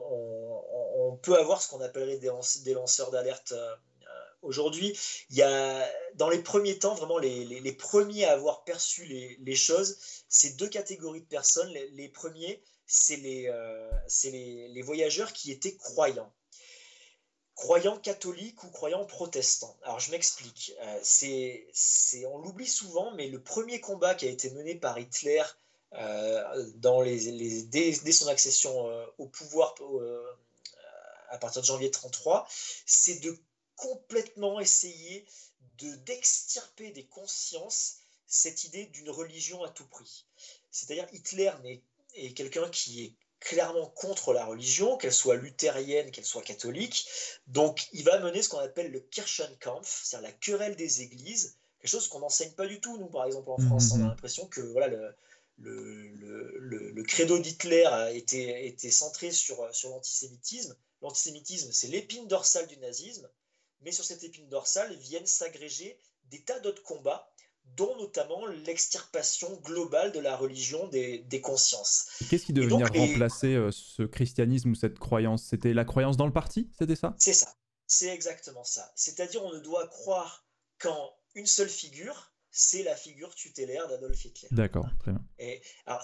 on- on peut avoir ce qu'on appellerait des, lance- des lanceurs d'alerte. euh, Aujourd'hui, il y a, dans les premiers temps, vraiment les, les- les premiers à avoir perçu les, les choses, c'est deux catégories de personnes. Les, les premiers, c'est les, euh, c'est les, les voyageurs qui étaient croyants. Croyants catholiques ou croyants protestants. Alors je m'explique. Euh, c'est, c'est, on l'oublie souvent, mais le premier combat qui a été mené par Hitler euh, dans les, les, dès, dès son accession euh, au pouvoir euh, à partir de janvier trente-trois, c'est de complètement essayer de, d'extirper des consciences cette idée d'une religion à tout prix. C'est-à-dire Hitler est, est quelqu'un qui est clairement contre la religion, qu'elle soit luthérienne, qu'elle soit catholique. Donc il va mener ce qu'on appelle le Kirchenkampf, c'est-à-dire la querelle des églises, quelque chose qu'on n'enseigne pas du tout, nous, par exemple, en France. On a Mhm. l'impression que voilà, le, le, le, le, le credo d'Hitler a été, été centré sur, sur l'antisémitisme. L'antisémitisme, c'est l'épine dorsale du nazisme, mais sur cette épine dorsale viennent s'agréger des tas d'autres combats, dont notamment l'extirpation globale de la religion des, des consciences. Et qu'est-ce qui Et devait venir donc, les... remplacer euh, ce christianisme ou cette croyance? C'était la croyance dans le parti? C'était ça? c'est ça. C'est exactement ça. C'est-à-dire on ne doit croire qu'en une seule figure, c'est la figure tutélaire d'Adolf Hitler. D'accord, très bien. Et, alors,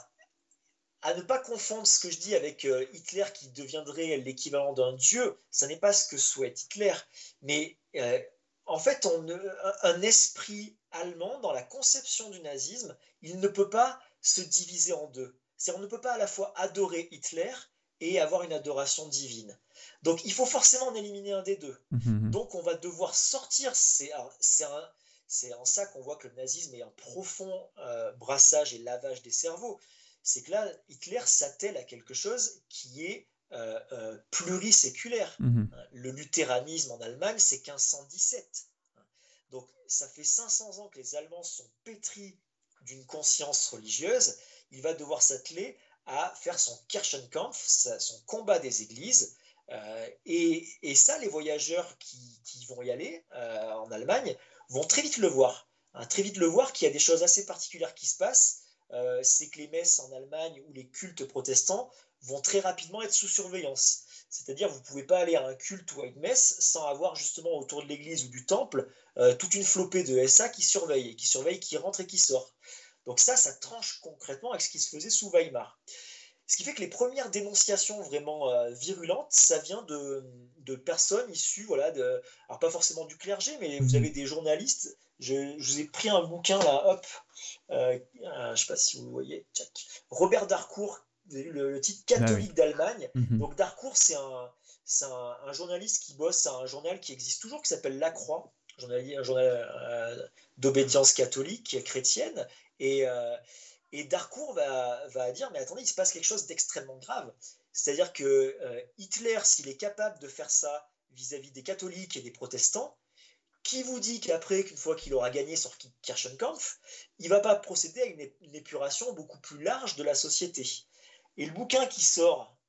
à ne pas confondre ce que je dis avec euh, Hitler qui deviendrait l'équivalent d'un dieu, ça n'est pas ce que souhaite Hitler, mais euh, en fait, on, un esprit allemand, dans la conception du nazisme, il ne peut pas se diviser en deux. C'est-à-dire, on ne peut pas à la fois adorer Hitler et avoir une adoration divine. Donc, il faut forcément en éliminer un des deux. Mmh. Donc, on va devoir sortir, c'est un, c'est en ça qu'on voit que le nazisme est un profond euh, brassage et lavage des cerveaux. C'est que là, Hitler s'attelle à quelque chose qui est euh, euh, pluriséculaire. Mmh. Le luthéranisme en Allemagne, c'est quinze cent dix-sept. Donc, ça fait cinq cents ans que les Allemands sont pétris d'une conscience religieuse. Il va devoir s'atteler à faire son Kirchenkampf, son combat des églises. Euh, et, et ça, les voyageurs qui, qui vont y aller euh, en Allemagne vont très vite le voir. Hein, très vite le voir qu'il y a des choses assez particulières qui se passent. Euh, c'est que les messes en Allemagne ou les cultes protestants vont très rapidement être sous surveillance. C'est-à-dire, vous ne pouvez pas aller à un culte ou à une messe sans avoir justement autour de l'église ou du temple euh, toute une flopée de S A qui surveille, qui surveille qui rentre et qui sort. Donc ça, ça tranche concrètement avec ce qui se faisait sous Weimar. Ce qui fait que les premières dénonciations vraiment euh, virulentes, ça vient de, de personnes issues, voilà, de, alors pas forcément du clergé, mais vous avez des journalistes. Je, je vous ai pris un bouquin là, hop, euh, euh, je ne sais pas si vous le voyez, tchac. Robert Darcourt, le, le titre Catholique Ah oui. d'Allemagne. Mmh. Donc Darcourt, c'est un, c'est un, un journaliste qui bosse à un journal qui existe toujours, qui s'appelle La Croix, un journal, un journal euh, d'obédience catholique, chrétienne, et euh, Et Darcourt va, va dire, mais attendez, il se passe quelque chose d'extrêmement grave. C'est-à-dire que euh, Hitler, s'il est capable de faire ça vis-à-vis des catholiques et des protestants, qui vous dit qu'après, qu'une fois qu'il aura gagné sur Kirchenkampf, il ne va pas procéder à une, une épuration beaucoup plus large de la société. Et le bouquin qui sort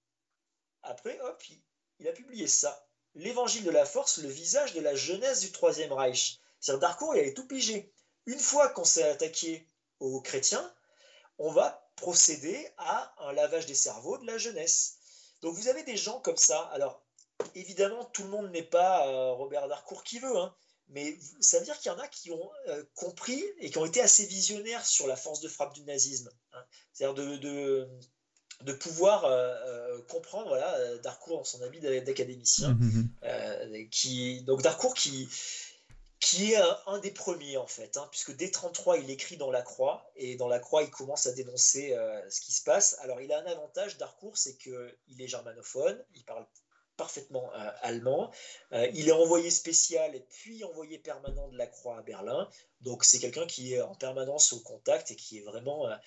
après, hop, il, il a publié ça. L'évangile de la force, le visage de la jeunesse du Troisième Reich. C'est-à-dire Darcourt, il avait tout pigé. Une fois qu'on s'est attaqué aux chrétiens, on va procéder à un lavage des cerveaux de la jeunesse. Donc vous avez des gens comme ça. Alors, évidemment, tout le monde n'est pas euh, Robert Darcourt qui veut, hein, mais ça veut dire qu'il y en a qui ont euh, compris et qui ont été assez visionnaires sur la force de frappe du nazisme. Hein. C'est-à-dire de, de, de pouvoir euh, euh, comprendre, voilà, Darcourt en son habit d'académicien, Mmh. euh, qui, donc Darcourt qui qui est un, un des premiers en fait, hein, puisque dès trente-trois il écrit dans La Croix, et dans La Croix il commence à dénoncer euh, ce qui se passe. Alors il a un avantage, Darcourt, c'est qu'il est germanophone, il parle parfaitement euh, allemand, euh, il est envoyé spécial et puis envoyé permanent de La Croix à Berlin, donc c'est quelqu'un qui est en permanence au contact et qui est vraiment euh,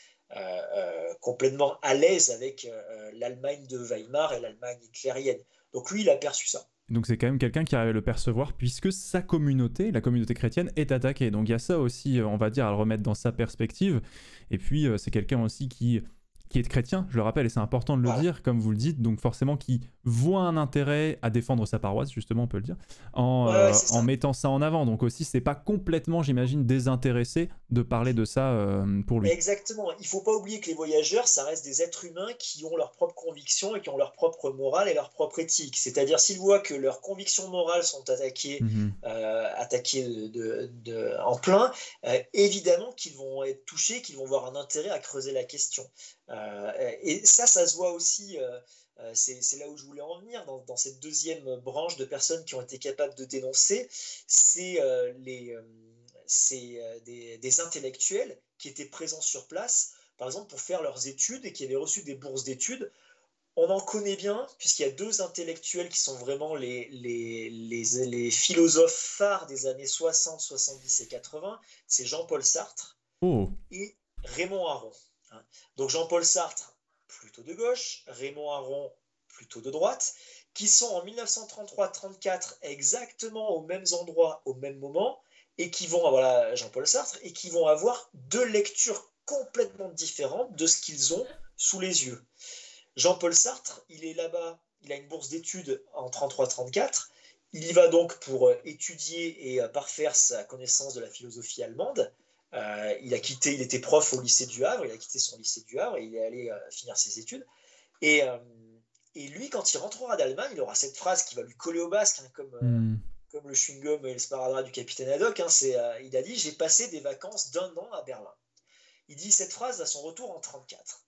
euh, complètement à l'aise avec euh, l'Allemagne de Weimar et l'Allemagne hitlérienne. Donc lui il a perçu ça. Donc c'est quand même quelqu'un qui arrive à le percevoir puisque sa communauté, la communauté chrétienne, est attaquée. Donc il y a ça aussi, on va dire, à le remettre dans sa perspective. Et puis euh, c'est quelqu'un aussi qui, qui est chrétien, je le rappelle, et c'est important de le Voilà. dire, comme vous le dites, donc forcément qui voit un intérêt à défendre sa paroisse, justement, on peut le dire, en, Ouais, euh, ouais, c'est en ça. mettant ça en avant. Donc aussi, c'est pas complètement, j'imagine, désintéressé de parler de ça euh, pour lui. Exactement. Il ne faut pas oublier que les voyageurs, ça reste des êtres humains qui ont leurs propres convictions et qui ont leur propre morale et leur propre éthique. C'est-à-dire, s'ils voient que leurs convictions morales sont attaquées, Mmh. euh, attaquées de, de, de, en plein, euh, évidemment qu'ils vont être touchés, qu'ils vont avoir un intérêt à creuser la question. Euh, et ça, ça se voit aussi, euh, c'est là où je voulais en venir, dans, dans cette deuxième branche de personnes qui ont été capables de dénoncer, c'est euh, les... Euh, c'est des, des intellectuels qui étaient présents sur place, par exemple pour faire leurs études et qui avaient reçu des bourses d'études. On en connaît bien, puisqu'il y a deux intellectuels qui sont vraiment les, les, les, les philosophes phares des années soixante, soixante-dix et quatre-vingts. C'est Jean-Paul Sartre Oh, et Raymond Aron. Donc Jean-Paul Sartre, plutôt de gauche, Raymond Aron, plutôt de droite, qui sont en mille neuf cent trente-trois trente-quatre exactement aux mêmes endroits, au même moment, et qui vont, voilà, Jean-Paul Sartre, et qui vont avoir deux lectures complètement différentes de ce qu'ils ont sous les yeux. Jean-Paul Sartre, il est là-bas, il a une bourse d'études en trente-trois trente-quatre, il y va donc pour étudier et parfaire sa connaissance de la philosophie allemande. Euh, il a quitté, il était prof au lycée du Havre, il a quitté son lycée du Havre et il est allé euh, finir ses études. Et, euh, Et lui, quand il rentrera d'Allemagne, il aura cette phrase qui va lui coller au basque, hein, comme, euh, Hmm. comme le chewing-gum et le sparadrap du capitaine Haddock. Hein, c'est, euh, il a dit « J'ai passé des vacances d'un an à Berlin ». Il dit cette phrase à son retour en trente-quatre.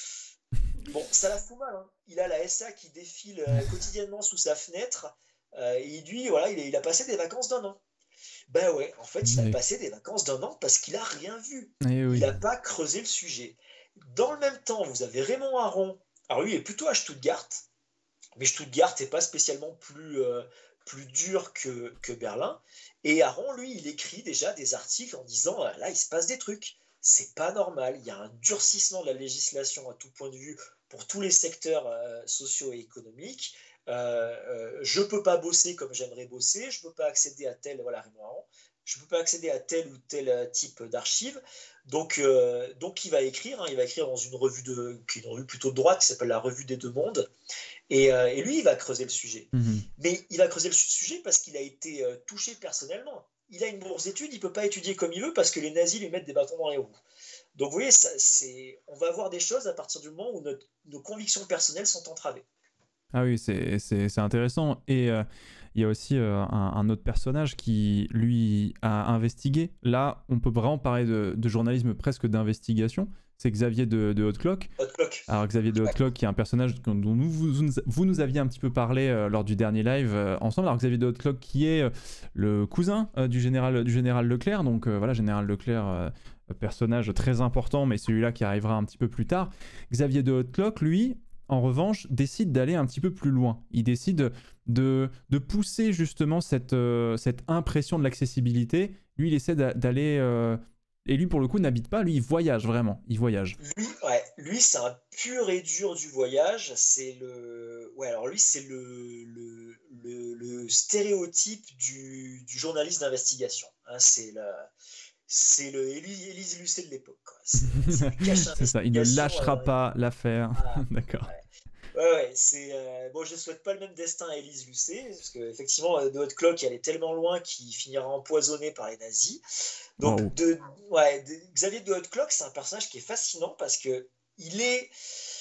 Bon, ça la fout mal. Hein. Il a la S A qui défile euh, quotidiennement sous sa fenêtre. Euh, et il dit, voilà, il, est, il a passé des vacances d'un an. Ben ouais, en fait, il a Oui. passé des vacances d'un an parce qu'il a rien vu. Eh oui. Il n'a pas creusé le sujet. Dans le même temps, vous avez Raymond Aron. Alors lui, il est plutôt à Stuttgart. Mais Stuttgart n'est pas spécialement plus, euh, plus dur que, que Berlin. Et Aron, lui, il écrit déjà des articles en disant, là, il se passe des trucs. C'est pas normal. Il y a un durcissement de la législation à tout point de vue pour tous les secteurs euh, sociaux et économiques. Euh, euh, je peux pas bosser comme j'aimerais bosser. Je peux pas accéder à tel, voilà, Raymond Aron. Je peux pas accéder à tel ou tel type d'archives. Donc, euh, donc, il va écrire. Hein, il va écrire dans une revue de, qui est une revue plutôt de droite qui s'appelle la Revue des Deux Mondes. Et, euh, et lui, il va creuser le sujet. Mmh. Mais il va creuser le sujet parce qu'il a été euh, touché personnellement. Il a une bourse d'études, il ne peut pas étudier comme il veut parce que les nazis lui mettent des bâtons dans les roues. Donc vous voyez, ça, c'est... on va voir des choses à partir du moment où notre, nos convictions personnelles sont entravées. Ah oui, c'est, c'est, c'est intéressant. Et euh, il y a aussi euh, un, un autre personnage qui, lui, a investigué. Là, on peut vraiment parler de, de journalisme presque d'investigation. C'est Xavier de, de Hautecloque. Hautecloque. Alors Xavier de Hautecloque, qui est un personnage dont vous, vous, vous nous aviez un petit peu parlé euh, lors du dernier live euh, ensemble. Alors Xavier de Hautecloque, qui est euh, le cousin euh, du, général, du général Leclerc. Donc euh, voilà, général Leclerc, euh, personnage très important, mais celui-là qui arrivera un petit peu plus tard. Xavier de Hautecloque, lui, en revanche, décide d'aller un petit peu plus loin. Il décide de, de pousser justement cette, euh, cette impression de l'accessibilité. Lui, il essaie d'aller... Euh, et lui, pour le coup, n'habite pas. Lui, il voyage vraiment. Il voyage. Lui, ouais, lui c'est un pur et dur du voyage. C'est le... Ouais, alors lui, c'est le, le, le, le stéréotype du, du journaliste d'investigation. Hein, c'est la... C'est le Élise Lucet de l'époque. C'est, c'est, c'est ça, il ne lâchera euh, pas l'affaire. Ah, d'accord. Ouais, ouais, ouais c'est, euh, bon, je ne souhaite pas le même destin à Élise Lucet, parce qu'effectivement, de Hautecloque, elle est tellement loin qu'il finira empoisonné par les nazis. Donc, wow. de, ouais, de, Xavier de Hautecloque, c'est un personnage qui est fascinant parce que il est,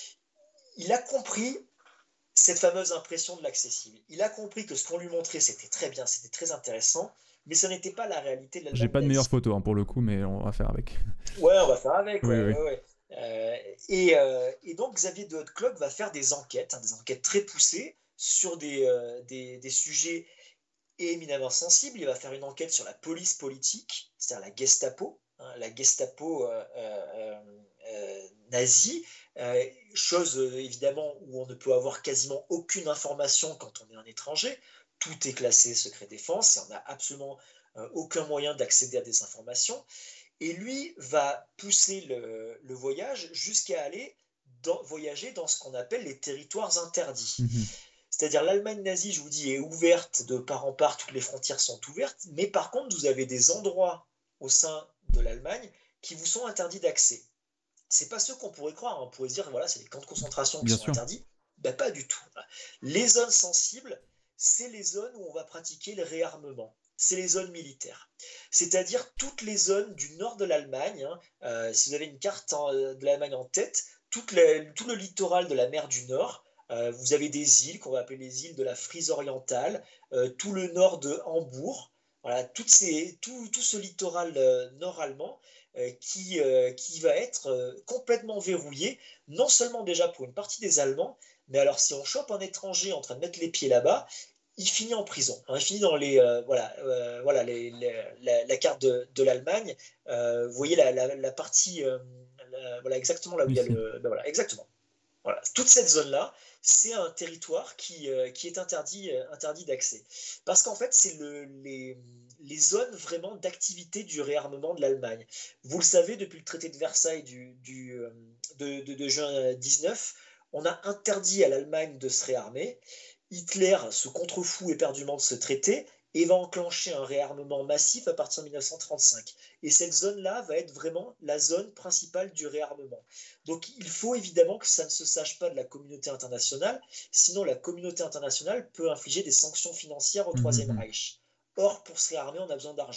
il a compris cette fameuse impression de l'accessible. Il a compris que ce qu'on lui montrait, c'était très bien, c'était très intéressant, mais ça n'était pas la réalité de l'Allemagne. J'ai pas de meilleure photo hein, pour le coup, mais on va faire avec. Ouais, on va faire avec. Oui, ouais, oui. ouais, ouais. Euh, et, euh, et donc Xavier de Hautecloque va faire des enquêtes, hein, des enquêtes très poussées sur des, euh, des, des sujets éminemment sensibles. Il va faire une enquête sur la police politique, c'est-à-dire la Gestapo, hein, la Gestapo euh, euh, euh, nazie, euh, chose euh, évidemment où on ne peut avoir quasiment aucune information quand on est un étranger. Tout est classé secret défense et on n'a absolument euh, aucun moyen d'accéder à des informations. Et lui va pousser le, le voyage jusqu'à aller dans, voyager dans ce qu'on appelle les territoires interdits. Mmh. C'est-à-dire l'Allemagne nazie, je vous dis, est ouverte de part en part, toutes les frontières sont ouvertes, mais par contre, vous avez des endroits au sein de l'Allemagne qui vous sont interdits d'accès. C'est pas ceux qu'on pourrait croire, on pourrait se dire, voilà, c'est les camps de concentration qui Bien sont sûr. interdits. Ben, pas du tout. Les zones sensibles, c'est les zones où on va pratiquer le réarmement. C'est les zones militaires. C'est-à-dire toutes les zones du nord de l'Allemagne, hein, euh, si vous avez une carte en, de l'Allemagne en tête, toute la, tout le littoral de la mer du Nord, euh, vous avez des îles qu'on va appeler les îles de la Frise orientale, euh, tout le nord de Hambourg, voilà, toutes ces, tout, tout ce littoral euh, nord-allemand euh, qui, euh, qui va être euh, complètement verrouillé, non seulement déjà pour une partie des Allemands, mais alors si on chope un étranger en train de mettre les pieds là-bas, il finit en prison. Hein, il finit dans les, euh, voilà, euh, voilà, les, les, la, la carte de, de l'Allemagne. Euh, vous voyez la, la, la partie, euh, la, voilà, exactement là où Ici. Il y a le, ben voilà, exactement. Voilà, toute cette zone-là, c'est un territoire qui, euh, qui est interdit, euh, interdit d'accès. Parce qu'en fait, c'est le, les, les zones vraiment d'activité du réarmement de l'Allemagne. Vous le savez, depuis le traité de Versailles du, du, euh, de, de, de juin dix-neuf, on a interdit à l'Allemagne de se réarmer. Hitler se contrefout éperdument de ce traité et va enclencher un réarmement massif à partir de mille neuf cent trente-cinq. Et cette zone-là va être vraiment la zone principale du réarmement. Donc il faut évidemment que ça ne se sache pas de la communauté internationale, sinon la communauté internationale peut infliger des sanctions financières au Troisième mmh. Reich. Or, pour se réarmer, on a besoin d'argent.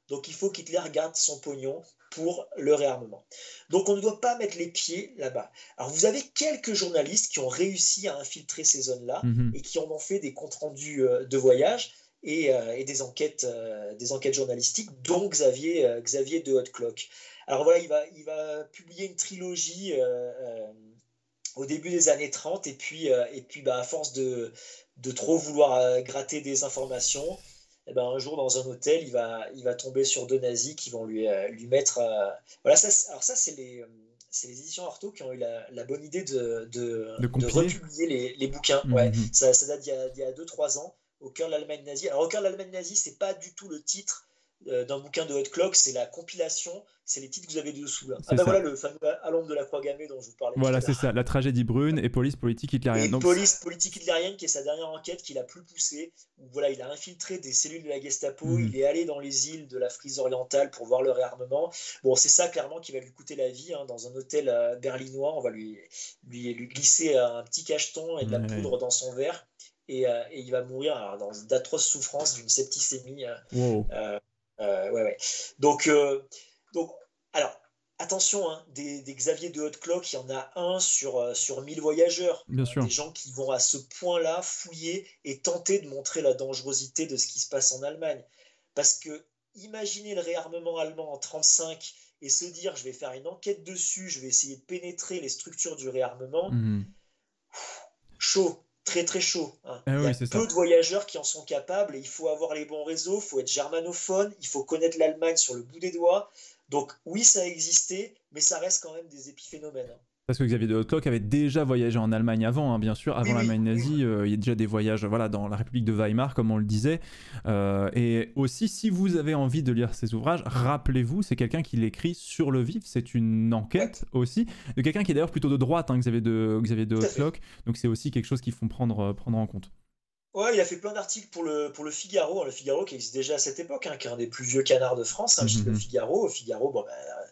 Donc il faut qu'Hitler garde son pognon pour le réarmement. Donc on ne doit pas mettre les pieds là-bas. Alors vous avez quelques journalistes qui ont réussi à infiltrer ces zones-là Mhm. et qui en ont fait des comptes rendus euh, de voyage et, euh, et des, enquêtes, euh, des enquêtes journalistiques, dont Xavier, euh, Xavier de Hautecloque. Alors voilà, il va, il va publier une trilogie euh, euh, au début des années trente, et puis, euh, et puis bah, à force de, de trop vouloir euh, gratter des informations, eh ben, un jour dans un hôtel, il va, il va tomber sur deux nazis qui vont lui, euh, lui mettre... euh, voilà, ça, alors ça, c'est les, euh, c'est les éditions Artaud qui ont eu la, la bonne idée de, de, De de compiler. republier les, les bouquins. Ouais, Mhm. ça, ça date d'il y a, d'il y a deux trois ans, Au cœur de l'Allemagne nazie. Alors, Au cœur de l'Allemagne nazie, c'est pas du tout le titre euh, d'un bouquin de Hautecloque, c'est la compilation, c'est les titres que vous avez dessous là. Ah C'est ben ça. voilà le fameux À l'ombre de la croix gammée dont je vous parlais tout Voilà, à c'est l'heure. ça. La tragédie brune et police politique hitlérienne. Et Donc, police politique hitlérienne, qui est sa dernière enquête qu'il a plus poussée, où voilà, il a infiltré des cellules de la Gestapo, mhm. il est allé dans les îles de la Frise orientale pour voir le réarmement. Bon, c'est ça clairement qui va lui coûter la vie, hein, dans un hôtel euh, berlinois. On va lui, lui, lui glisser un petit cacheton et de la Ouais. poudre dans son verre, et, euh, et il va mourir alors, dans d'atroces souffrances d'une septicémie. Euh, Wow. euh, euh, ouais, ouais. Donc, euh, donc alors, attention, hein, des, des Xavier de Hautecloque, il y en a un sur, euh, sur mille voyageurs. Bien Hein, sûr. des gens qui vont à ce point-là fouiller et tenter de montrer la dangerosité de ce qui se passe en Allemagne. Parce que imaginez le réarmement allemand en trente-cinq et se dire je vais faire une enquête dessus, je vais essayer de pénétrer les structures du réarmement. Mhm. Chaud, très très chaud. Hein. Ah Il y oui, a c'est peu ça. de voyageurs qui en sont capables et il faut avoir les bons réseaux, il faut être germanophone, il faut connaître l'Allemagne sur le bout des doigts. Donc oui, ça a existé, mais ça reste quand même des épiphénomènes. Hein. Parce que Xavier de Hautecloque avait déjà voyagé en Allemagne avant, hein, bien sûr, Oui, avant oui, l'Allemagne oui. nazie. Euh, il y a déjà des voyages, voilà, dans la République de Weimar, comme on le disait. Euh, et aussi, si vous avez envie de lire ses ouvrages, rappelez-vous, c'est quelqu'un qui l'écrit sur le vif. C'est une Ouais, enquête aussi de quelqu'un qui est d'ailleurs plutôt de droite, hein, Xavier de Xavier de tout à fait. Hautecloque. Donc c'est aussi quelque chose qu'il faut prendre euh, prendre en compte. Ouais, il a fait plein d'articles pour le, pour le Figaro, hein, le Figaro qui existe déjà à cette époque, hein, qui est un des plus vieux canards de France, hein, le Mhm. Figaro. Figaro, bon, bah,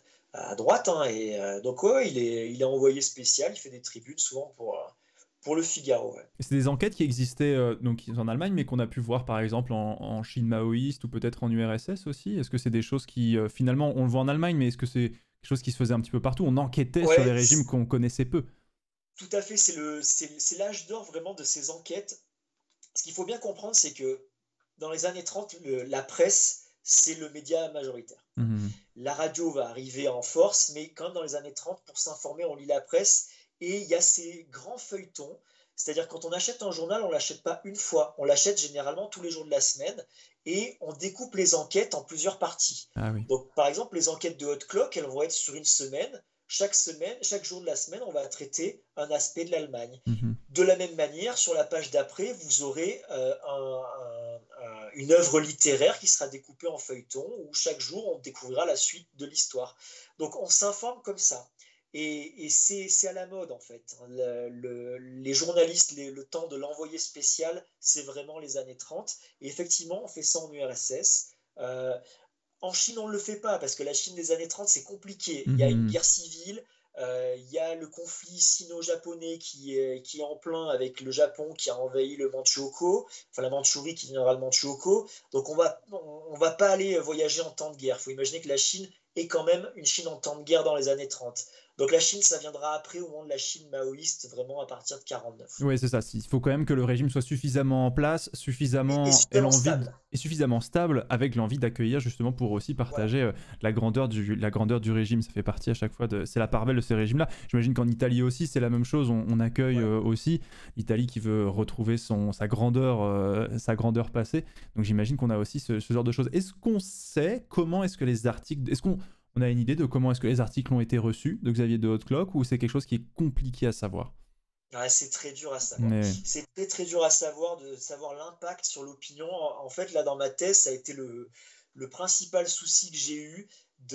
à droite, hein, et euh, donc ouais, il est, il est envoyé spécial, il fait des tribunes souvent pour, euh, pour le Figaro. Ouais. C'est des enquêtes qui existaient euh, donc en Allemagne, mais qu'on a pu voir par exemple en, en Chine maoïste ou peut-être en U R S S aussi. Est-ce que c'est des choses qui euh, finalement on le voit en Allemagne, mais est-ce que c'est quelque chose qui se faisait un petit peu partout? On enquêtait sur les Ouais, régimes qu'on connaissait peu. tout à fait, c'est le, c'est, c'est l'âge d'or vraiment de ces enquêtes. Ce qu'il faut bien comprendre, c'est que dans les années trente, le- la presse, c'est le média majoritaire. Mhm. La radio va arriver en force, mais quand même dans les années trente, pour s'informer, on lit la presse, et il y a ces grands feuilletons. C'est-à-dire quand on achète un journal, on ne l'achète pas une fois, on l'achète généralement tous les jours de la semaine, et on découpe les enquêtes en plusieurs parties. Ah oui. Donc par exemple, les enquêtes de Hautecloque, elles vont être sur une semaine. Chaque semaine, chaque jour de la semaine, on va traiter un aspect de l'Allemagne. Mhm. De la même manière, sur la page d'après, vous aurez euh, un, un, un, une œuvre littéraire qui sera découpée en feuilleton, où chaque jour on découvrira la suite de l'histoire. Donc on s'informe comme ça. Et, et c'est, c'est à la mode en fait. Le, le, les journalistes, les, le temps de l'envoyé spécial, c'est vraiment les années trente. Et effectivement, on fait ça en U R S S. Euh, en Chine, on ne le fait pas parce que la Chine des années trente, c'est compliqué. Il y a une Mhm. guerre civile, euh, il y a le conflit sino-japonais qui est, qui est en plein avec le Japon qui a envahi le Manchukuo, enfin la Mandchourie qui deviendra le Manchukuo. Donc on va, on, on va pas aller voyager en temps de guerre. Il faut imaginer que la Chine est quand même une Chine en temps de guerre dans les années trente. Donc la Chine, ça viendra après au moment de la Chine maoïste, vraiment à partir de quarante-neuf. Oui, c'est ça. Il faut quand même que le régime soit suffisamment en place, Et, et suffisamment ait suffisamment l'envie de- stable. et suffisamment stable, avec l'envie d'accueillir justement pour aussi Voilà. partager euh, la grandeur du la grandeur du régime. Ça fait partie à chaque fois de c'est la part belle de ces régimes-là. J'imagine qu'en Italie aussi c'est la même chose. On, on accueille Voilà. euh, aussi l'Italie qui veut retrouver son sa grandeur euh, sa grandeur passée. Donc j'imagine qu'on a aussi ce, ce genre de choses. Est-ce qu'on sait comment est-ce que les articles est-ce qu'on on a une idée de comment est-ce que les articles ont été reçus de Xavier de Hautecloque ou c'est quelque chose qui est compliqué à savoir? Ouais, c'est très dur à savoir. Mais C'est très très dur à savoir de savoir l'impact sur l'opinion. En fait, là, dans ma thèse, ça a été le, le principal souci que j'ai eu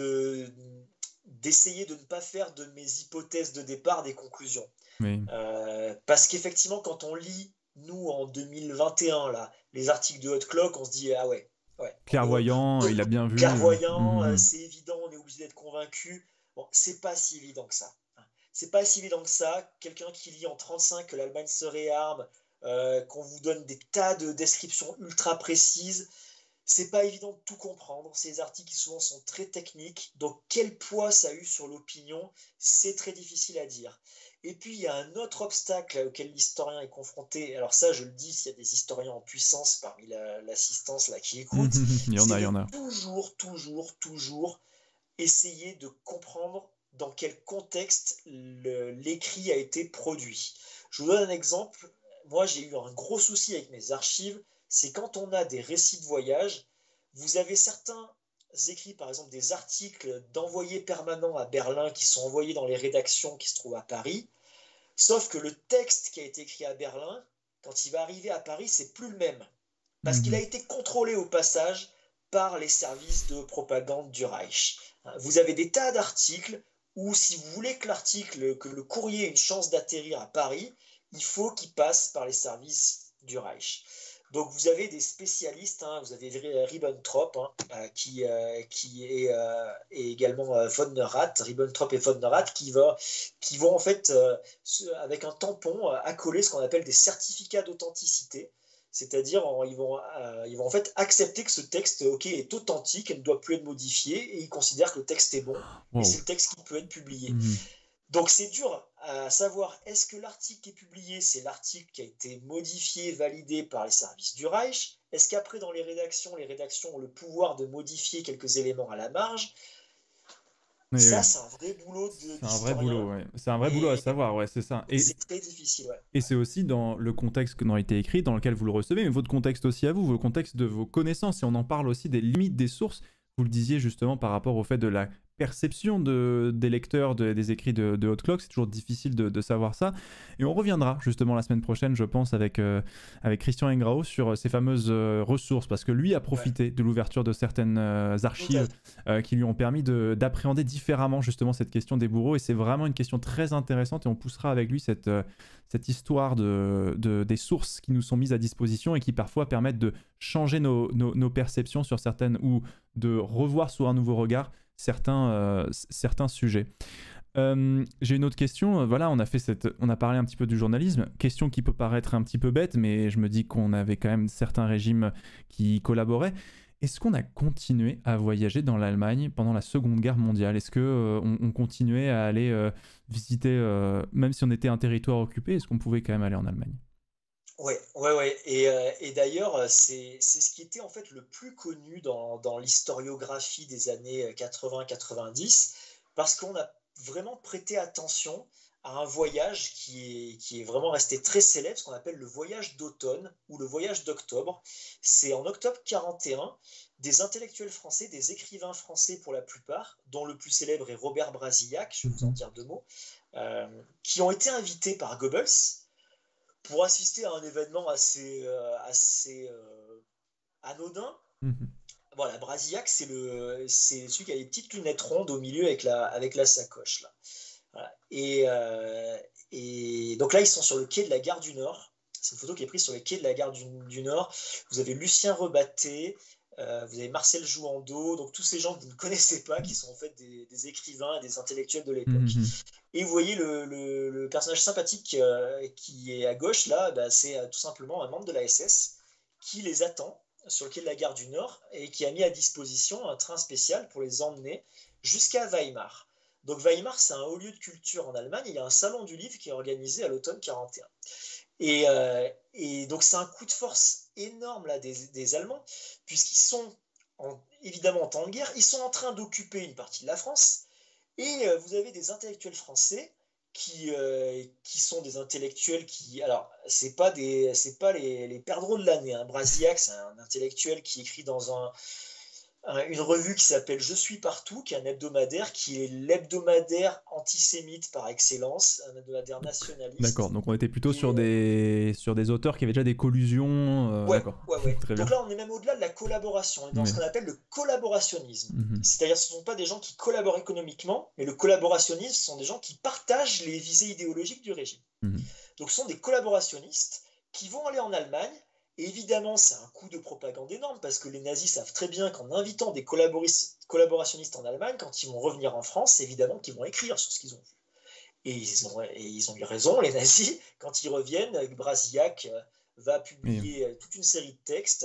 de d'essayer de ne pas faire de mes hypothèses de départ des conclusions. mais Euh, parce qu'effectivement, quand on lit, nous, en deux mille vingt et un, là, les articles de Hautecloque, on se dit, ah ouais, ouais, on est clairvoyant, on- il a bien vu. euh, clairvoyant, euh, mhm. c'est évident, on est obligé d'être convaincu. Bon, c'est pas si évident que ça. C'est pas si évident que ça. Quelqu'un qui lit en trente-cinq que l'Allemagne se réarme, euh, qu'on vous donne des tas de descriptions ultra précises, c'est pas évident de tout comprendre. Ces articles qui souvent sont très techniques. Donc quel poids ça a eu sur l'opinion, c'est très difficile à dire. Et puis il y a un autre obstacle auquel l'historien est confronté. Alors ça, je le dis, s'il y a des historiens en puissance parmi la, l'assistance là qui écoute, Il y en c'est a, il y de en a. toujours, toujours, toujours essayer de comprendre dans quel contexte le, l'écrit a été produit. Je vous donne un exemple. Moi, j'ai eu un gros souci avec mes archives. C'est quand on a des récits de voyage, vous avez certains écrits, par exemple des articles d'envoyés permanents à Berlin qui sont envoyés dans les rédactions qui se trouvent à Paris. Sauf que le texte qui a été écrit à Berlin, quand il va arriver à Paris, c'est plus le même. Parce qu'il a Mhm. été contrôlé au passage par les services de propagande du Reich. Vous avez des tas d'articles où si vous voulez que l'article, que le courrier ait une chance d'atterrir à Paris, il faut qu'il passe par les services du Reich. Donc vous avez des spécialistes, hein, vous avez Ribbentrop, hein, euh, qui, euh, qui est, euh, et également euh, von Neurath, Ribbentrop et von Neurath, qui, va, qui vont en fait, euh, avec un tampon, euh, accoler ce qu'on appelle des certificats d'authenticité. C'est-à-dire, ils vont, euh, ils vont en fait accepter que ce texte, ok, est authentique, elle ne doit plus être modifiée, et ils considèrent que le texte est bon, et Wow. c'est le texte qui peut être publié. Mhm. Donc c'est dur à savoir, est-ce que l'article qui est publié, c'est l'article qui a été modifié, validé par les services du Reich? Est-ce qu'après, dans les rédactions, les rédactions ont le pouvoir de modifier quelques éléments à la marge? Oui, Ça, oui. c'est un vrai boulot de, C'est un vrai d'historien, boulot, ouais. C'est un vrai boulot à et savoir, ouais, c'est ça. Et, c'est très difficile, ouais. et c'est aussi dans le contexte que dans été écrit, dans lequel vous le recevez, mais votre contexte aussi à vous, vos contextes de vos connaissances. Et on en parle aussi des limites des sources. Vous le disiez justement par rapport au fait de la perception de, des lecteurs de- des écrits de, de Hot Clock. C'est toujours difficile de, de savoir ça. Et on reviendra justement la semaine prochaine, je pense, avec, euh, avec Christian Engrao sur ces fameuses euh, ressources, parce que lui a Ouais, profité de l'ouverture de certaines euh, tout à archives fait. euh, qui lui ont permis de- d'appréhender différemment justement cette question des bourreaux. Et c'est vraiment une question très intéressante et on poussera avec lui cette, euh, cette histoire de, de- des sources qui nous sont mises à disposition et qui parfois permettent de changer nos, nos- nos perceptions sur certaines ou de revoir sous un nouveau regard certains, euh, certains sujets. Euh, j'ai une autre question. Voilà, on a fait cette, on a parlé un petit peu du journalisme. Question qui peut paraître un petit peu bête, mais je me dis qu'on avait quand même certains régimes qui collaboraient. Est-ce qu'on a continué à voyager dans l'Allemagne pendant la Seconde Guerre mondiale? Est-ce que euh, on, on continuait à aller euh, visiter, euh, même si on était un territoire occupé, est-ce qu'on pouvait quand même aller en Allemagne? Ouais, ouais, ouais. Et, euh, et d'ailleurs, euh, c'est, c'est ce qui était en fait le plus connu dans, dans l'historiographie des années quatre-vingts quatre-vingt-dix, parce qu'on a vraiment prêté attention à un voyage qui est, qui est vraiment resté très célèbre, ce qu'on appelle le voyage d'automne ou le voyage d'octobre. C'est en octobre quarante et un, des intellectuels français, des écrivains français pour la plupart, dont le plus célèbre est Robert Brasillac, je vais vous en Mhm. dire deux mots, euh, qui ont été invités par Goebbels pour assister à un événement assez, euh, assez euh, anodin. Mhm. Voilà, Brasillac, c'est le, c'est celui qui a les petites lunettes rondes au milieu avec la, avec la sacoche. Là. Voilà. Et, euh, et donc là, ils sont sur le quai de la gare du Nord. C'est une photo qui est prise sur le quai de la gare du, du Nord. Vous avez Lucien Rebatté, euh, vous avez Marcel Jouandeau, donc tous ces gens que vous ne connaissez pas, qui sont en fait des, des écrivains et des intellectuels de l'époque. Mhm. Et vous voyez le, le, le personnage sympathique euh, qui est à gauche, là, bah, c'est euh, tout simplement un membre de la S S qui les attend sur le quai de la gare du Nord et qui a mis à disposition un train spécial pour les emmener jusqu'à Weimar. Donc Weimar, c'est un haut lieu de culture en Allemagne. Il y a un salon du livre qui est organisé à l'automne quarante et un. Et, euh, et donc c'est un coup de force énorme là, des, des Allemands, puisqu'ils sont en, évidemment en temps de guerre, ils sont en train d'occuper une partie de la France, et euh, vous avez des intellectuels français qui, euh, qui sont des intellectuels qui... Alors, c'est pas, des, c'est pas les, les perdreaux de l'année. Hein. Brasillac, c'est un intellectuel qui écrit dans un, un, une revue qui s'appelle Je suis partout, qui est un hebdomadaire, qui est l'hebdomadaire antisémite par excellence, un hebdomadaire D'accord, nationaliste. donc on était plutôt sur Et, euh, des, sur des auteurs qui avaient déjà des collusions. Euh, Ouais, d'accord, ouais, ouais. très Donc bien. là, on est même au-delà de la collaboration. On est dans ce Oui. qu'on appelle le collaborationnisme. Mhm. C'est-à-dire, ce ne sont pas des gens qui collaborent économiquement, mais le collaborationnisme, ce sont des gens qui partagent les visées idéologiques du régime. Mhm. Donc, ce sont des collaborationnistes qui vont aller en Allemagne. Et évidemment, c'est un coup de propagande énorme parce que les nazis savent très bien qu'en invitant des collaborationnistes en Allemagne, quand ils vont revenir en France, c'est évidemment qu'ils vont écrire sur ce qu'ils ont vu. Et ils ont, et ils ont eu raison, les nazis, quand ils reviennent, Brasillac euh, va Et publier euh, toute une série de textes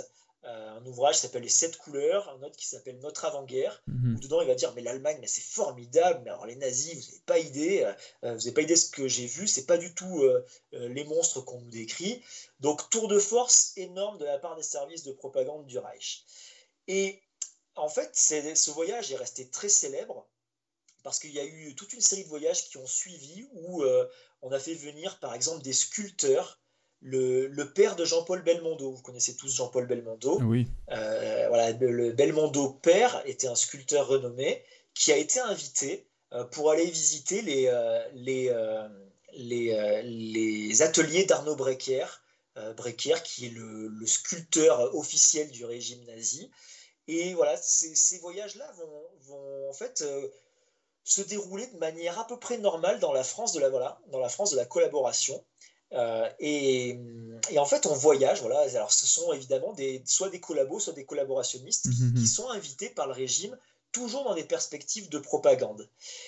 euh, un ouvrage qui s'appelle Les Sept Couleurs, un autre qui s'appelle Notre avant-guerre, Mhm. où dedans il va dire mais l'Allemagne, mais c'est formidable, mais alors les nazis, vous n'avez pas idée, euh, vous n'avez pas idée de ce que j'ai vu, c'est pas du tout euh, euh, les monstres qu'on nous décrit. Donc tour de force énorme de la part des services de propagande du Reich. Et en fait, c'est, ce voyage est resté très célèbre parce qu'il y a eu toute une série de voyages qui ont suivi où euh, on a fait venir par exemple des sculpteurs. Le, le père de Jean-Paul Belmondo, vous connaissez tous Jean-Paul Belmondo, Oui. euh, voilà, le, le Belmondo père était un sculpteur renommé qui a été invité euh, pour aller visiter les, euh, les, euh, les, euh, les ateliers d'Arnaud Breker, euh, Breker qui est le, le sculpteur officiel du régime nazi. Et voilà, ces, ces voyages-là vont, vont en fait euh, se dérouler de manière à peu près normale dans la France de la, voilà, dans la, France de la collaboration. Euh, et, et, en fait, on voyage. Voilà. Alors, ce sont évidemment des, soit des collabos, soit des collaborationnistes qui, qui Mhm. sont invités par le régime, toujours dans des perspectives de propagande.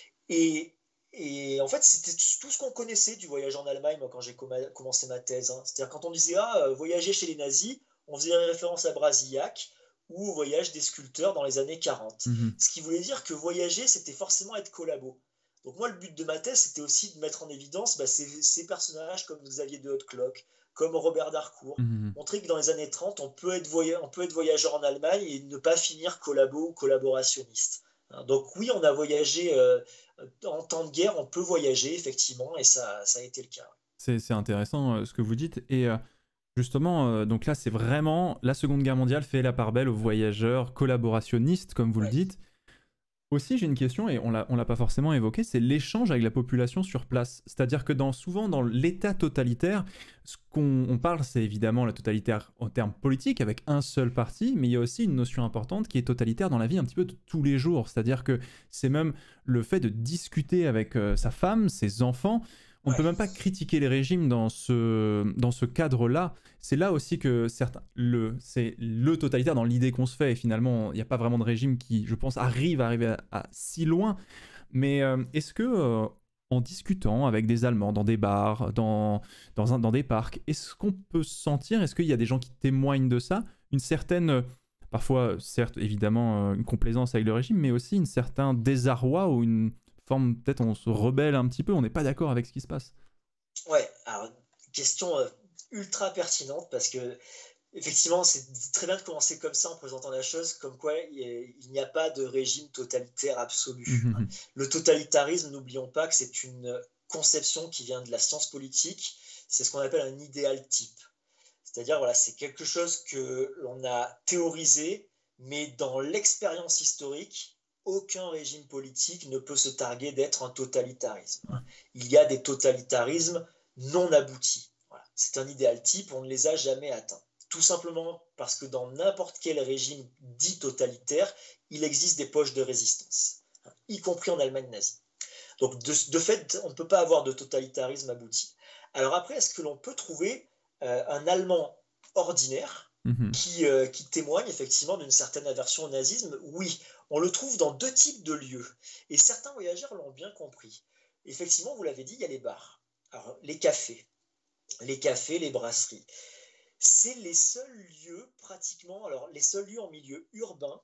Et, et en fait, c'était tout ce qu'on connaissait du voyage en Allemagne, moi, quand j'ai commencé ma thèse. Hein. C'est-à-dire, quand on disait ah, voyager chez les nazis, on faisait référence à Brasillac ou au voyage des sculpteurs dans les années quarante. Mhm. Ce qui voulait dire que voyager, c'était forcément être collabo. Donc moi, le but de ma thèse, c'était aussi de mettre en évidence bah, ces, ces personnages comme Xavier de Hautecloque, comme Robert Darcourt, Mhm. montrer que dans les années trente, on peut être, voy- on peut être voyageur en Allemagne et ne pas finir collabo ou collaborationniste. Hein, donc oui, on a voyagé, euh, en temps de guerre, on peut voyager, effectivement, et ça, ça a été le cas. C'est, c'est intéressant euh, ce que vous dites. Et euh, justement, euh, donc là, c'est vraiment la Seconde Guerre mondiale fait la part belle aux voyageurs collaborationnistes, comme vous le Ouais. dites. Aussi, j'ai une question, et on l'a, on l'a pas forcément évoqué, c'est l'échange avec la population sur place. C'est-à-dire que dans, souvent, dans l'État totalitaire, ce qu'on on parle, c'est évidemment la totalitaire en termes politiques, avec un seul parti, mais il y a aussi une notion importante qui est totalitaire dans la vie un petit peu de tous les jours. C'est-à-dire que c'est même le fait de discuter avec euh, sa femme, ses enfants. On ne peut Ouais. même pas critiquer les régimes dans ce, dans ce cadre-là. C'est là aussi que certains, le, c'est le totalitaire dans l'idée qu'on se fait. Et finalement, il n'y a pas vraiment de régime qui, je pense, arrive à arriver à, à si loin. Mais euh, est-ce que, euh, en discutant avec des Allemands dans des bars, dans, dans, un, dans des parcs, est-ce qu'on peut sentir, est-ce qu'il y a des gens qui témoignent de ça, une certaine, euh, parfois, certes, évidemment, euh, une complaisance avec le régime, mais aussi une certain désarroi ou une forme, peut-être on se rebelle un petit peu, on n'est pas d'accord avec ce qui se passe. Ouais, alors, question euh, ultra pertinente parce que effectivement, c'est très bien de commencer comme ça en présentant la chose, comme quoi il n'y a pas de régime totalitaire absolu. Mhm. Le totalitarisme, n'oublions pas que c'est une conception qui vient de la science politique, c'est ce qu'on appelle un idéal type. C'est-à-dire, voilà, c'est quelque chose que l'on a théorisé, mais dans l'expérience historique, aucun régime politique ne peut se targuer d'être un totalitarisme. Il y a des totalitarismes non aboutis. Voilà. C'est un idéal type, on ne les a jamais atteints. Tout simplement parce que dans n'importe quel régime dit totalitaire, il existe des poches de résistance, y compris en Allemagne nazie. Donc de, de fait, on ne peut pas avoir de totalitarisme abouti. Alors après, est-ce que l'on peut trouver euh, un Allemand ordinaire Mhm. qui, euh, qui témoigne effectivement d'une certaine aversion au nazisme? Oui, on le trouve dans deux types de lieux. Et certains voyageurs l'ont bien compris. Effectivement, vous l'avez dit, il y a les bars. Alors, les cafés, les cafés, les brasseries. C'est les seuls lieux pratiquement, alors les seuls lieux en milieu urbain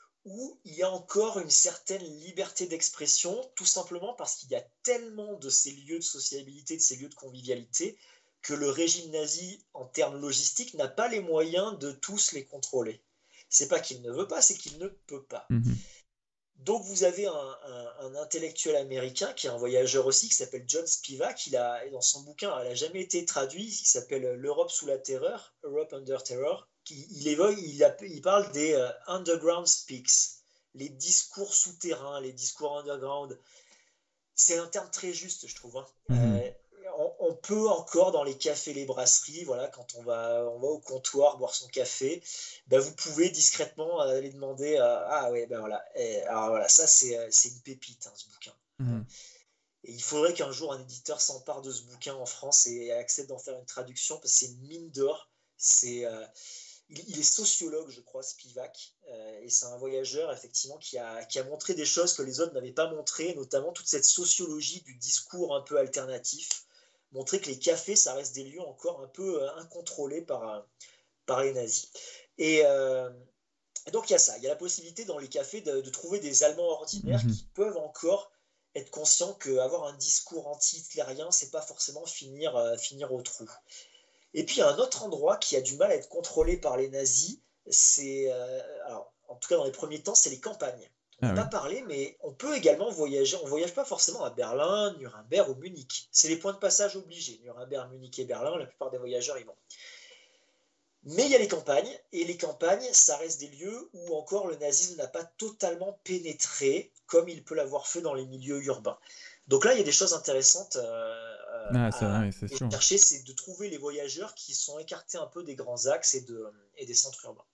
où il y a encore une certaine liberté d'expression, tout simplement parce qu'il y a tellement de ces lieux de sociabilité, de ces lieux de convivialité, que le régime nazi, en termes logistiques, n'a pas les moyens de tous les contrôler. C'est pas qu'il ne veut pas, c'est qu'il ne peut pas. Mhm. Donc vous avez un, un, un, intellectuel américain qui est un voyageur aussi, qui s'appelle John Spivak. Il a, dans son bouquin, elle n'a jamais été traduit, qui s'appelle L'Europe sous la terreur, Europe Under Terror. Qui, il, évoque, il, a, il parle des uh, underground speaks, les discours souterrains, les discours underground. C'est un terme très juste, je trouve. Hein. Mhm. Euh, on, on peut encore dans les cafés, les brasseries, voilà, quand on va, on va au comptoir boire son café, ben vous pouvez discrètement aller demander euh, ah ouais ben voilà, et, alors voilà, ça c'est c'est une pépite hein, ce bouquin. Mhm. Et il faudrait qu'un jour un éditeur s'empare de ce bouquin en France et accepte d'en faire une traduction parce que c'est une mine d'or. C'est euh, il, il est sociologue, je crois, Spivak, euh, et c'est un voyageur effectivement qui a, qui a montré des choses que les autres n'avaient pas montrées, notamment toute cette sociologie du discours un peu alternatif, montrer que les cafés, ça reste des lieux encore un peu euh, incontrôlés par, euh, par les nazis. Et, euh, et donc il y a ça, il y a la possibilité dans les cafés de, de trouver des Allemands ordinaires Mhm. qui peuvent encore être conscients qu'avoir un discours anti-hitlérien, c'est pas forcément finir, euh, finir au trou. Et puis il y a un autre endroit qui a du mal à être contrôlé par les nazis, c'est, euh, alors, en tout cas dans les premiers temps, c'est les campagnes. On n'a Ah pas oui. parlé, mais on peut également voyager. On ne voyage pas forcément à Berlin, Nuremberg ou Munich. C'est les points de passage obligés. Nuremberg, Munich et Berlin, la plupart des voyageurs y vont. Mais il y a les campagnes, et les campagnes, ça reste des lieux où encore le nazisme n'a pas totalement pénétré, comme il peut l'avoir fait dans les milieux urbains. Donc là, il y a des choses intéressantes euh, Ah, ça, à oui, c'est sûr. chercher, c'est de trouver les voyageurs qui sont écartés un peu des grands axes et, de, et des centres urbains.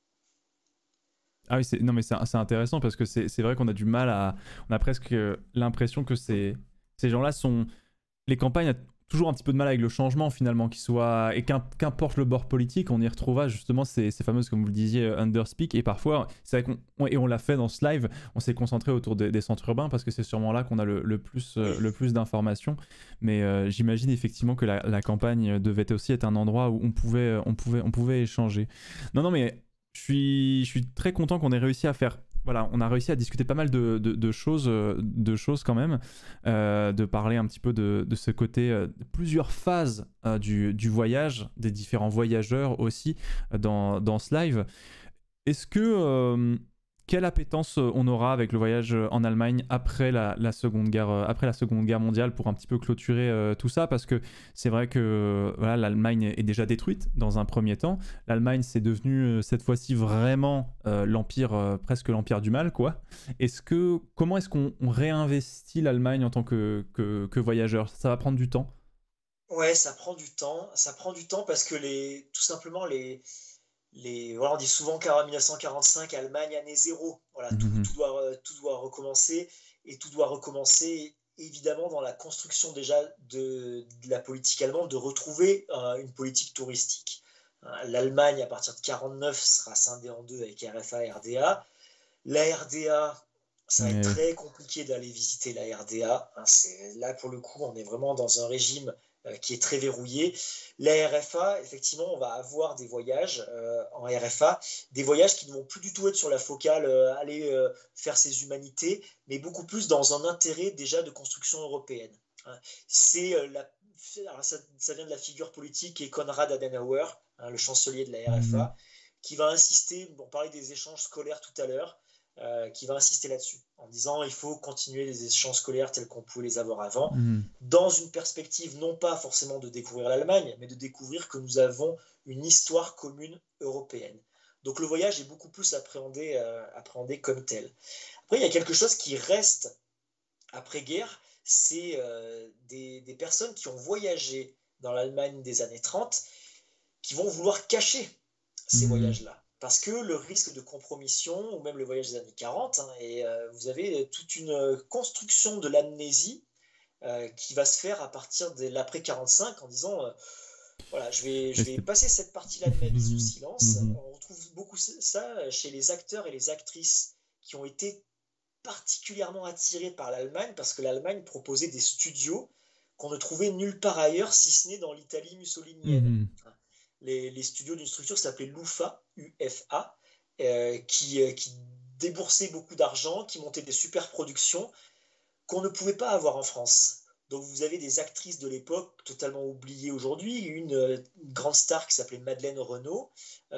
Ah oui, c'est, non mais c'est, c'est intéressant parce que c'est, c'est vrai qu'on a du mal à... On a presque l'impression que ces, ces gens-là sont... Les campagnes ont toujours un petit peu de mal avec le changement finalement, qu'il soit... Et qu'im- qu'importe le bord politique, on y retrouvera justement ces, ces fameuses, comme vous le disiez, euh, underspeak. Et parfois, c'est vrai qu'on... on- Et on l'a fait dans ce live, on s'est concentré autour des, des centres urbains parce que c'est sûrement là qu'on a le, le plus, euh, Oui. le plus d'informations. Mais euh, j'imagine effectivement que la, la campagne devait aussi être un endroit où on pouvait, on pouvait, on pouvait échanger. Non, non, mais... Je suis, je suis très content qu'on ait réussi à faire. Voilà, on a réussi à discuter pas mal de, de, de choses, euh, de choses quand même, euh, de parler un petit peu de, de ce côté, euh, de plusieurs phases euh, du, du voyage, des différents voyageurs aussi euh, dans, dans ce live. Est-ce que euh, quelle appétence euh, on aura avec le voyage euh, en Allemagne après la, la seconde guerre, euh, après la Seconde Guerre mondiale pour un petit peu clôturer euh, tout ça parce que c'est vrai que euh, voilà, l'Allemagne est déjà détruite dans un premier temps. L'Allemagne c'est devenu euh, cette fois-ci vraiment euh, l'empire, euh, presque l'empire du mal quoi. Est-ce que comment est-ce qu'on on réinvestit l'Allemagne en tant que, que, que voyageur? Ça va prendre du temps. Ouais, ça prend du temps. Ça prend du temps parce que les, tout simplement les, les, voilà, on dit souvent qu'en mille neuf cent quarante-cinq, Allemagne année zéro. Voilà, tout, Mhm. tout doit, euh, tout doit recommencer et tout doit recommencer évidemment dans la construction déjà de, de la politique allemande, de retrouver euh, une politique touristique. Hein, L'Allemagne, à partir de quarante-neuf, sera scindée en deux avec R F A et R D A. La R D A, ça va être Eh oui. très compliqué d'aller visiter la R D A. Hein, c'est, là, pour le coup, on est vraiment dans un régime euh, qui est très verrouillé. La R F A, effectivement, on va avoir des voyages euh, en R F A, des voyages qui ne vont plus du tout être sur la focale, euh, aller euh, faire ses humanités, mais beaucoup plus dans un intérêt déjà de construction européenne. Hein. C'est euh, la, alors ça, ça vient de la figure politique qui est Konrad Adenauer, hein, le chancelier de la Mhm. R F A, qui va insister, on parlait des échanges scolaires tout à l'heure, euh, qui va insister là-dessus, en disant il faut continuer les échanges scolaires tels qu'on pouvait les avoir avant, Mhm. dans une perspective non pas forcément de découvrir l'Allemagne, mais de découvrir que nous avons une histoire commune européenne. Donc le voyage est beaucoup plus appréhendé, euh, appréhendé comme tel. Après, il y a quelque chose qui reste après-guerre, c'est euh, des, des personnes qui ont voyagé dans l'Allemagne des années trente, qui vont vouloir cacher ces Mhm. voyages-là. Parce que le risque de compromission, ou même le voyage des années quarante, hein, et euh, vous avez toute une construction de l'amnésie euh, qui va se faire à partir de l'après quarante-cinq en disant euh, voilà, je vais, Mais je vais c'était- passer cette partie-là de ma vie sous silence. Mhm. On retrouve beaucoup ça chez les acteurs et les actrices qui ont été particulièrement attirés par l'Allemagne parce que l'Allemagne proposait des studios qu'on ne trouvait nulle part ailleurs si ce n'est dans l'Italie mussolinienne. Mhm. Les, les studios d'une structure qui s'appelait l'UFA, U F A, euh, qui, euh, qui déboursait beaucoup d'argent, qui montait des super productions qu'on ne pouvait pas avoir en France. Donc vous avez des actrices de l'époque totalement oubliées aujourd'hui, une, euh, une grande star qui s'appelait Madeleine Renaud,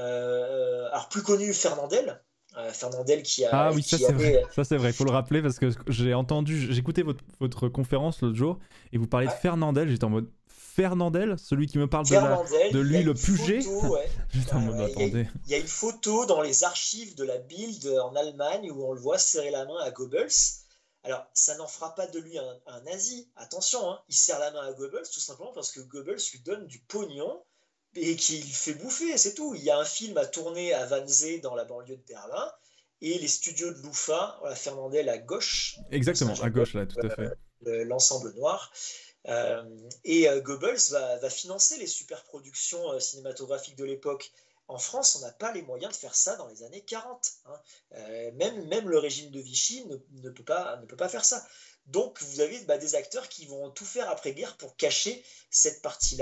euh, alors plus connue Fernandel, euh, Fernandel qui, a, Ah oui, ça qui c'est vrai, avait... ça c'est vrai, il faut le rappeler parce que j'ai entendu, j'ai écouté votre, votre conférence l'autre jour et vous parlez de Ouais, Fernandel, j'étais en mode Fernandel, celui qui me parle de la Fernandel, de il y a lui le une Puget. photo, ouais, J'étais en ouais, mode ouais, il, y a, attendez. il y a une photo dans les archives de la Bild en Allemagne où on le voit serrer la main à Goebbels. Alors, ça n'en fera pas de lui un, un nazi, attention, hein, il serre la main à Goebbels tout simplement parce que Goebbels lui donne du pognon et qu'il fait bouffer, c'est tout. Il y a un film à tourner à Wannsee dans la banlieue de Berlin et les studios de l'U F A, voilà, Fernandel à gauche, le Exactement, personnage à à gauche, gauche là, tout à fait. euh, l'ensemble noir. Euh, et euh, Goebbels va, va, financer les superproductions euh, cinématographiques de l'époque. En France, on n'a pas les moyens de faire ça dans les années quarante. Hein. Euh, même, même le régime de Vichy ne, ne, peut pas, ne peut pas faire ça. Donc, vous avez bah, des acteurs qui vont tout faire après-guerre pour cacher cette partie-là.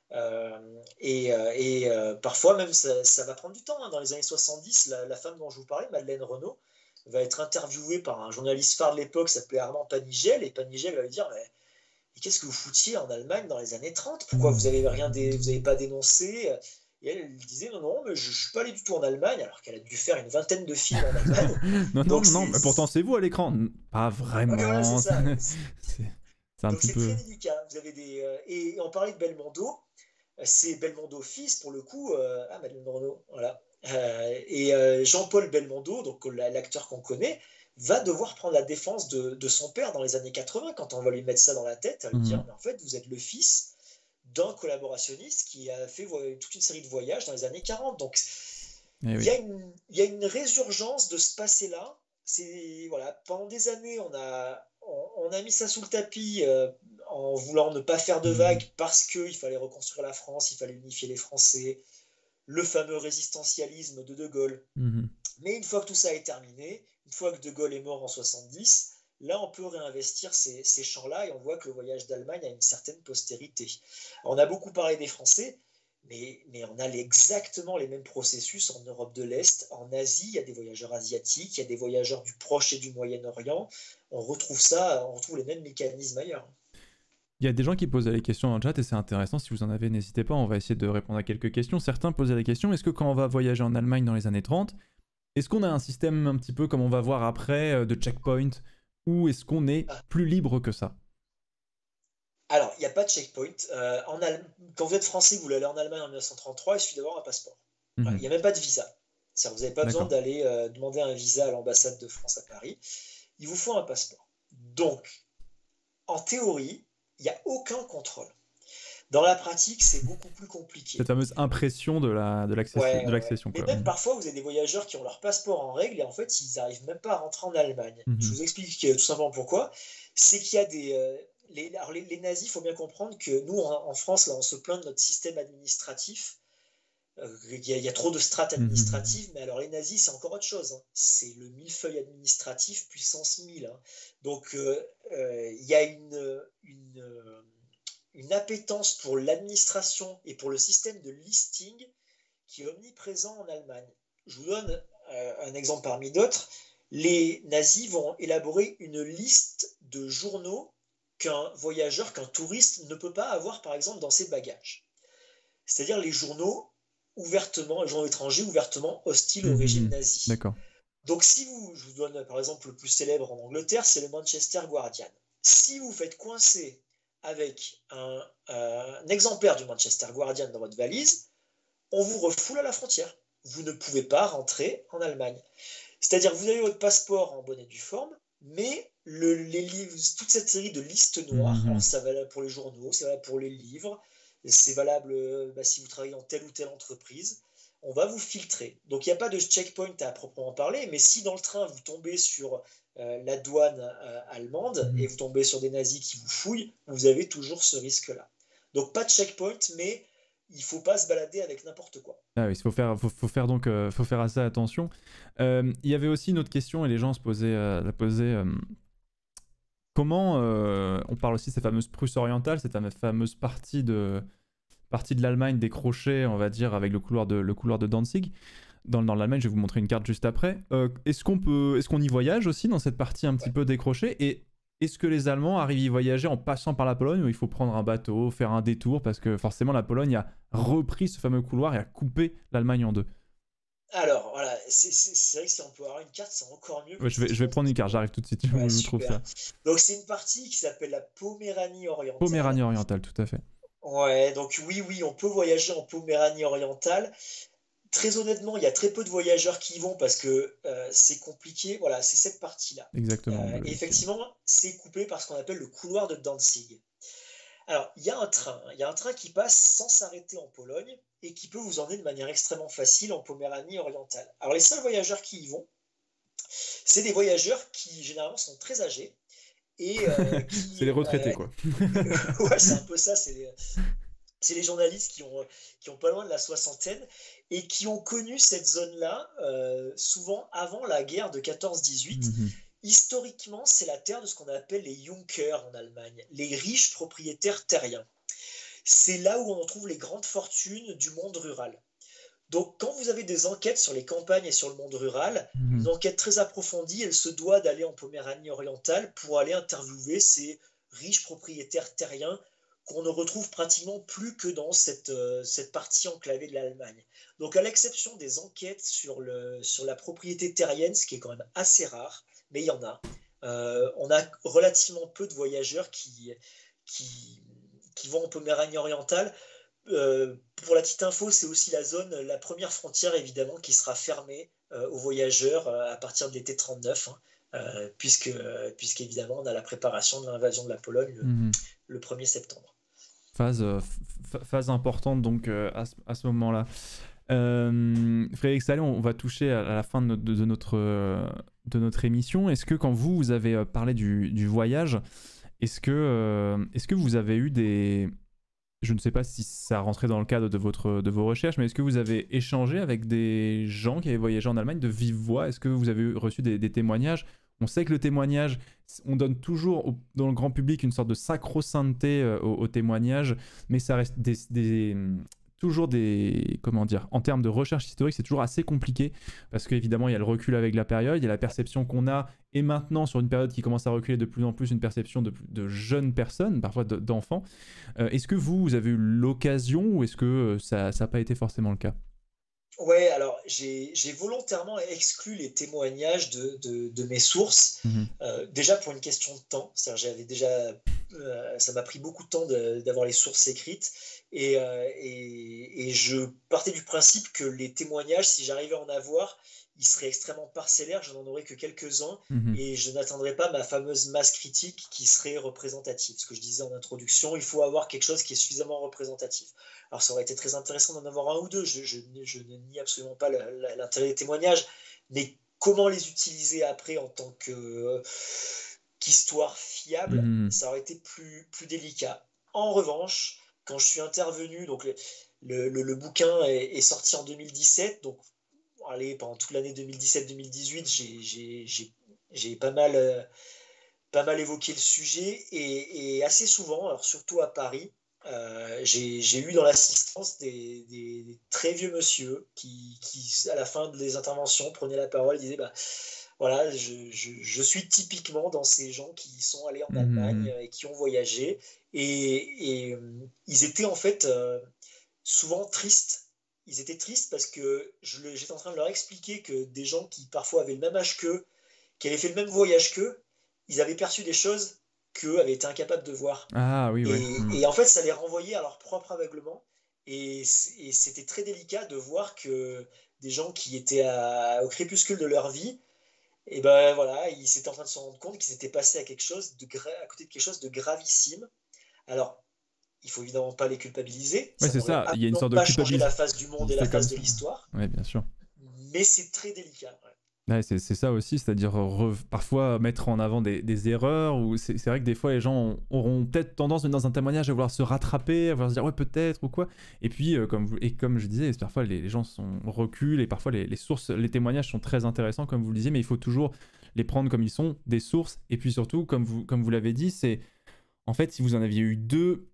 Euh, et, euh, et euh, parfois même ça, ça va prendre du temps. Hein. Dans les années soixante-dix, la, la femme dont je vous parlais, Madeleine Renaud, va être interviewée par un journaliste phare de l'époque qui s'appelait Armand Panigel, et Panigel va lui dire mais, mais qu'est-ce que vous foutiez en Allemagne dans les années trente? Pourquoi vous n'avez rien dé- vous avez pas dénoncé? Et elle, elle lui disait non, non, mais je ne suis pas allée du tout en Allemagne, alors qu'elle a dû faire une vingtaine de films en Allemagne. non, non, Donc non, c'est, mais pourtant c'est vous à l'écran. Pas ouais, voilà, c'est vraiment. ça. c'est, c'est un Donc petit c'est peu. très délicat. Vous avez des, euh, et, et on parlait de Belmondo. C'est Belmondo fils, pour le coup. Euh, ah, Madeleine Renaud, voilà. Euh, et euh, Jean-Paul Belmondo, donc l'acteur qu'on connaît, va devoir prendre la défense de, de son père dans les années quatre-vingts, quand on va lui mettre ça dans la tête, à lui dire, Mhm. mais en fait, vous êtes le fils d'un collaborationniste qui a fait toute une série de voyages dans les années quarante. Donc, Eh il oui. y, a une- il y a une résurgence de ce passé-là. C'est, voilà, pendant des années, on a, on, on a mis ça sous le tapis euh, en voulant ne pas faire de Mhm. vagues parce qu'il fallait reconstruire la France, il fallait unifier les Français, le fameux résistentialisme de De Gaulle. Mhm. Mais une fois que tout ça est terminé, une fois que De Gaulle est mort en soixante-dix, là on peut réinvestir ces, ces champs-là et on voit que le voyage d'Allemagne a une certaine postérité. Alors, on a beaucoup parlé des Français, mais, mais on a exactement les mêmes processus en Europe de l'Est, en Asie, il y a des voyageurs asiatiques, il y a des voyageurs du Proche et du Moyen-Orient, on retrouve ça, on retrouve les mêmes mécanismes ailleurs. Il y a des gens qui posaient les questions dans le chat et c'est intéressant. Si vous en avez, n'hésitez pas. On va essayer de répondre à quelques questions. Certains posaient la question est-ce que quand on va voyager en Allemagne dans les années trente, est-ce qu'on a un système un petit peu comme on va voir après euh, de checkpoint ou est-ce qu'on est Ah. plus libre que ça? Alors, il n'y a pas de checkpoint. Euh, en Allem- Quand vous êtes français, vous voulez aller en Allemagne en mille neuf cent trente-trois, il suffit d'avoir un passeport. Voilà, il Mhm. n'y a même pas de visa. C'est-à-dire, vous n'avez pas besoin D'accord. d'aller euh, demander un visa à l'ambassade de France à Paris. Il vous faut un passeport. Donc, en théorie, il n'y a aucun contrôle. Dans la pratique, c'est beaucoup plus Cette compliqué. fameuse impression de la de l'accession, Ouais, de ouais, ouais. l'accession Mais quoi. même Mhm. parfois, vous avez des voyageurs qui ont leur passeport en règle et en fait, ils n'arrivent même pas à rentrer en Allemagne. Je Mhm. vous explique euh, tout simplement pourquoi. C'est qu'il y a des. Euh, les, alors les, les nazis, il faut bien comprendre que nous, en, en France, là, on se plaint de notre système administratif. Euh, Il y, a, il y a trop de strates Mhm. administratives, mais alors les nazis, c'est encore autre chose. Hein. C'est le millefeuille administratif puissance mille. Hein. Donc, euh, euh, il y a une, une, euh, une appétence pour l'administration et pour le système de listing qui est omniprésent en Allemagne. Je vous donne euh, un exemple parmi d'autres. Les nazis vont élaborer une liste de journaux qu'un voyageur, qu'un touriste ne peut pas avoir, par exemple, dans ses bagages. C'est-à-dire les journaux ouvertement, les journaux étrangers ouvertement hostiles au régime Mhm. nazi. D'accord. Donc si vous, je vous donne par exemple le plus célèbre en Angleterre, c'est le Manchester Guardian. Si vous faites coincer avec un, euh, un exemplaire du Manchester Guardian dans votre valise, on vous refoule à la frontière. Vous ne pouvez pas rentrer en Allemagne. C'est-à-dire que vous avez votre passeport en bonne et due forme, mais le, les livres, toute cette série de listes noires, alors Mhm. ça va pour les journaux, ça va pour les livres, c'est valable bah, si vous travaillez dans telle ou telle entreprise, on va vous filtrer. Donc il n'y a pas de checkpoint à proprement parler, mais si dans le train vous tombez sur euh, la douane euh, allemande et Mhm. vous tombez sur des nazis qui vous fouillent, vous avez toujours ce risque-là. Donc pas de checkpoint, mais il ne faut pas se balader avec n'importe quoi. Ah oui, il faut faire, faut, faut faire donc, euh, faut faire assez attention. Euh, Il y avait aussi une autre question et les gens se posaient, euh, la posaient. euh, comment euh, on parle aussi de ces fameuses Prusse orientales, cette fameuse partie de partie de l'Allemagne décrochée, on va dire, avec le couloir de le couloir de Danzig. Dans, dans l'Allemagne, je vais vous montrer une carte juste après. Euh, est-ce qu'on peut, est-ce qu'on y voyage aussi dans cette partie un petit Ouais. peu décrochée et est-ce que les Allemands arrivent à y voyager en passant par la Pologne ou il faut prendre un bateau, faire un détour parce que forcément la Pologne a repris ce fameux couloir et a coupé l'Allemagne en deux. Alors, voilà, c'est c'est- c'est vrai que si on peut avoir une carte, c'est encore mieux, Ouais, comme je ça vais, tout je le vais monde prendre une carte, peut. j'arrive tout de suite, je Ouais, vous, je vous trouve super. ça. Donc, c'est une partie qui s'appelle la Poméranie orientale. Poméranie orientale, tout à fait. Ouais, donc oui, oui, on peut voyager en Poméranie orientale. Très honnêtement, il y a très peu de voyageurs qui y vont parce que euh, c'est compliqué. Voilà, c'est cette partie-là. Exactement, on Euh, le et ici. effectivement, c'est coupé par ce qu'on appelle le couloir de Danzig. Alors, il y a un train, hein. Il y a un train qui passe sans s'arrêter en Pologne et qui peut vous emmener de manière extrêmement facile en Poméranie orientale. Alors, les seuls voyageurs qui y vont, c'est des voyageurs qui généralement sont très âgés et euh, C'est qui... les retraités, euh, quoi. ouais, c'est un peu ça, c'est les, c'est les journalistes qui ont, qui ont pas loin de la soixantaine et qui ont connu cette zone-là euh, souvent avant la guerre de quatorze dix-huit. Mhm. Historiquement, c'est la terre de ce qu'on appelle les Junkers en Allemagne, les riches propriétaires terriens. c'est là où on trouve les grandes fortunes du monde rural. Donc, quand vous avez des enquêtes sur les campagnes et sur le monde rural, Mmh. une enquête très approfondie, elle se doit d'aller en Poméranie orientale pour aller interviewer ces riches propriétaires terriens qu'on ne retrouve pratiquement plus que dans cette, euh, cette partie enclavée de l'Allemagne. Donc, à l'exception des enquêtes sur, le, sur la propriété terrienne, ce qui est quand même assez rare, mais il y en a, euh, on a relativement peu de voyageurs qui, qui, qui vont en Poméranie orientale. Euh, pour la petite info, c'est aussi la zone, la première frontière évidemment, qui sera fermée euh, aux voyageurs euh, à partir de l'été trente-neuf, hein, euh, puisque, euh, puisqu'évidemment on a la préparation de l'invasion de la Pologne le, Mmh. le premier septembre. Phase, euh, phase importante donc euh, à ce, à ce moment-là. Euh, Frédéric Sallet, on va toucher à la fin de notre, de notre, de notre émission. Est-ce que quand vous, vous avez parlé du, du voyage, est-ce que, euh, est-ce que vous avez eu des... Je ne sais pas si ça rentrait dans le cadre de, votre, de vos recherches, mais est-ce que vous avez échangé avec des gens qui avaient voyagé en Allemagne de vive voix? Est-ce que vous avez reçu des, des témoignages? On sait que le témoignage, on donne toujours au, dans le grand public une sorte de sacro-sainteté euh, au, au témoignage, mais ça reste des, des, toujours des... Comment dire? En termes de recherche historique, c'est toujours assez compliqué, parce qu'évidemment, il y a le recul avec la période, il y a la perception qu'on a, et maintenant, sur une période qui commence à reculer de plus en plus, une perception de, de jeunes personnes, parfois de, d'enfants. Euh, est-ce que vous, vous avez eu l'occasion, ou est-ce que ça n'a pas été forcément le cas? Ouais, alors j'ai, j'ai volontairement exclu les témoignages de, de, de mes sources, Mmh. euh, déjà pour une question de temps, c'est-à-dire j'avais déjà, euh, ça m'a pris beaucoup de temps de, d'avoir les sources écrites, et, euh, et, et je partais du principe que les témoignages, si j'arrivais à en avoir, ils seraient extrêmement parcellaires, je n'en aurais que quelques-uns, Mmh. et je n'atteindrais pas ma fameuse masse critique qui serait représentative. Ce que je disais en introduction, il faut avoir quelque chose qui est suffisamment représentatif. Alors ça aurait été très intéressant d'en avoir un ou deux, je, je, je ne nie absolument pas la, la, l'intérêt des témoignages, mais comment les utiliser après en tant que, euh, qu'histoire fiable, Mmh. ça aurait été plus, plus délicat. En revanche, quand je suis intervenu, donc le, le, le, le bouquin est, est sorti en deux mille dix-sept, donc allez, pendant toute l'année deux mille dix-sept deux mille dix-huit, j'ai, j'ai, j'ai, j'ai pas mal... Euh, pas mal évoqué le sujet, et, et assez souvent, alors surtout à Paris, euh, j'ai, j'ai eu dans l'assistance des, des, des très vieux monsieur qui, qui, à la fin des interventions, prenaient la parole et disaient bah, voilà, je, je, je suis typiquement dans ces gens qui sont allés en Allemagne Mmh. et qui ont voyagé, et, et euh, ils étaient en fait euh, souvent tristes. Ils étaient tristes parce que je le, j'étais en train de leur expliquer que des gens qui parfois avaient le même âge qu'eux, qui avaient fait le même voyage qu'eux, ils avaient perçu des choses qu'eux avaient été incapables de voir. Ah oui, ouais. Et, Mmh. et en fait, ça les renvoyait à leur propre aveuglement. Et, et c'était très délicat de voir que des gens qui étaient à, au crépuscule de leur vie, et ben voilà, ils étaient en train de se rendre compte qu'ils étaient passés à quelque chose de gra- à côté de quelque chose de gravissime. Alors, il faut évidemment pas les culpabiliser, Ouais, ça c'est n'aurait ça, il y a une absolument sorte de pas changé culpabilité la face du monde et la comme face de ça. l'histoire, Ouais, bien sûr. mais c'est très délicat. Ouais. Ouais, c'est, c'est ça aussi, c'est-à-dire re- parfois mettre en avant des, des erreurs, ou c'est, c'est vrai que des fois les gens ont- auront peut-être tendance dans un témoignage à vouloir se rattraper, à vouloir se dire ouais peut-être ou quoi, et puis euh, comme, vous- et comme je disais, parfois les, les gens sont reculent, et parfois les, les sources, les témoignages sont très intéressants comme vous le disiez, mais il faut toujours les prendre comme ils sont, des sources, et puis surtout comme vous, comme vous l'avez dit, c'est en fait si vous en aviez eu deux,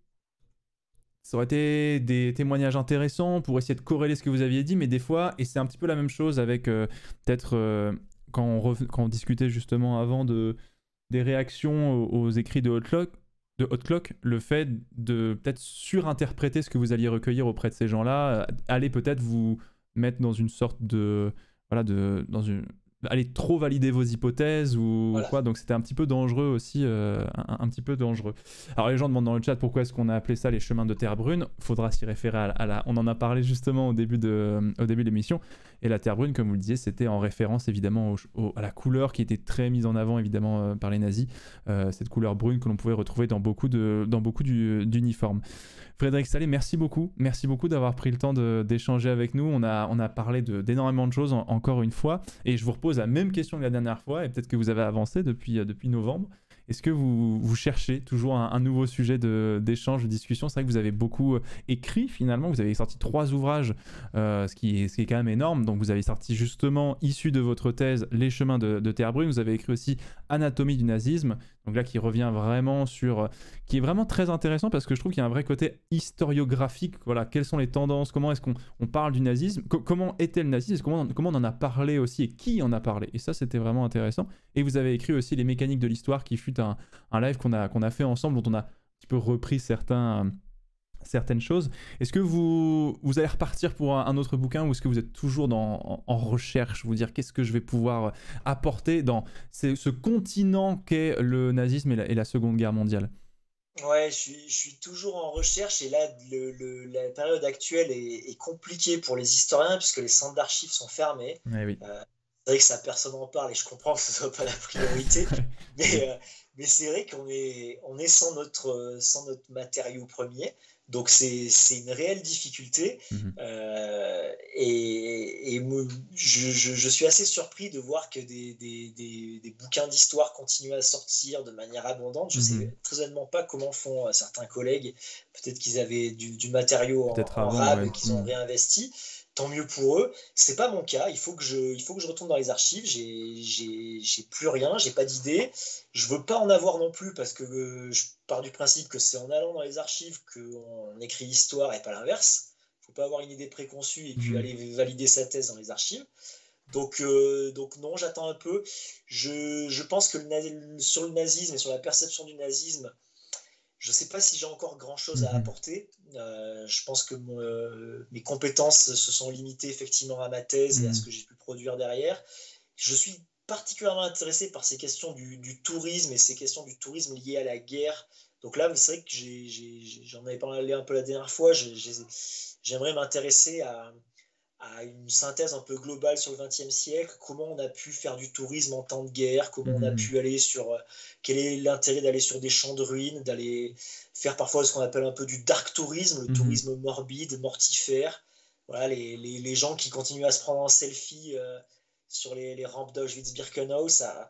ça aurait été des témoignages intéressants pour essayer de corréler ce que vous aviez dit, mais des fois, et c'est un petit peu la même chose avec euh, peut-être euh, quand, on rev- quand on discutait justement avant de, des réactions aux, aux écrits de Hotlock, de Hotlock, le fait de peut-être surinterpréter ce que vous alliez recueillir auprès de ces gens-là, euh, aller peut-être vous mettre dans une sorte de... Voilà, de, dans une, aller trop valider vos hypothèses ou Voilà. quoi, donc c'était un petit peu dangereux aussi, euh, un, un petit peu dangereux. Alors les gens demandent dans le chat pourquoi est-ce qu'on a appelé ça les chemins de terre brune. Faudra s'y référer à, à la... On en a parlé justement au début de, au début de l'émission. Et la terre brune, comme vous le disiez, c'était en référence évidemment au, au, à la couleur qui était très mise en avant évidemment euh, par les nazis. Euh, cette couleur brune que l'on pouvait retrouver dans beaucoup, de, dans beaucoup du, d'uniformes. Frédéric Sallet, merci beaucoup. Merci beaucoup d'avoir pris le temps de, d'échanger avec nous. On a, on a parlé de, d'énormément de choses en, encore une fois. Et je vous repose pose la même question que la dernière fois, et peut-être que vous avez avancé depuis, euh, depuis novembre. Est-ce que vous, vous cherchez toujours un, un nouveau sujet d'échange, de, de discussion? C'est vrai que vous avez beaucoup écrit finalement, vous avez sorti trois ouvrages, euh, ce, qui est, ce qui est quand même énorme. Donc vous avez sorti justement, issu de votre thèse, Les chemins de, de Terre brune. Vous avez écrit aussi Anatomie du nazisme, donc là qui revient vraiment sur... qui est vraiment très intéressant parce que je trouve qu'il y a un vrai côté historiographique. Voilà, quelles sont les tendances, comment est-ce qu'on on parle du nazisme, Co comment était le nazisme, comment on, comment on en a parlé aussi et qui en a parlé. Et ça, c'était vraiment intéressant. Et vous avez écrit aussi Les mécaniques de l'histoire, qui fut un, un live qu'on a, qu'on a fait ensemble, dont on a un petit peu repris certains... certaines choses. Est-ce que vous, vous allez repartir pour un, un autre bouquin ou est-ce que vous êtes toujours dans, en, en recherche, vous dire qu'est-ce que je vais pouvoir apporter dans ce, ce continent qu'est le nazisme et la, et la Seconde Guerre mondiale? Ouais, je suis, je suis toujours en recherche et là, le, le, la période actuelle est, est compliquée pour les historiens puisque les centres d'archives sont fermés. Ouais, oui. Euh, c'est vrai que ça, personne n'en parle et je comprends que ce ne soit pas la priorité, mais, euh, mais c'est vrai qu'on est, on est sans, notre, sans notre matériau premier. Donc c'est une réelle difficulté mmh. euh, et, et je, je, je suis assez surpris de voir que des, des, des, des bouquins d'histoire continuent à sortir de manière abondante. Je ne mmh. sais très honnêtement pas comment font certains collègues. Peut-être qu'ils avaient du, du matériau en, en rab ouais. qu'ils ont mmh. réinvesti. Tant mieux pour eux. C'est pas mon cas. Il faut que je, il faut que je retourne dans les archives. J'ai plus rien, j'ai pas d'idée. Je veux pas en avoir non plus parce que euh, je pars du principe que c'est en allant dans les archives qu'on écrit l'histoire et pas l'inverse. Il faut pas avoir une idée préconçue et puis mmh. aller valider sa thèse dans les archives. Donc, euh, donc non, j'attends un peu. Je, je pense que le, sur le nazisme et sur la perception du nazisme, je ne sais pas si j'ai encore grand-chose à apporter. Euh, je pense que mon, euh, mes compétences se sont limitées effectivement à ma thèse mmh. et à ce que j'ai pu produire derrière. Je suis particulièrement intéressé par ces questions du, du tourisme et ces questions du tourisme liées à la guerre. Donc là, c'est vrai que j'en avais parlé un peu la dernière fois. J'aimerais m'intéresser à, à une synthèse un peu globale sur le vingtième siècle, comment on a pu faire du tourisme en temps de guerre, comment mmh. on a pu aller sur... Euh, quel est l'intérêt d'aller sur des champs de ruines, d'aller faire parfois ce qu'on appelle un peu du dark tourisme, le mmh. tourisme morbide, mortifère. Voilà, les, les, les gens qui continuent à se prendre en selfie euh, sur les, les rampes d'Auschwitz-Birkenau, ça...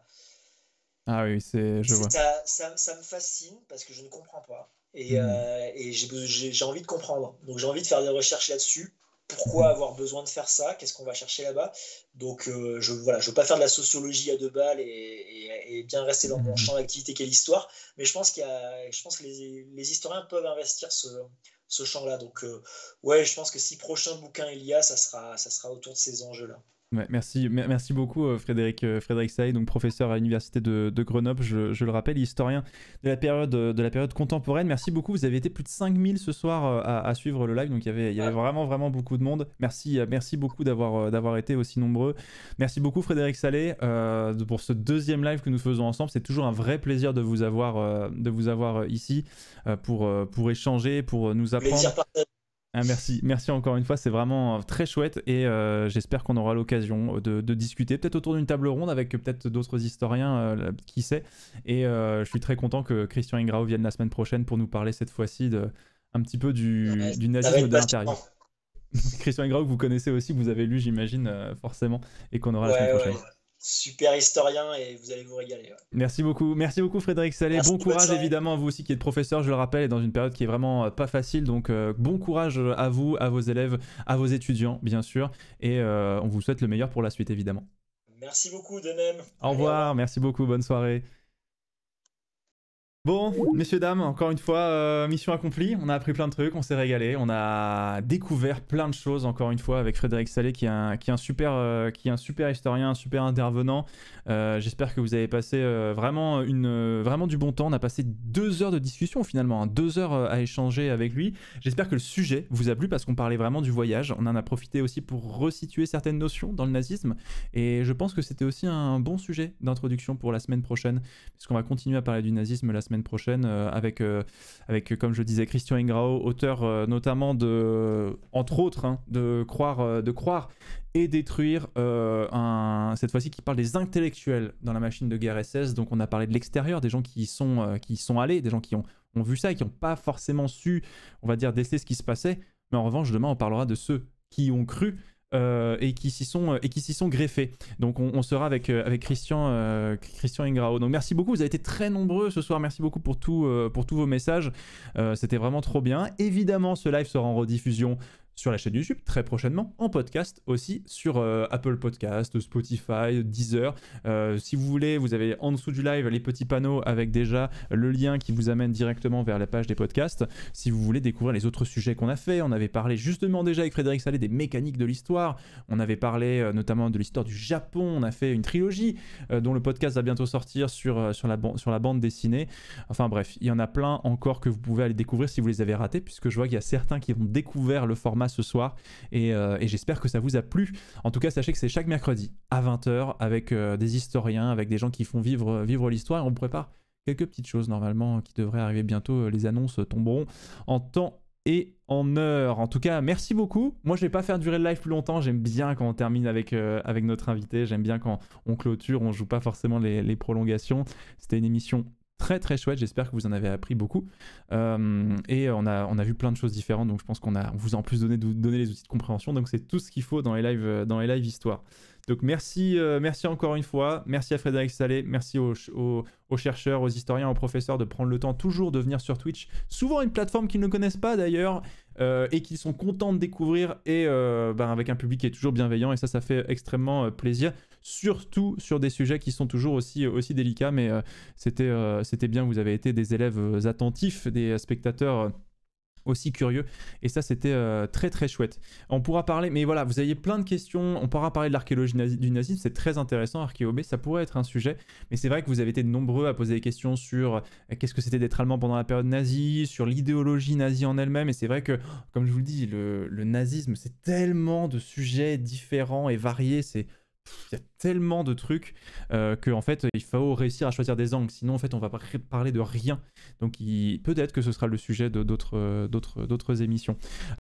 Ah oui, c'est... je vois. Ça, ça, ça me fascine parce que je ne comprends pas. Et, mmh. euh, et j'ai envie de comprendre. Donc j'ai envie de faire des recherches là-dessus. Pourquoi avoir besoin de faire ça? Qu'est-ce qu'on va chercher là-bas? Donc, euh, je ne voilà, je veux pas faire de la sociologie à deux balles et, et, et bien rester dans mon champ d'activité qu'est l'histoire. Mais je pense, qu'il y a, je pense que les, les historiens peuvent investir ce, ce champ-là. Donc, euh, ouais, je pense que si prochain bouquin il y a, ça sera, ça sera autour de ces enjeux-là. Ouais, merci, merci beaucoup Frédéric, Frédéric Sailly, donc professeur à l'université de, de Grenoble, je, je le rappelle, historien de la, période, de la période contemporaine. Merci beaucoup, vous avez été plus de cinq mille ce soir à, à suivre le live, donc il y avait, il y avait vraiment vraiment beaucoup de monde. Merci, merci beaucoup d'avoir d'avoir été aussi nombreux. Merci beaucoup Frédéric Sailly euh, pour ce deuxième live que nous faisons ensemble. C'est toujours un vrai plaisir de vous avoir, euh, de vous avoir ici euh, pour, pour échanger, pour nous apprendre. Plaisir partagé. Ah, merci, merci encore une fois, c'est vraiment très chouette et euh, j'espère qu'on aura l'occasion de, de discuter, peut-être autour d'une table ronde avec peut-être d'autres historiens, euh, qui sait. Et euh, je suis très content que Christian Ingrao vienne la semaine prochaine pour nous parler cette fois-ci de, un petit peu du, ouais, du nazisme de l'intérieur. Christian Ingrao que vous connaissez aussi, vous avez lu j'imagine euh, forcément, et qu'on aura ouais, la semaine prochaine. Ouais. Super historien et vous allez vous régaler. Ouais. Merci beaucoup, merci beaucoup Frédéric Sailly. Bon courage évidemment à vous aussi qui êtes professeur, je le rappelle, et dans une période qui est vraiment pas facile. Donc euh, bon courage à vous, à vos élèves, à vos étudiants bien sûr. Et euh, on vous souhaite le meilleur pour la suite évidemment. Merci beaucoup de même. Au revoir, allez, au revoir. Merci beaucoup, bonne soirée. Bon, messieurs, dames, encore une fois, euh, mission accomplie. On a appris plein de trucs, on s'est régalé, on a découvert plein de choses, encore une fois, avec Frédéric Sailly, qui est un, qui est un, super, euh, qui est un super historien, un super intervenant. Euh, J'espère que vous avez passé euh, vraiment, une, euh, vraiment du bon temps. On a passé deux heures de discussion, finalement, hein, deux heures à échanger avec lui. J'espère que le sujet vous a plu, parce qu'on parlait vraiment du voyage. On en a profité aussi pour resituer certaines notions dans le nazisme. Et je pense que c'était aussi un bon sujet d'introduction pour la semaine prochaine, puisqu'on va continuer à parler du nazisme la semaine prochaine euh, avec, euh, avec, comme je disais, Christian Ingrao, auteur euh, notamment de, entre autres, hein, de, croire, euh, de croire et détruire, euh, un, cette fois-ci qui parle des intellectuels dans la machine de guerre S S. Donc on a parlé de l'extérieur, des gens qui y sont, euh, qui y sont allés, des gens qui ont, ont vu ça et qui n'ont pas forcément su, on va dire, déceler ce qui se passait. Mais en revanche, demain, on parlera de ceux qui ont cru Euh, et qui s'y sont et qui s'y sont greffés. Donc on, on sera avec euh, avec Christian euh, Christian Ingrao. Donc merci beaucoup, vous avez été très nombreux ce soir. Merci beaucoup pour tout euh, pour tous vos messages. Euh, C'était vraiment trop bien. Évidemment, ce live sera en rediffusion sur la chaîne YouTube très prochainement, en podcast aussi sur euh, Apple Podcast, Spotify, Deezer. Euh, si vous voulez, vous avez en dessous du live les petits panneaux avec déjà le lien qui vous amène directement vers la page des podcasts. Si vous voulez découvrir les autres sujets qu'on a fait, on avait parlé justement déjà avec Frédéric Salé des mécaniques de l'histoire. On avait parlé euh, notamment de l'histoire du Japon. On a fait une trilogie euh, dont le podcast va bientôt sortir sur, euh, sur, la sur la bande dessinée. Enfin bref, il y en a plein encore que vous pouvez aller découvrir si vous les avez ratés, puisque je vois qu'il y a certains qui ont découvert le format ce soir et, euh, et j'espère que ça vous a plu. En tout cas, sachez que c'est chaque mercredi à vingt heures avec euh, des historiens, avec des gens qui font vivre, vivre l'histoire, et on prépare quelques petites choses normalement qui devraient arriver bientôt. Les annonces tomberont en temps et en heure. En tout cas, merci beaucoup. Moi, je vais pas faire durer le live plus longtemps. J'aime bien quand on termine avec, euh, avec notre invité. J'aime bien quand on clôture, on joue pas forcément les, les prolongations. C'était une émission très très chouette, j'espère que vous en avez appris beaucoup. Euh, et on a, on a vu plein de choses différentes, donc je pense qu'on a, on vous a en plus donné, donné les outils de compréhension, donc c'est tout ce qu'il faut dans les lives, dans les lives histoire. Donc merci, euh, merci encore une fois, merci à Frédéric Salé, merci aux, aux, aux chercheurs, aux historiens, aux professeurs de prendre le temps toujours de venir sur Twitch, souvent une plateforme qu'ils ne connaissent pas d'ailleurs, euh, et qui sont contents de découvrir, et euh, ben, avec un public qui est toujours bienveillant, et ça, ça fait extrêmement euh, plaisir, surtout sur des sujets qui sont toujours aussi, aussi délicats, mais euh, c'était euh, c'était bien, vous avez été des élèves euh, attentifs, des spectateurs euh, aussi curieux, et ça c'était euh, très très chouette. On pourra parler, mais voilà, vous aviez plein de questions, on pourra parler de l'archéologie nazi, du nazisme, c'est très intéressant, Archéobé, ça pourrait être un sujet, mais c'est vrai que vous avez été nombreux à poser des questions sur euh, qu'est-ce que c'était d'être allemand pendant la période nazie, sur l'idéologie nazie en elle-même, et c'est vrai que, comme je vous le dis, le, le nazisme, c'est tellement de sujets différents et variés, c'est... Il y a tellement de trucs euh, qu'en fait il faut réussir à choisir des angles, sinon en fait on va pas parler de rien. Donc il... peut-être que ce sera le sujet de d'autres d'autres d'autres émissions.